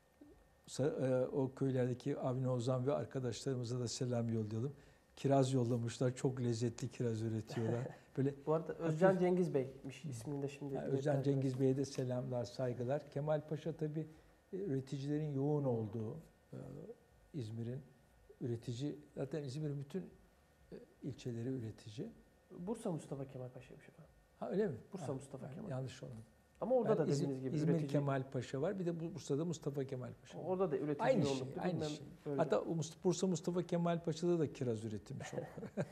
O köylerdeki Avni Ozan ve arkadaşlarımıza da selam yollayalım. Kiraz yollamışlar. Çok lezzetli kiraz üretiyorlar. Böyle bu arada Özcan Cengiz Bey'miş ismini de şimdi. Özcan Cengiz Bey'e de selamlar, saygılar. Kemal Paşa tabii üreticilerin yoğun olduğu İzmir'in zaten İzmir'in bütün ilçeleri üretici. Bursa Mustafa Kemal Paşa'ymış efendim. Ha öyle mi? Bursa Mustafa Kemal. Yanlış oldu. Ama orada da dediğiniz gibi İzmir üretici. Kemal Paşa var. Bir de Bursa'da Mustafa Kemal Paşa var. Orada da üretici aynı yoğunluktu. Aynı şey. Hatta Bursa Mustafa Kemal Paşa'da da kiraz üretimi çok.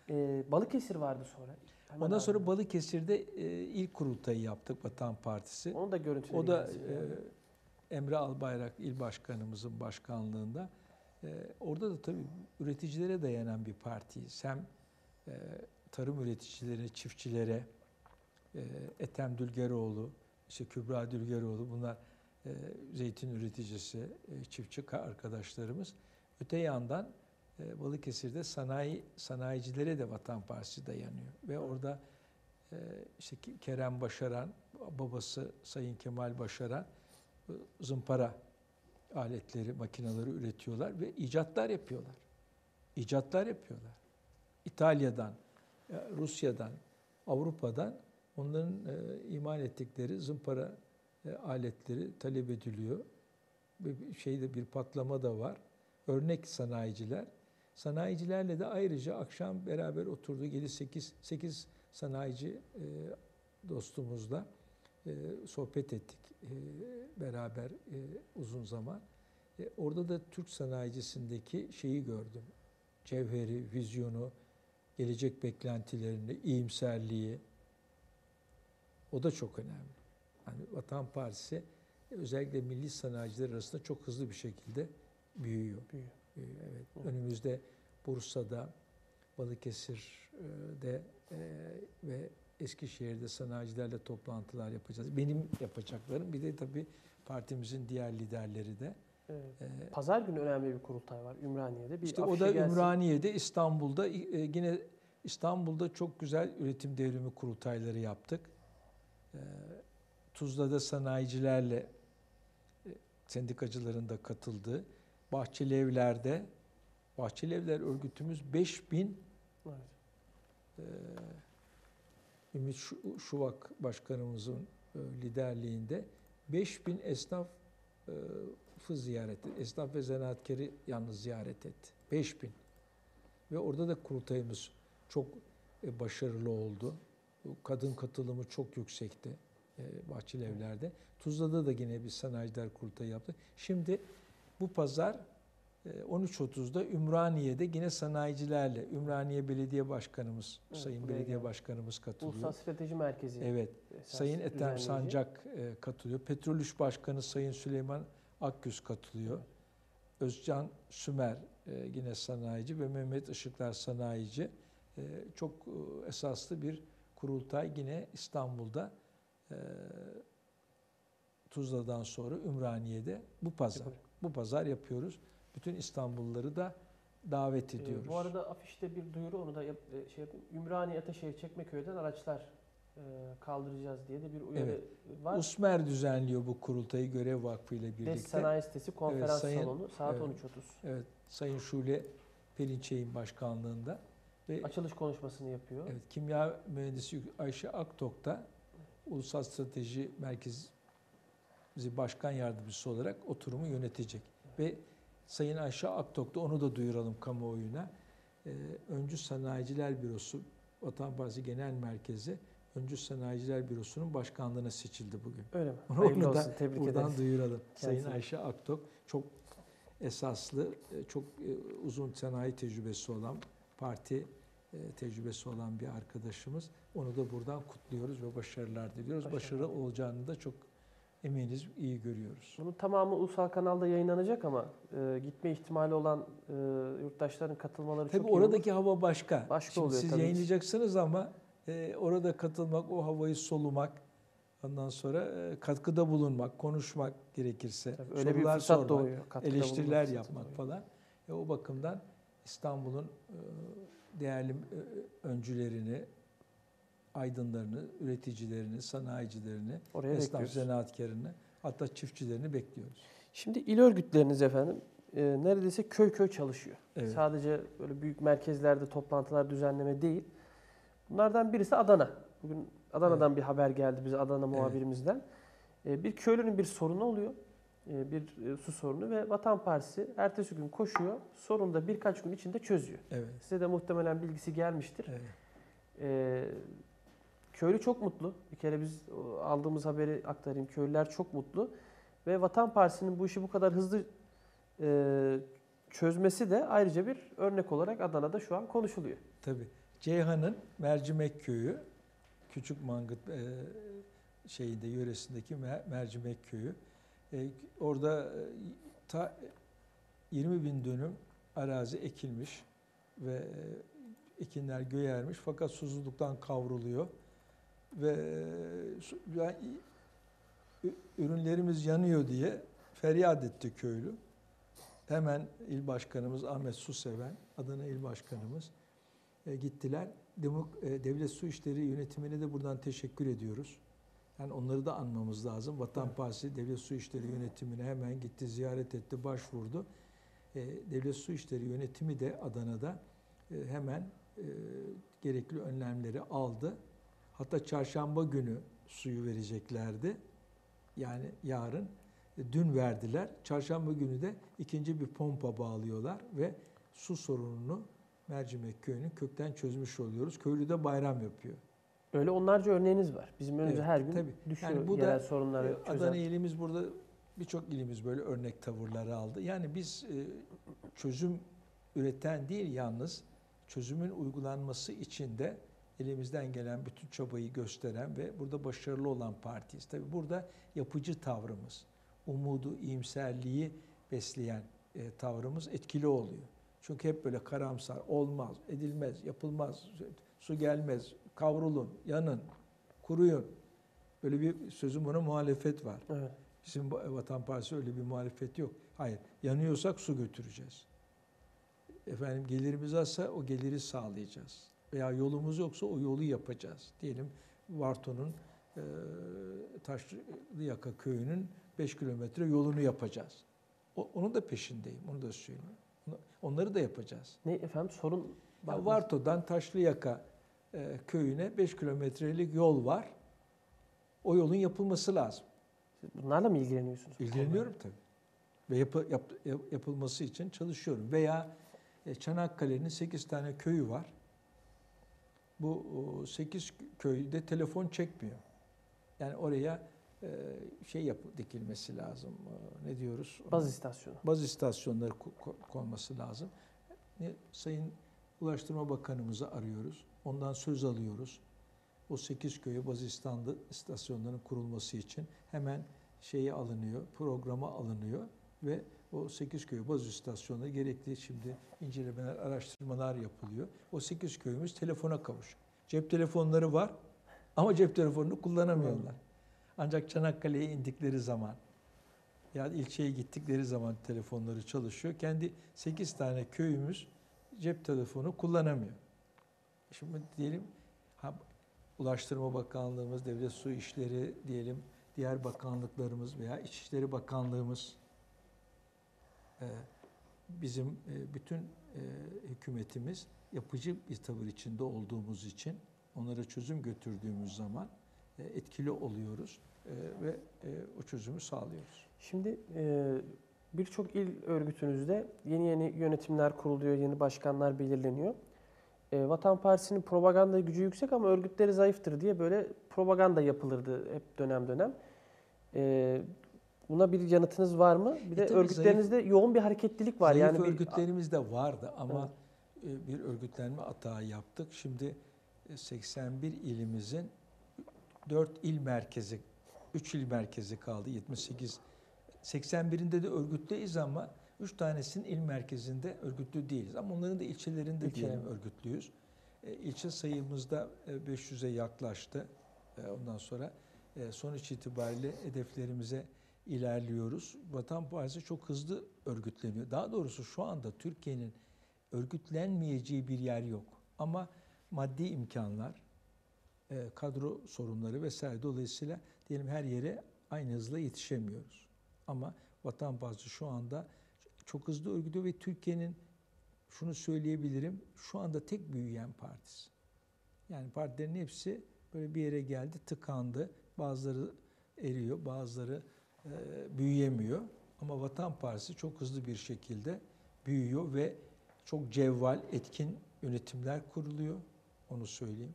Balıkesir vardı sonra. Hemen Ondan sonra ardından. Balıkesir'de ilk kurultayı yaptık Vatan Partisi. Onu da görüntüleri O da gelsin yani. Emre Albayrak il başkanımızın başkanlığında. Orada da tabii üreticilere dayanan bir partiyiz. Hem tarım üreticilerine, çiftçilere, Ethem Dülgeroğlu, işte Kübra Dülgeroğlu, bunlar zeytin üreticisi, çiftçi arkadaşlarımız. Öte yandan Balıkesir'de sanayicilere de Vatan Partisi dayanıyor. Ve orada işte Kerem Başaran, babası Sayın Kemal Başaran zımpara aletleri, makineleri üretiyorlar ve icatlar yapıyorlar. İcatlar yapıyorlar. İtalya'dan, Rusya'dan, Avrupa'dan onların imal ettikleri zımpara aletleri talep ediliyor. Bir patlama da var. Örnek sanayiciler. Sanayicilerle de ayrıca akşam beraber oturdu. 8 sanayici dostumuzla sohbet ettik beraber uzun zaman. Orada da Türk sanayicisindeki şeyi gördüm. Cevheri, vizyonu, gelecek beklentilerini, iyimserliği. O da çok önemli. Yani Vatan Partisi özellikle milli sanayiciler arasında çok hızlı bir şekilde büyüyor. Evet. Önümüzde Bursa'da, Balıkesir'de ve Eskişehir'de sanayicilerle toplantılar yapacağız. Benim yapacaklarım, bir de tabii partimizin diğer liderleri de. Evet. Pazar günü önemli bir kurultay var Ümraniye'de. İşte o da Ümraniye'de, İstanbul'da. Yine İstanbul'da çok güzel üretim devrimi kurultayları yaptık. Tuzla'da sanayicilerle sendikacıların da katıldığı. Bahçelievler'de, Bahçelievler örgütümüz 5000 Ümit Şuvak Başkanımızın liderliğinde 5000 esnafı ziyaret etti. Esnaf ve zanaatkarı yalnız ziyaret etti. 5000. Ve orada da kurultayımız çok başarılı oldu. Kadın katılımı çok yüksekti Bahçelievler'de. Tuzla'da da yine bir sanayiciler kurultayı yaptı. Şimdi bu pazar 13.30'da Ümraniye'de yine sanayicilerle, Ümraniye Belediye Başkanımız, Sayın Belediye Başkanımız katılıyor. Ulusal Strateji Merkezi. Evet. Sayın Ethem Sancak katılıyor. Petrol İş Başkanı Sayın Süleyman Akgüz katılıyor. Evet. Özcan Sümer yine sanayici ve Mehmet Işıklar sanayici. Çok esaslı bir kurultay yine İstanbul'da Tuzla'dan sonra Ümraniye'de bu pazar yapıyoruz. Bütün İstanbulluları da davet ediyoruz. Bu arada afişte bir duyuru, onu da şey yapayım. Ümraniye, Ataşehir, Çekmeköy'den araçlar kaldıracağız diye de bir uyarı var. USMER düzenliyor bu kurultayı Görev Vakfı ile birlikte. DES Sanayi Sitesi konferans salonu saat 13.30. Evet, Sayın Şule Perinçey'in başkanlığında. Ve açılış konuşmasını yapıyor. Evet, Kimya Mühendisi Ayşe Aktok da Ulusal Strateji Merkezi Başkan Yardımcısı olarak oturumu yönetecek. Ve Sayın Ayşe Aktok da, onu da duyuralım kamuoyuna. Öncü Sanayiciler Bürosu, Vatan Partisi Genel Merkezi Öncü Sanayiciler Bürosu'nun başkanlığına seçildi bugün. Öyle mi? Onu da olsun, tebrik buradan ederiz. duyuralım. Kendisine. Sayın Ayşe Aktok çok esaslı, çok uzun sanayi tecrübesi olan, parti tecrübesi olan bir arkadaşımız. Onu da buradan kutluyoruz ve başarılar diliyoruz. Başarılı olacağını da çok eminiz, iyi görüyoruz. Bunun tamamı ulusal kanalda yayınlanacak ama gitme ihtimali olan yurttaşların katılmaları tabii çok iyi oradaki olur. hava başka. Başka Şimdi oluyor siz tabii. yayınlayacaksınız ama orada katılmak, o havayı solumak, ondan sonra katkıda bulunmak, konuşmak gerekirse, Tabii öyle bir sorular fırsat sormak, doğuyor, eleştiriler yapmak falan. O bakımdan İstanbul'un değerli öncülerini, aydınlarını, üreticilerini, sanayicilerini, esnaf zanaatkarını, hatta çiftçilerini bekliyoruz. Şimdi il örgütleriniz efendim neredeyse köy köy çalışıyor. Evet. Sadece böyle büyük merkezlerde toplantılar düzenleme değil. Bunlardan birisi Adana. Bugün Adana'dan bir haber geldi bize, Adana muhabirimizden. Bir köylünün bir sorunu oluyor. Bir su sorunu ve Vatan Partisi ertesi gün koşuyor. Sorunu da birkaç gün içinde çözüyor. Evet. Size de muhtemelen bilgisi gelmiştir. Evet. Köylü çok mutlu. Bir kere biz aldığımız haberi aktarayım. Köylüler çok mutlu. Ve Vatan Partisi'nin bu işi bu kadar hızlı çözmesi de ayrıca bir örnek olarak Adana'da şu an konuşuluyor. Tabii. Ceyhan'ın Mercimek Köyü, Küçük Mangıt yöresindeki Mercimek Köyü. Orada 20 bin dönüm arazi ekilmiş ve ekinler göğermiş fakat susuzluktan kavruluyor ve ürünlerimiz yanıyor diye feryat etti köylü. Hemen il başkanımız Ahmet Suseven, Adana il başkanımız gittiler. Devlet Su İşleri Yönetimi'ne de buradan teşekkür ediyoruz. Yani onları da anmamız lazım. Vatan Partisi Devlet Su İşleri Yönetimi'ne hemen gitti, ziyaret etti, başvurdu. Devlet Su İşleri Yönetimi de Adana'da hemen gerekli önlemleri aldı. Hatta çarşamba günü suyu vereceklerdi. Yani yarın, dün verdiler. Çarşamba günü de ikinci bir pompa bağlıyorlar ve su sorununu Mercimek Köyü'nün kökten çözmüş oluyoruz. Köylü de bayram yapıyor. Öyle onlarca örneğiniz var. Bizim önümüze Evet, her gün tabii. düşüyor Yani bu yerel da sorunları çözen. Adana ilimiz burada, birçok ilimiz böyle örnek tavırları aldı. Yani biz çözüm üreten değil, yalnız çözümün uygulanması için de elimizden gelen bütün çabayı gösteren ve burada başarılı olan partiyiz. Tabii burada yapıcı tavrımız, umudu, iyimserliği besleyen tavrımız etkili oluyor. Çünkü hep böyle karamsar, olmaz, edilmez, yapılmaz, su gelmez, kavrulun, yanın, kuruyun. Böyle bir sözüm ona muhalefet var. Evet. Bizim Vatan Partisi öyle bir muhalefet yok. Hayır, yanıyorsak su götüreceğiz. Efendim gelirimiz azsa o geliri sağlayacağız. Veya yolumuz yoksa o yolu yapacağız. Diyelim Varto'nun Taşlıyaka köyünün 5 kilometre yolunu yapacağız. Onun da peşindeyim, onu da söyleyeyim. Onları da yapacağız. Ne efendim sorun? Ya Varto'dan Taşlıyaka köyüne 5 kilometrelik yol var. O yolun yapılması lazım. Bunlarla mı ilgileniyorsunuz? İlgileniyorum tabii. Ve yapılması için çalışıyorum. Veya Çanakkale'nin 8 tane köyü var. Bu 8 köyde telefon çekmiyor. Yani oraya dikilmesi lazım. Ne diyoruz? Baz istasyonu. Baz istasyonları konması lazım. Sayın Ulaştırma Bakanımızı arıyoruz. Ondan söz alıyoruz. O 8 köye baz istasyonlarının kurulması için hemen alınıyor, programa alınıyor ve o 8 köy baz istasyonları gerekli şimdi incelemeler, araştırmalar yapılıyor. O 8 köyümüz telefona kavuş. Cep telefonları var ama cep telefonunu kullanamıyorlar. Ancak Çanakkale'ye indikleri zaman ya ilçeye gittikleri zaman telefonları çalışıyor. Kendi 8 tane köyümüz cep telefonu kullanamıyor. Şimdi diyelim Ulaştırma Bakanlığımız, Devlet Su İşleri diyelim, diğer bakanlıklarımız veya İçişleri Bakanlığımız bizim bütün hükümetimiz yapıcı bir tavır içinde olduğumuz için onlara çözüm götürdüğümüz zaman etkili oluyoruz ve o çözümü sağlıyoruz. Şimdi birçok il örgütünüzde yeni yönetimler kuruluyor, yeni başkanlar belirleniyor. Vatan Partisi'nin propaganda gücü yüksek ama örgütleri zayıftır diye böyle propaganda yapılırdı hep dönem dönem. Buna bir yanıtınız var mı? Bir de örgütlerinizde yoğun bir hareketlilik var. Zayıf yani örgütlerimiz de vardı ama bir örgütlenme hata yaptık. Şimdi 81 ilimizin 4 il merkezi, 3 il merkezi kaldı. 78. 81'inde de örgütleyiz ama 3 tanesinin il merkezinde örgütlü değiliz. Ama onların da ilçelerinde diyelim örgütlüyüz. İlçe sayımızda 500'e yaklaştı. Ondan sonra sonuç itibariyle hedeflerimize ilerliyoruz. Vatan Partisi çok hızlı örgütleniyor. Daha doğrusu şu anda Türkiye'nin örgütlenmeyeceği bir yer yok. Ama maddi imkanlar, kadro sorunları vesaire dolayısıyla diyelim her yere aynı hızla yetişemiyoruz. Ama Vatan Partisi şu anda çok hızlı örgütleniyor ve Türkiye'nin şunu söyleyebilirim, şu anda tek büyüyen partisi. Yani partilerin hepsi böyle bir yere geldi, tıkandı. Bazıları eriyor, bazıları büyüyemiyor. Ama Vatan Partisi çok hızlı bir şekilde büyüyor ve çok cevval, etkin yönetimler kuruluyor. Onu söyleyeyim.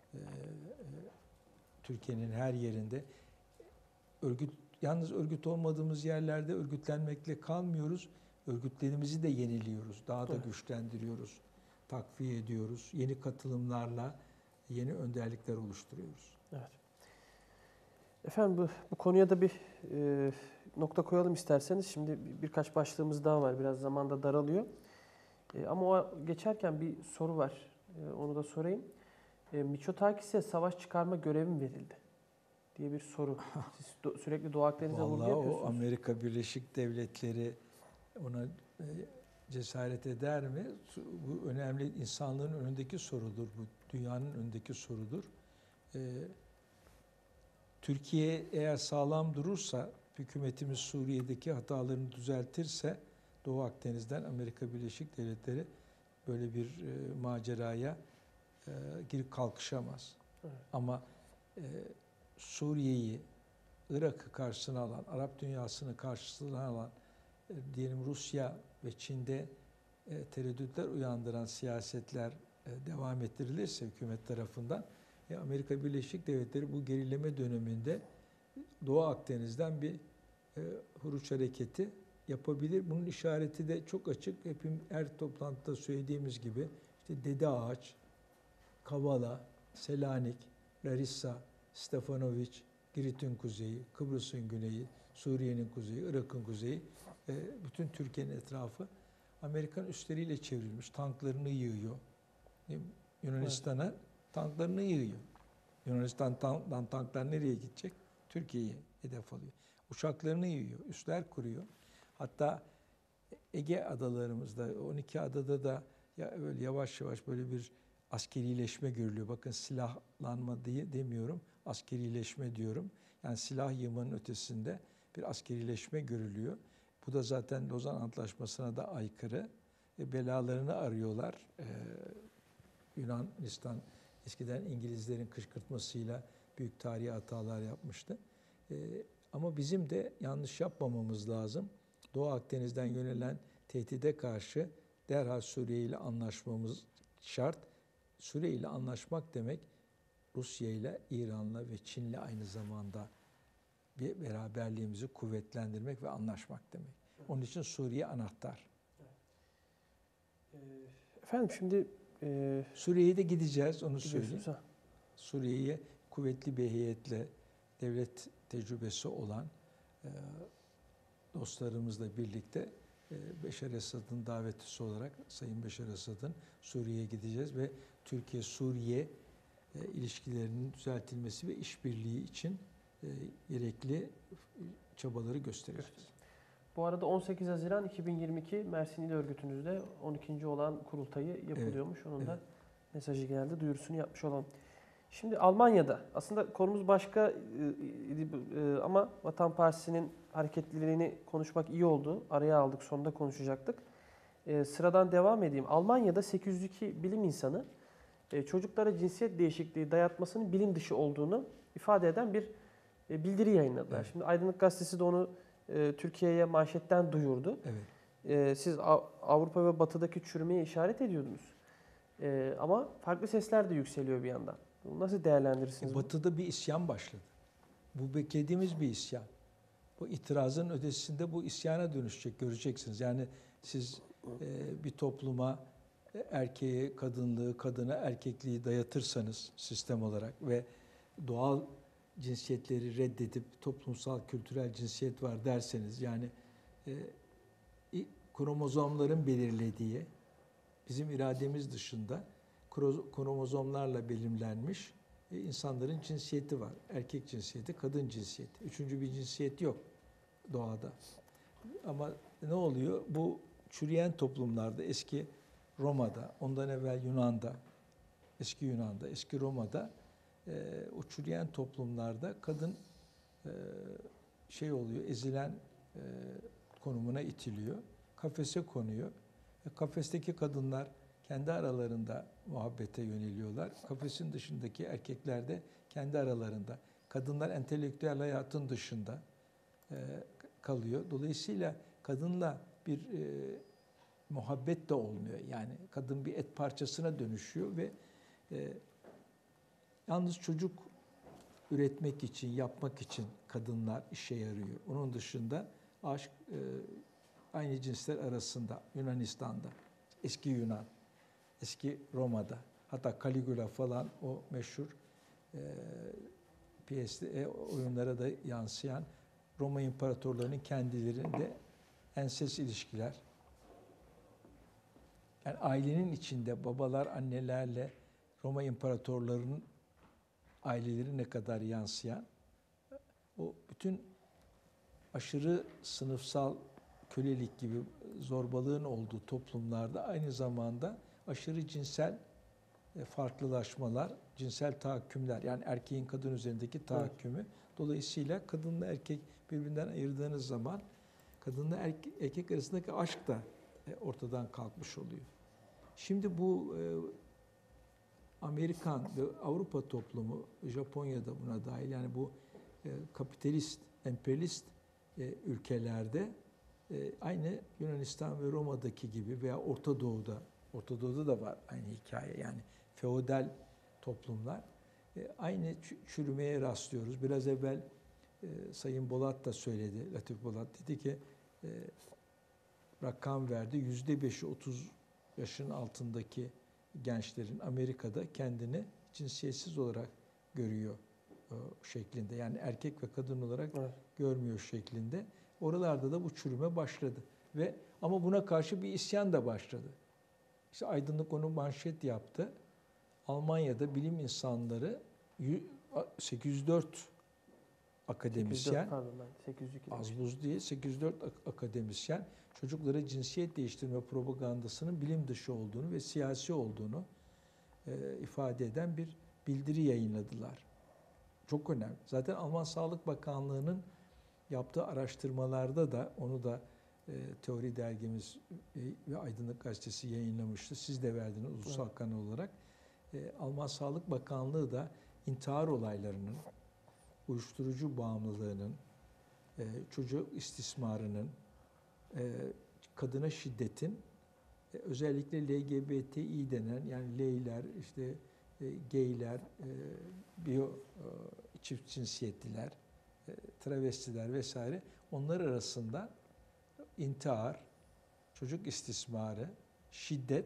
Türkiye'nin her yerinde yalnız örgüt olmadığımız yerlerde örgütlenmekle kalmıyoruz. Örgütlerimizi de yeniliyoruz. Daha da güçlendiriyoruz. takviye ediyoruz. Yeni katılımlarla yeni önderlikler oluşturuyoruz. Evet. Efendim bu konuya da bir nokta koyalım isterseniz. Şimdi birkaç başlığımız daha var. Biraz zaman da daralıyor. Ama o geçerken bir soru var. Onu da sorayım. Mitsotakis'e savaş çıkarma görevi mi verildi? Diye bir soru. Siz sürekli Doğu Akdeniz'e vurgu Vallahi yapıyorsunuz. o Amerika Birleşik Devletleri ona cesaret eder mi? Bu önemli, insanlığın önündeki sorudur. Bu dünyanın önündeki sorudur. Türkiye eğer sağlam durursa, hükümetimiz Suriye'deki hatalarını düzeltirse Doğu Akdeniz'den Amerika Birleşik Devletleri böyle bir maceraya girip kalkışamaz. Evet. Ama Suriye'yi, Irak'ı karşısına alan, Arap dünyasını karşısına alan, diyelim Rusya ve Çin'de tereddütler uyandıran siyasetler devam ettirilirse hükümet tarafından, Amerika Birleşik Devletleri bu gerileme döneminde Doğu Akdeniz'den bir huruç hareketi yapabilir. Bunun işareti de çok açık. Her toplantıda söylediğimiz gibi işte Dede Ağaç, Kavala, Selanik, Larissa, Stefanoviç, Girit'in kuzeyi, Kıbrıs'ın güneyi, Suriye'nin kuzeyi, Irak'ın kuzeyi, bütün Türkiye'nin etrafı Amerikan üsleriyle çevrilmiş. Tanklarını yığıyor. Yunanistan'a tanklarını yığıyor. Yunanistan'dan tanklar nereye gidecek? Türkiye'ye hedef alıyor. Uçaklarını yığıyor, üsler kuruyor. Hatta Ege adalarımızda, 12 adada da böyle yavaş yavaş böyle bir askerileşme görülüyor. Bakın silahlanma diye demiyorum, askerileşme diyorum. Yani silah yığmanın ötesinde bir askerileşme görülüyor. Bu da zaten Lozan Antlaşması'na da aykırı. Belalarını arıyorlar. Yunanistan eskiden İngilizlerin kışkırtmasıyla büyük tarihi hatalar yapmıştı. Ama bizim de yanlış yapmamamız lazım. Doğu Akdeniz'den yönelen tehdide karşı derhal Suriye ile anlaşmamız şart. Suriye ile anlaşmak demek Rusya ile, İran'la ve Çin'le aynı zamanda bir beraberliğimizi kuvvetlendirmek ve anlaşmak demek. Onun için Suriye anahtar. Efendim şimdi Suriye'ye de gideceğiz, onu söyleyeyim. gidiyorsunuz. Suriye'ye kuvvetli bir heyetle, devlet tecrübesi olan dostlarımızla birlikte Beşar Esad'ın davetlisi olarak Sayın Beşar Esad'ın Suriye'ye gideceğiz ve Türkiye-Suriye ilişkilerinin düzeltilmesi ve işbirliği için gerekli çabaları göstereceğiz. Bu arada 18 Haziran 2022 Mersin İl Örgütü'nüzde 12. olan kurultayı yapılıyormuş. Onun da mesajı geldi, duyurusunu yapmış olalım. Şimdi Almanya'da, aslında konumuz başka ama Vatan Partisi'nin hareketliliğini konuşmak iyi oldu. Araya aldık, sonunda konuşacaktık. Sıradan devam edeyim. Almanya'da 802 bilim insanı çocuklara cinsiyet değişikliği dayatmasının bilim dışı olduğunu ifade eden bir bildiri yayınladılar. Evet. Şimdi Aydınlık Gazetesi de onu Türkiye'ye manşetten duyurdu. Evet. Siz Avrupa ve Batı'daki çürümeye işaret ediyordunuz. Ama farklı sesler de yükseliyor bir yandan. Bunu nasıl değerlendirirsiniz? Batı'da bir isyan başladı. Bu beklediğimiz bir isyan. Bu itirazın ötesinde bu isyana dönüşecek, göreceksiniz. Yani siz bir topluma erkeğe kadınlığı, kadına erkekliği dayatırsanız sistem olarak ve doğal cinsiyetleri reddedip toplumsal, kültürel cinsiyet var derseniz, yani kromozomların belirlediği, bizim irademiz dışında kromozomlarla belirlenmiş insanların cinsiyeti var. Erkek cinsiyeti, kadın cinsiyeti. Üçüncü bir cinsiyet yok doğada. Ama ne oluyor? Bu çürüyen toplumlarda, eski Roma'da, ondan evvel Yunan'da, eski Yunan'da, eski Roma'da o çürüyen toplumlarda kadın oluyor, ezilen konumuna itiliyor. Kafese konuyor. Kafesteki kadınlar kendi aralarında muhabbete yöneliyorlar. Kafesin dışındaki erkekler de kendi aralarında. Kadınlar entelektüel hayatın dışında kalıyor. Dolayısıyla kadınla bir muhabbet de olmuyor. Yani kadın bir et parçasına dönüşüyor ve yalnız çocuk üretmek için, yapmak için kadınlar işe yarıyor. Onun dışında aşk aynı cinsler arasında, Yunanistan'da, eski Yunan, eski Roma'da. Hatta Caligula falan o meşhur oyunlara da yansıyan Roma imparatorlarının kendilerinde enses ilişkiler. Yani ailenin içinde babalar annelerle Roma imparatorlarının aileleri ne kadar yansıyan, o bütün aşırı sınıfsal kölelik gibi zorbalığın olduğu toplumlarda aynı zamanda aşırı cinsel farklılaşmalar, cinsel tahakkümler, yani erkeğin kadın üzerindeki tahakkümü. Evet. Dolayısıyla kadınla erkek birbirinden ayırdığınız zaman kadınla erkek arasındaki aşk da ortadan kalkmış oluyor. Şimdi bu Amerikan ve Avrupa toplumu, Japonya'da buna dahil, yani bu kapitalist, emperyalist ülkelerde aynı Yunanistan ve Roma'daki gibi veya Orta Doğu'da da var aynı hikaye. Yani feodal toplumlar aynı çürümeye rastlıyoruz. Biraz evvel Sayın Bolat da söyledi, Latif Bolat dedi ki rakam verdi. %5'i 30 yaşın altındaki gençlerin Amerika'da kendini cinsiyetsiz olarak görüyor şeklinde. Yani erkek ve kadın olarak görmüyor şeklinde. Oralarda da bu çürüme başladı. Ama buna karşı bir isyan da başladı. İşte Aydınlık onu manşet yaptı. Almanya'da bilim insanları 804 akademisyen, 802 az buz değil, 804 akademisyen çocuklara cinsiyet değiştirme propagandasının bilim dışı olduğunu ve siyasi olduğunu ifade eden bir bildiri yayınladılar. Çok önemli. Zaten Alman Sağlık Bakanlığı'nın yaptığı araştırmalarda da, onu da Teori Dergimiz ve Aydınlık Gazetesi yayınlamıştı. Siz de verdiniz ulusal kanal olarak. Alman Sağlık Bakanlığı da intihar olaylarının, uyuşturucu bağımlılığının, çocuk istismarının, kadına şiddetin, özellikle LGBTİ denen, yani L'ler, işte gayler, çift cinsiyetliler, travestiler vesaire, onlar arasında intihar, çocuk istismarı, şiddet,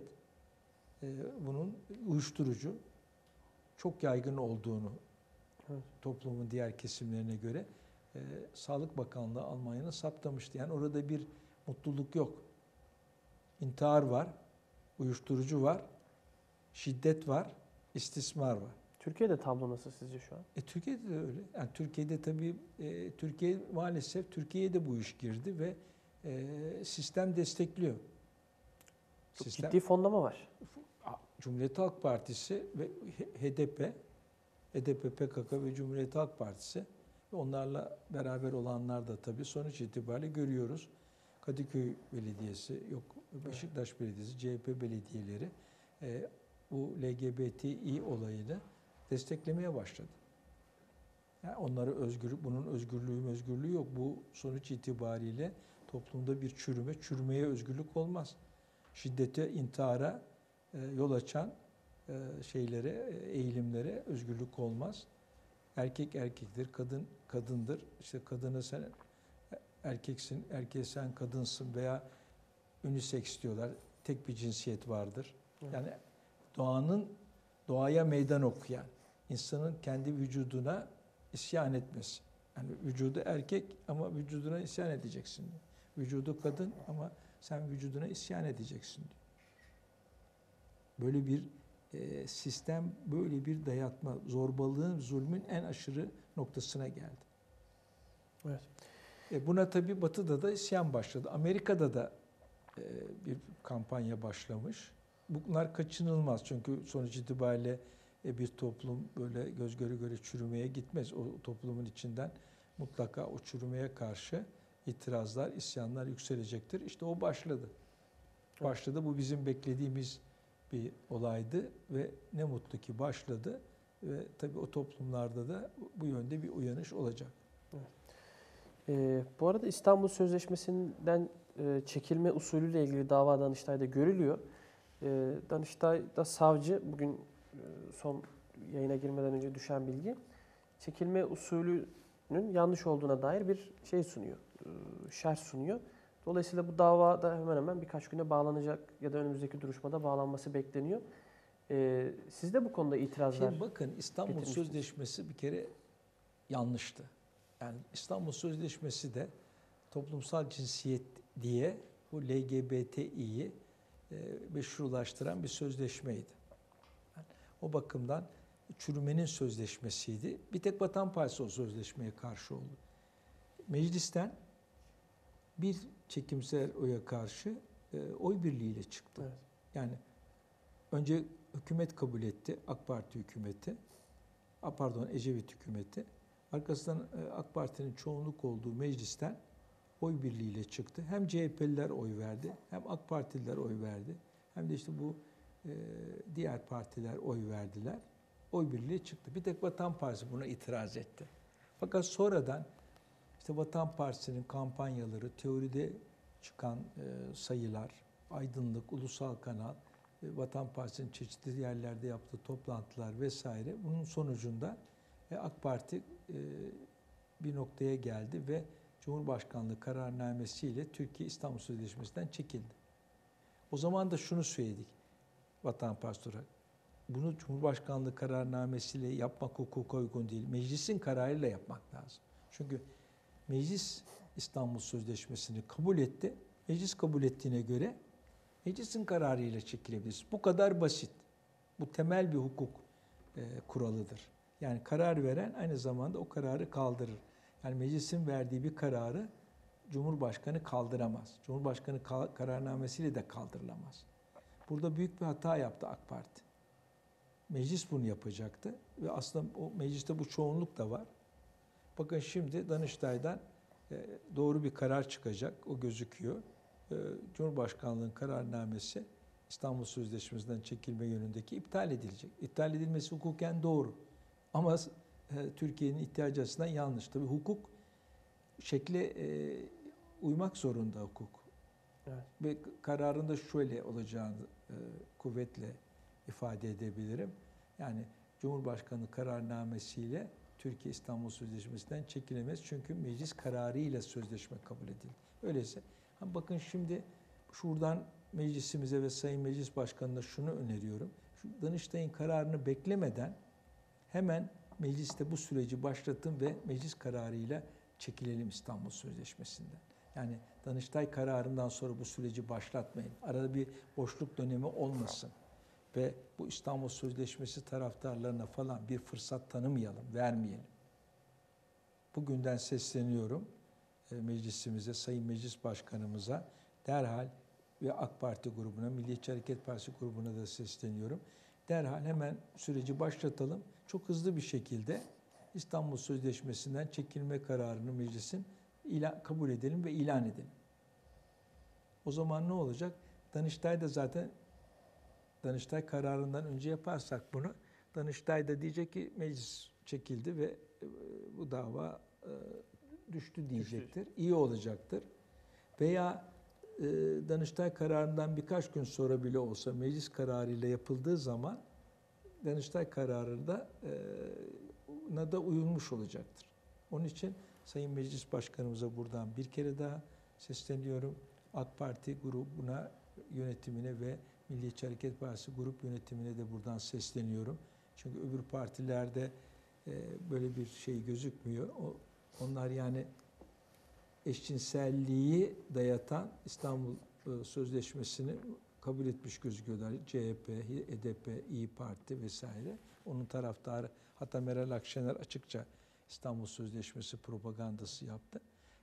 bunun uyuşturucu çok yaygın olduğunu, toplumun diğer kesimlerine göre Sağlık Bakanlığı Almanya'nın saptamıştı. Yani orada bir mutluluk yok. İntihar var, uyuşturucu var, şiddet var, istismar var. Türkiye'de tablo nasıl sizce şu an? Türkiye'de de öyle. Yani Türkiye'de tabii, Türkiye maalesef, Türkiye'ye de bu iş girdi ve sistem destekliyor. Çok ciddi fonlama var. Cumhuriyet Halk Partisi ve HDP, PKK ve Cumhuriyet Halk Partisi ve onlarla beraber olanlar da tabii sonuç itibariyle görüyoruz. Kadıköy Belediyesi, Beşiktaş Belediyesi, CHP belediyeleri bu LGBTİ olayını desteklemeye başladı. Yani onlara bunun özgürlüğü yok. Bu sonuç itibariyle toplumda bir çürümeye özgürlük olmaz. Şiddete, intihara yol açan eğilimlere özgürlük olmaz. Erkek erkektir, kadın kadındır. İşte kadına sen erkeksin, erkeğe sen kadınsın veya unisex diyorlar. Tek bir cinsiyet vardır. Yani doğaya meydan okuyan, insanın kendi vücuduna isyan etmesi. Yani vücudu erkek ama vücuduna isyan edeceksin diyor. Vücudu kadın ama sen vücuduna isyan edeceksin diyor. Böyle bir sistem, böyle bir dayatma, zorbalığın, zulmün en aşırı noktasına geldi. Evet. Buna tabii Batı'da da isyan başladı. Amerika'da da bir kampanya başlamış. Bunlar kaçınılmaz çünkü sonuç itibariyle bir toplum böyle göz göre göre çürümeye gitmez. O toplumun içinden mutlaka o çürümeye karşı itirazlar, isyanlar yükselecektir. İşte o başladı. Başladı. Bu bizim beklediğimiz bir olaydı ve ne mutlu ki başladı ve tabii o toplumlarda da bu yönde bir uyanış olacak. Evet. Bu arada İstanbul Sözleşmesi'nden çekilme usulüyle ilgili dava Danıştay'da görülüyor. Danıştay'da savcı, bugün son yayına girmeden önce düşen bilgi, çekilme usulünün yanlış olduğuna dair bir şey sunuyor, şerh sunuyor. Dolayısıyla bu dava da hemen hemen birkaç güne bağlanacak ya da önümüzdeki duruşmada bağlanması bekleniyor. Siz de bu konuda itirazlar Şimdi bakın, İstanbul getirmiştiniz. Sözleşmesi bir kere yanlıştı. Yani İstanbul Sözleşmesi de toplumsal cinsiyet diye bu LGBTİ'yi meşrulaştıran bir sözleşmeydi. Yani o bakımdan çürümenin sözleşmesiydi. Bir tek Vatan Partisi o sözleşmeye karşı oldu. Meclisten bir çekimser oya karşı oy birliğiyle çıktı. Evet. Yani önce hükümet kabul etti, AK Parti hükümeti. Ecevit hükümeti. Arkasından AK Parti'nin çoğunluk olduğu meclisten oy birliğiyle çıktı. Hem CHP'liler oy verdi, hem AK Partililer oy verdi. Hem de işte bu diğer partiler oy verdiler. Oy birliği çıktı. Bir tek Vatan Partisi buna itiraz etti. Fakat sonradan işte Vatan Partisi'nin kampanyaları, teoride çıkan sayılar, Aydınlık, Ulusal Kanal, Vatan Partisi'nin çeşitli yerlerde yaptığı toplantılar vesaire, bunun sonucunda AK Parti bir noktaya geldi ve Cumhurbaşkanlığı kararnamesiyle Türkiye İstanbul Sözleşmesi'nden çekildi. O zaman da şunu söyledik Vatan Partisi olarak. Bunu Cumhurbaşkanlığı kararnamesiyle yapmak hukuka uygun değil. Meclisin kararıyla yapmak lazım. Çünkü meclis İstanbul Sözleşmesi'ni kabul etti. Meclis kabul ettiğine göre meclisin kararıyla çekilebilir. Bu kadar basit. Bu temel bir hukuk kuralıdır. Yani karar veren aynı zamanda o kararı kaldırır. Yani meclisin verdiği bir kararı Cumhurbaşkanı kaldıramaz. Cumhurbaşkanı kararnamesiyle de kaldırılamaz. Burada büyük bir hata yaptı AK Parti. Meclis bunu yapacaktı ve aslında o mecliste bu çoğunluk da var. Bakın şimdi Danıştay'dan doğru bir karar çıkacak, o gözüküyor. Cumhurbaşkanlığı'nın kararnamesi İstanbul Sözleşmesi'nden çekilme yönündeki iptal edilecek. İptal edilmesi hukuken doğru. Ama Türkiye'nin ihtiyacı açısından yanlış. Tabii hukuk şekle uymak zorunda hukuk. Evet. Ve kararında şöyle olacağını kuvvetle ifade edebilirim. Yani Cumhurbaşkanı kararnamesiyle Türkiye İstanbul Sözleşmesi'nden çekilemez. Çünkü meclis kararıyla sözleşme kabul edildi. Öyleyse bakın şimdi şuradan meclisimize ve Sayın Meclis Başkanı'na şunu öneriyorum. Şu Danıştay'ın kararını beklemeden hemen mecliste bu süreci başlatın ve meclis kararıyla çekilelim İstanbul Sözleşmesi'nden. Yani Danıştay kararından sonra bu süreci başlatmayın. Arada bir boşluk dönemi olmasın. Ve bu İstanbul Sözleşmesi taraftarlarına falan bir fırsat tanımayalım, vermeyelim. Bugünden sesleniyorum meclisimize, Sayın Meclis Başkanımıza derhal ve AK Parti grubuna, Milliyetçi Hareket Partisi grubuna da sesleniyorum. Derhal hemen süreci başlatalım. Çok hızlı bir şekilde İstanbul Sözleşmesi'nden çekilme kararını meclisin kabul edelim ve ilan edelim. O zaman ne olacak? Danıştay da zaten Danıştay kararından önce yaparsak bunu, Danıştay da diyecek ki meclis çekildi ve bu dava düştü diyecektir. İyi olacaktır. Veya Danıştay kararından birkaç gün sonra bile olsa meclis kararıyla yapıldığı zaman Danıştay kararında da uyulmuş olacaktır. Onun için Sayın Meclis Başkanımıza buradan bir kere daha sesleniyorum. AK Parti grubuna, yönetimine ve Milliyetçi Hareket Partisi grup yönetimine de buradan sesleniyorum. Çünkü öbür partilerde böyle bir şey gözükmüyor. Onlar yani eşcinselliği dayatan İstanbul Sözleşmesi'ni kabul etmiş gözüküyorlar. CHP, HDP, İYİ Parti vesaire. Onun taraftarı, hatta Meral Akşener açıkça İstanbul Sözleşmesi propagandası yaptı.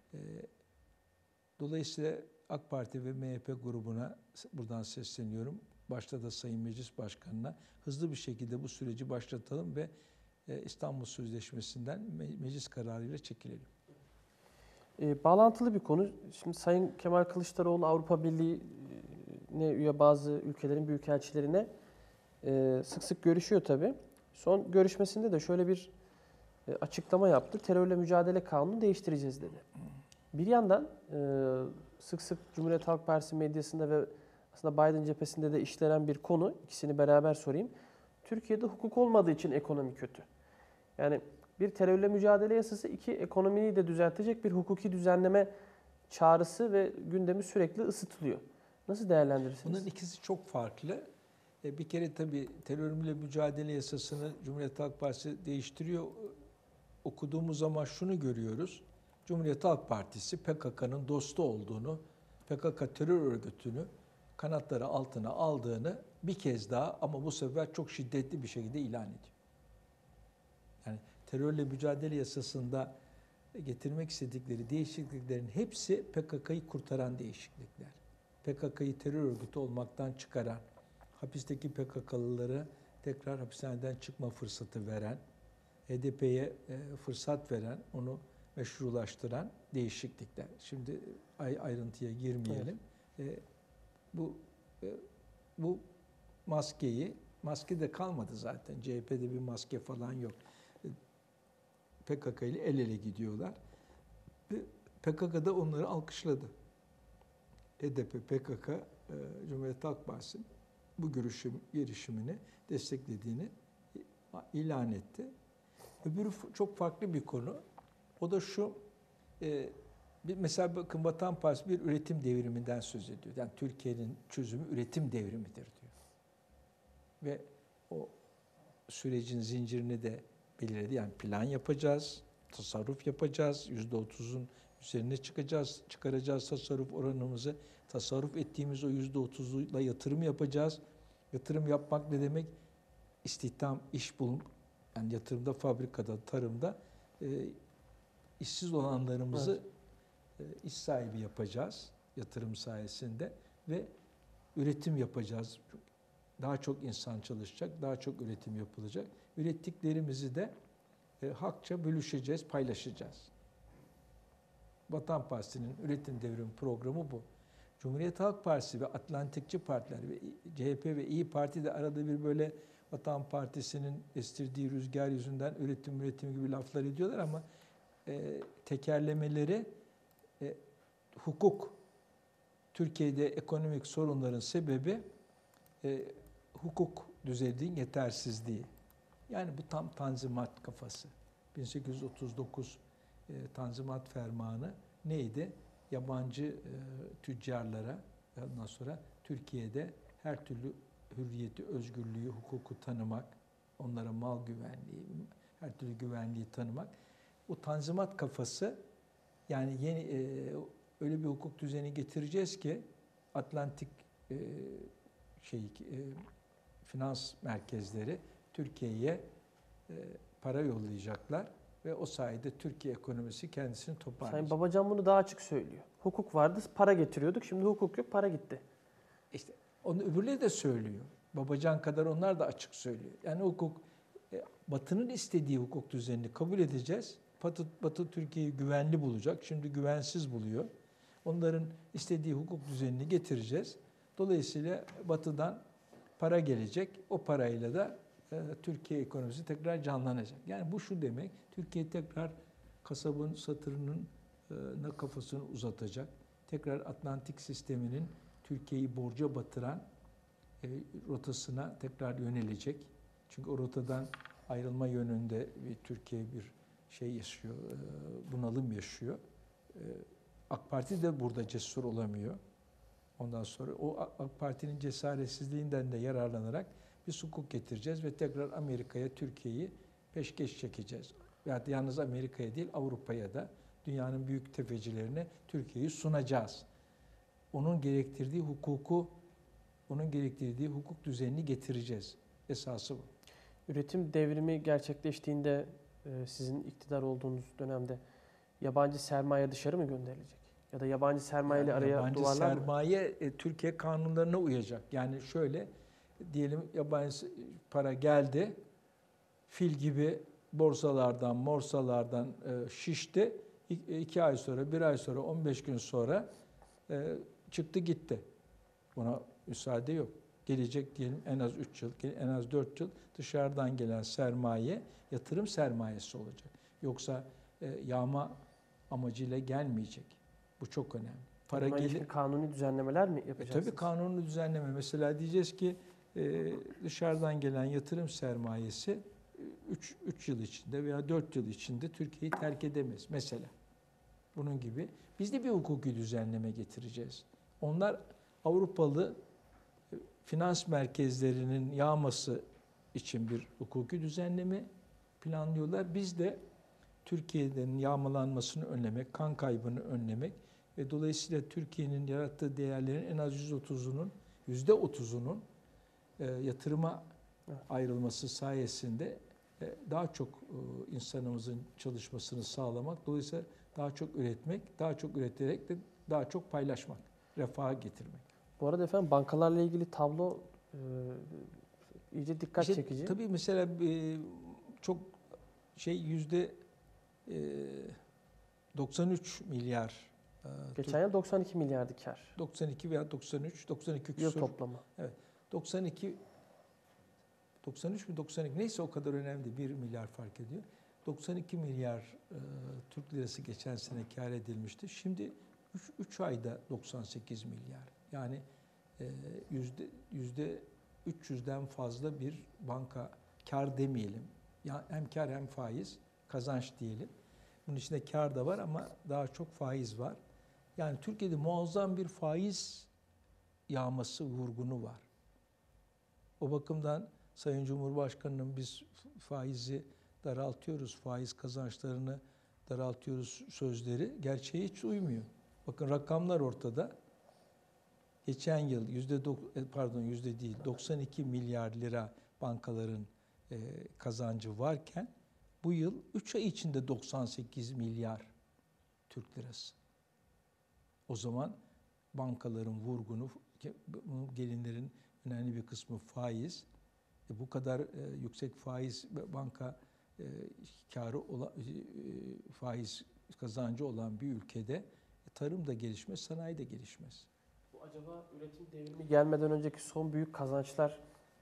Dolayısıyla AK Parti ve MHP grubuna buradan sesleniyorum. Başta da Sayın Meclis Başkanı'na hızlı bir şekilde bu süreci başlatalım ve İstanbul Sözleşmesi'nden meclis kararıyla çekilelim. Bağlantılı bir konu. Şimdi Sayın Kemal Kılıçdaroğlu Avrupa Birliği'ne üye bazı ülkelerin büyükelçilerine sık sık görüşüyor tabii. Son görüşmesinde de şöyle bir açıklama yaptı. Terörle mücadele kanunu değiştireceğiz dedi. Bir yandan sık sık Cumhuriyet Halk Partisi medyasında ve aslında Biden cephesinde de işlenen bir konu. İkisini beraber sorayım. Türkiye'de hukuk olmadığı için ekonomi kötü. Yani bir terörle mücadele yasası, iki ekonomiyi de düzeltecek bir hukuki düzenleme çağrısı ve gündemi sürekli ısıtılıyor. Nasıl değerlendirirsiniz? Bunların ikisi çok farklı. Bir kere tabii terörle mücadele yasasını Cumhuriyet Halk Partisi değiştiriyor. Okuduğumuz zaman şunu görüyoruz. Cumhuriyet Halk Partisi PKK'nın dostu olduğunu, PKK terör örgütünü kanatları altına aldığını bir kez daha ama bu sefer çok şiddetli bir şekilde ilan ediyor. Yani terörle mücadele yasasında getirmek istedikleri değişikliklerin hepsi PKK'yı kurtaran değişiklikler. PKK'yı terör örgütü olmaktan çıkaran, hapisteki PKK'lıları tekrar hapishaneden çıkma fırsatı veren, HDP'ye fırsat veren, onu meşrulaştıran değişiklikler. Şimdi ayrıntıya girmeyelim. Evet. Bu maske de kalmadı zaten. CHP'de bir maske falan yok. PKK ile el ele gidiyorlar. PKK da onları alkışladı. HDP, PKK, Cumhuriyet Halk Partisi'nin bu girişimini desteklediğini ilan etti. Öbürü çok farklı bir konu. O da şu, mesela bakın Vatan Partisi bir üretim devriminden söz ediyor. Yani Türkiye'nin çözümü üretim devrimidir diyor. Ve o sürecin zincirini de belirledi. Yani plan yapacağız, tasarruf yapacağız, %30'un üzerine çıkaracağız tasarruf oranımızı. Tasarruf ettiğimiz o %30'la yatırım yapacağız. Yatırım yapmak ne demek? İstihdam, iş bulun, yani yatırımda, fabrikada, tarımda işsiz olanlarımızı iş sahibi yapacağız yatırım sayesinde ve üretim yapacağız. Daha çok insan çalışacak, daha çok üretim yapılacak. Ürettiklerimizi de hakça bölüşeceğiz, paylaşacağız. Vatan Partisi'nin üretim devrimi programı bu. Cumhuriyet Halk Partisi ve Atlantikçi partiler ve CHP ve İYİ Parti de arada bir böyle Vatan Partisi'nin estirdiği rüzgar yüzünden üretim gibi laflar ediyorlar ama tekerlemeleri hukuk. Türkiye'de ekonomik sorunların sebebi hukuk düzeyinin yetersizliği. Yani bu tam Tanzimat kafası. 1839 Tanzimat Fermanı neydi? Yabancı tüccarlara ondan sonra Türkiye'de her türlü hürriyeti, özgürlüğü, hukuku tanımak, onlara mal güvenliği, her türlü güvenliği tanımak. O Tanzimat kafası yani yeni öyle bir hukuk düzeni getireceğiz ki Atlantik finans merkezleri Türkiye'ye para yollayacaklar ve o sayede Türkiye ekonomisi kendisini toparlayacak. Sayın Babacan bunu daha açık söylüyor. Hukuk vardı, para getiriyorduk. Şimdi hukuk yok, para gitti. İşte onu öbürleri de söylüyor. Babacan kadar onlar da açık söylüyor. Yani hukuk, Batı'nın istediği hukuk düzenini kabul edeceğiz. Batı Türkiye'yi güvenli bulacak. Şimdi güvensiz buluyor. Onların istediği hukuk düzenini getireceğiz. Dolayısıyla Batı'dan para gelecek. O parayla da Türkiye ekonomisi tekrar canlanacak. Yani bu şu demek, Türkiye tekrar kasabın satırının kafasını uzatacak. Tekrar Atlantik sisteminin Türkiye'yi borca batıran rotasına tekrar yönelecek. Çünkü o rotadan ayrılma yönünde Türkiye bir yaşıyor, bunalım yaşıyor. AK Parti de burada cesur olamıyor. Ondan sonra o AK Parti'nin cesaretsizliğinden de yararlanarak bir hukuk getireceğiz ve tekrar Amerika'ya, Türkiye'yi peşkeş çekeceğiz. Yani yalnız Amerika'ya değil, Avrupa'ya da dünyanın büyük tefecilerine Türkiye'yi sunacağız. Onun gerektirdiği hukuk düzenini getireceğiz. Esası bu. Üretim devrimi gerçekleştiğinde sizin iktidar olduğunuz dönemde yabancı sermaye dışarı mı gönderilecek? Ya da yabancı sermaye ile araya yabancı duvarlar mı? sermaye Türkiye kanunlarına uyacak. Yani şöyle diyelim yabancı para geldi, fil gibi morsalardan şişti. 2 ay sonra, 1 ay sonra, 15 gün sonra çıktı gitti. Buna müsaade yok. Gelecek diyelim en az 3 yıl, en az 4 yıl dışarıdan gelen sermaye yatırım sermayesi olacak. Yoksa yağma amacıyla gelmeyecek. Bu çok önemli. Para gelir. Kanuni düzenlemeler mi yapacaksınız? Tabii kanuni düzenleme. Mesela diyeceğiz ki dışarıdan gelen yatırım sermayesi 3 yıl içinde veya 4 yıl içinde Türkiye'yi terk edemez mesela. Bunun gibi. Biz de bir hukuki düzenleme getireceğiz. Onlar Avrupalı finans merkezlerinin yağması için bir hukuki düzenleme planlıyorlar. Biz de Türkiye'nin yağmalanmasını önlemek, kan kaybını önlemek ve dolayısıyla Türkiye'nin yarattığı değerlerin en az %30'unun yatırıma ayrılması sayesinde daha çok insanımızın çalışmasını sağlamak, dolayısıyla daha çok üretmek, daha çok üreterek de daha çok paylaşmak, refaha getirmek. Bu arada efendim bankalarla ilgili tablo iyice dikkat İşte çekici. tabii mesela çok yüzde 93 milyar. Geçen yıl 92 milyardı kar. 92 veya 92 Yıl küsur. toplamı. Evet. 93 mü 92 neyse o kadar önemli, 1 milyar fark ediyor. 92 milyar Türk lirası geçen sene kar edilmişti. Şimdi 3 ayda 98 milyar. Yani yüzde 300'den fazla bir banka kar demeyelim. Ya hem kar hem faiz kazanç diyelim. Bunun içinde kar da var ama daha çok faiz var. Yani Türkiye'de muazzam bir faiz yağması vurgunu var. O bakımdan Sayın Cumhurbaşkanı'nın biz faizi daraltıyoruz, faiz kazançlarını daraltıyoruz sözleri gerçeğe hiç uymuyor. Bakın rakamlar ortada. Geçen yıl yüzde değil 92 milyar lira bankaların kazancı varken bu yıl 3 ay içinde 98 milyar Türk lirası. O zaman bankaların vurgunu, gelinlerin önemli bir kısmı faiz. Bu kadar yüksek faiz banka karı faiz kazancı olan bir ülkede tarım da gelişmez, sanayi de gelişmez. Bu acaba üretim devrimi gelmeden önceki son büyük kazançlar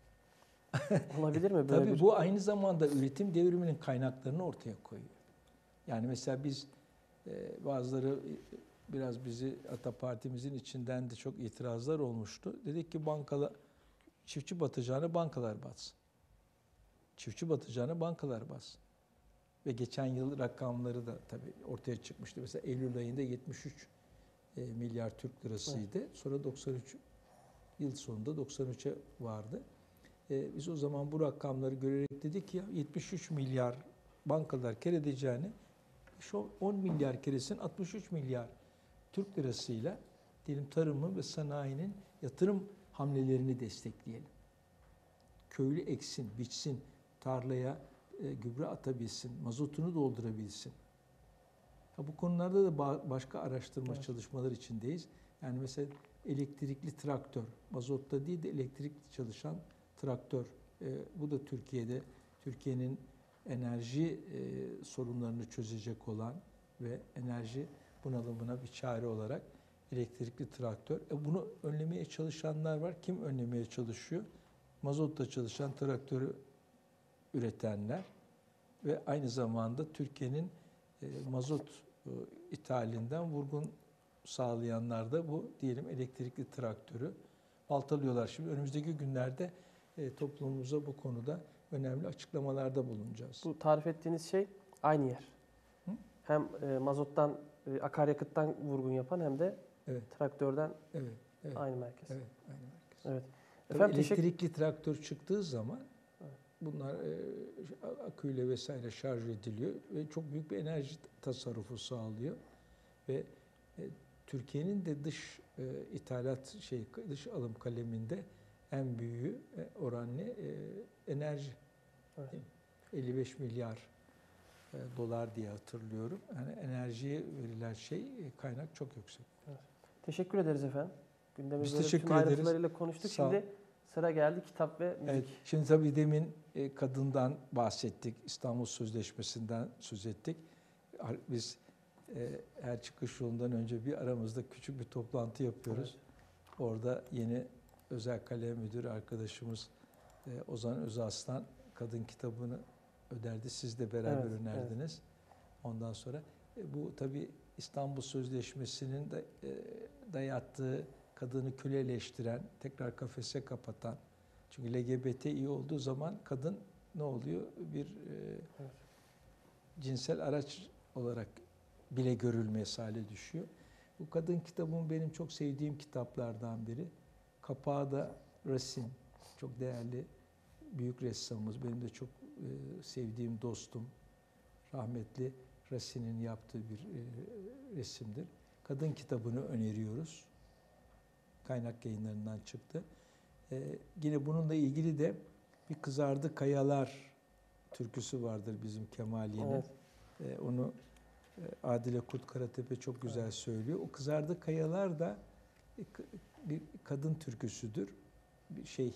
olabilir mi? Böyle Tabii bu aynı zamanda üretim devriminin kaynaklarını ortaya koyuyor. Yani mesela biz bazıları biraz bizi Ata Partimizin içinden de çok itirazlar olmuştu. Dedik ki çiftçi batacağına bankalar batsın. Çiftçi batacağına bankalar batsın. Ve geçen yıl rakamları da tabii ortaya çıkmıştı. Mesela Eylül ayında 73 milyar Türk lirasıydı. Evet. Sonra 93 yıl sonunda 93'e vardı. Biz o zaman bu rakamları görerek dedik ki 73 milyar bankalar kar edeceğini şu 10 milyar keresinin 63 milyar Türk lirasıyla diyelim tarımın ve sanayinin yatırım hamlelerini destekleyelim. Köylü eksin, biçsin, tarlaya gübre atabilsin, mazotunu doldurabilsin. Bu konularda da başka araştırma çalışmalar içindeyiz. Yani mesela elektrikli traktör, mazotta değil de elektrikli çalışan traktör. Bu da Türkiye'nin enerji sorunlarını çözecek olan ve enerji bunalımına bir çare olarak elektrikli traktör. Bunu önlemeye çalışanlar var. Kim önlemeye çalışıyor? Mazotla çalışan traktörü üretenler ve aynı zamanda Türkiye'nin mazot ithalinden vurgun sağlayanlar da bu diyelim elektrikli traktörü baltalıyorlar. Şimdi önümüzdeki günlerde toplumumuza bu konuda önemli açıklamalarda bulunacağız. Bu tarif ettiğiniz şey aynı yer. Hı? Hem mazottan, akaryakıttan vurgun yapan hem de traktörden aynı merkez. Evet, aynı merkez. Evet. Efendim, elektrikli traktör çıktığı zaman bunlar aküyle vesaire şarj ediliyor ve çok büyük bir enerji tasarrufu sağlıyor ve Türkiye'nin de dış dış alım kaleminde en büyüğü oranlı enerji. Evet. 55 milyar dolar diye hatırlıyorum. Yani enerjiye verilen kaynak çok yüksek. Evet. Teşekkür ederiz efendim. Gündemi Biz böyle teşekkür bütün ederiz. ayrıntılarıyla konuştuk. Şimdi sıra geldi kitap ve müzik. Evet, şimdi tabii demin kadından bahsettik. İstanbul Sözleşmesi'nden söz ettik. Biz her çıkış yolundan önce bir aramızda küçük bir toplantı yapıyoruz. Evet. Orada yeni özel kalem müdürü arkadaşımız Ozan Özaslan kadın kitabını önerdi. Siz de beraber önerdiniz. Evet. Ondan sonra bu tabii İstanbul Sözleşmesi'nin de dayattığı kadını köleleştiren, tekrar kafese kapatan. Çünkü LGBTİ olduğu zaman kadın ne oluyor? Bir cinsel araç olarak bile görülmesi hale düşüyor. Bu kadın kitabım benim çok sevdiğim kitaplardan biri. Kapağı da Racine, çok değerli büyük ressamımız, benim de çok sevdiğim dostum, rahmetli Racine'in yaptığı bir resimdir. Kadın kitabını öneriyoruz. Kaynak Yayınları'ndan çıktı. Yine bununla ilgili de bir Kızardı Kayalar türküsü vardır bizim Kemaliye'nin. Evet. Onu Adile Kurt Karatepe çok güzel söylüyor. O Kızardı Kayalar da bir kadın türküsüdür. Bir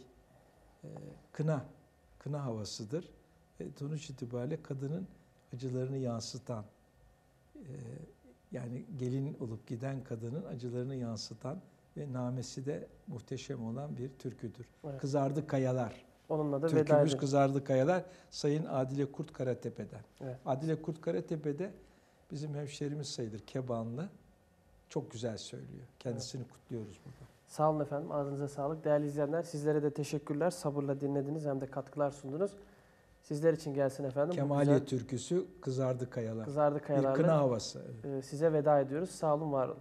kına havasıdır. Sonuç itibariyle kadının acılarını yansıtan, yani gelin olup giden kadının acılarını yansıtan ve namesi de muhteşem olan bir türküdür. Evet. Kızardı Kayalar. Onunla da Türkümüz Kızardı Kayalar, Sayın Adile Kurt Karatepe'den. Evet. Adile Kurt Karatepe'de bizim hemşerimiz sayılır, Kebanlı. Çok güzel söylüyor. Kendisini kutluyoruz burada. Sağ olun efendim. Ağzınıza sağlık. Değerli izleyenler, sizlere de teşekkürler. Sabırla dinlediniz hem de katkılar sundunuz. Sizler için gelsin efendim. Kemaliye türküsü Kızardı Kayalar. Kızardı Kayalar'la bir kına havası. Evet. Size veda ediyoruz. Sağ olun, var olun.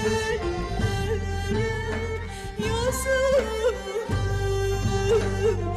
ellere yazılır.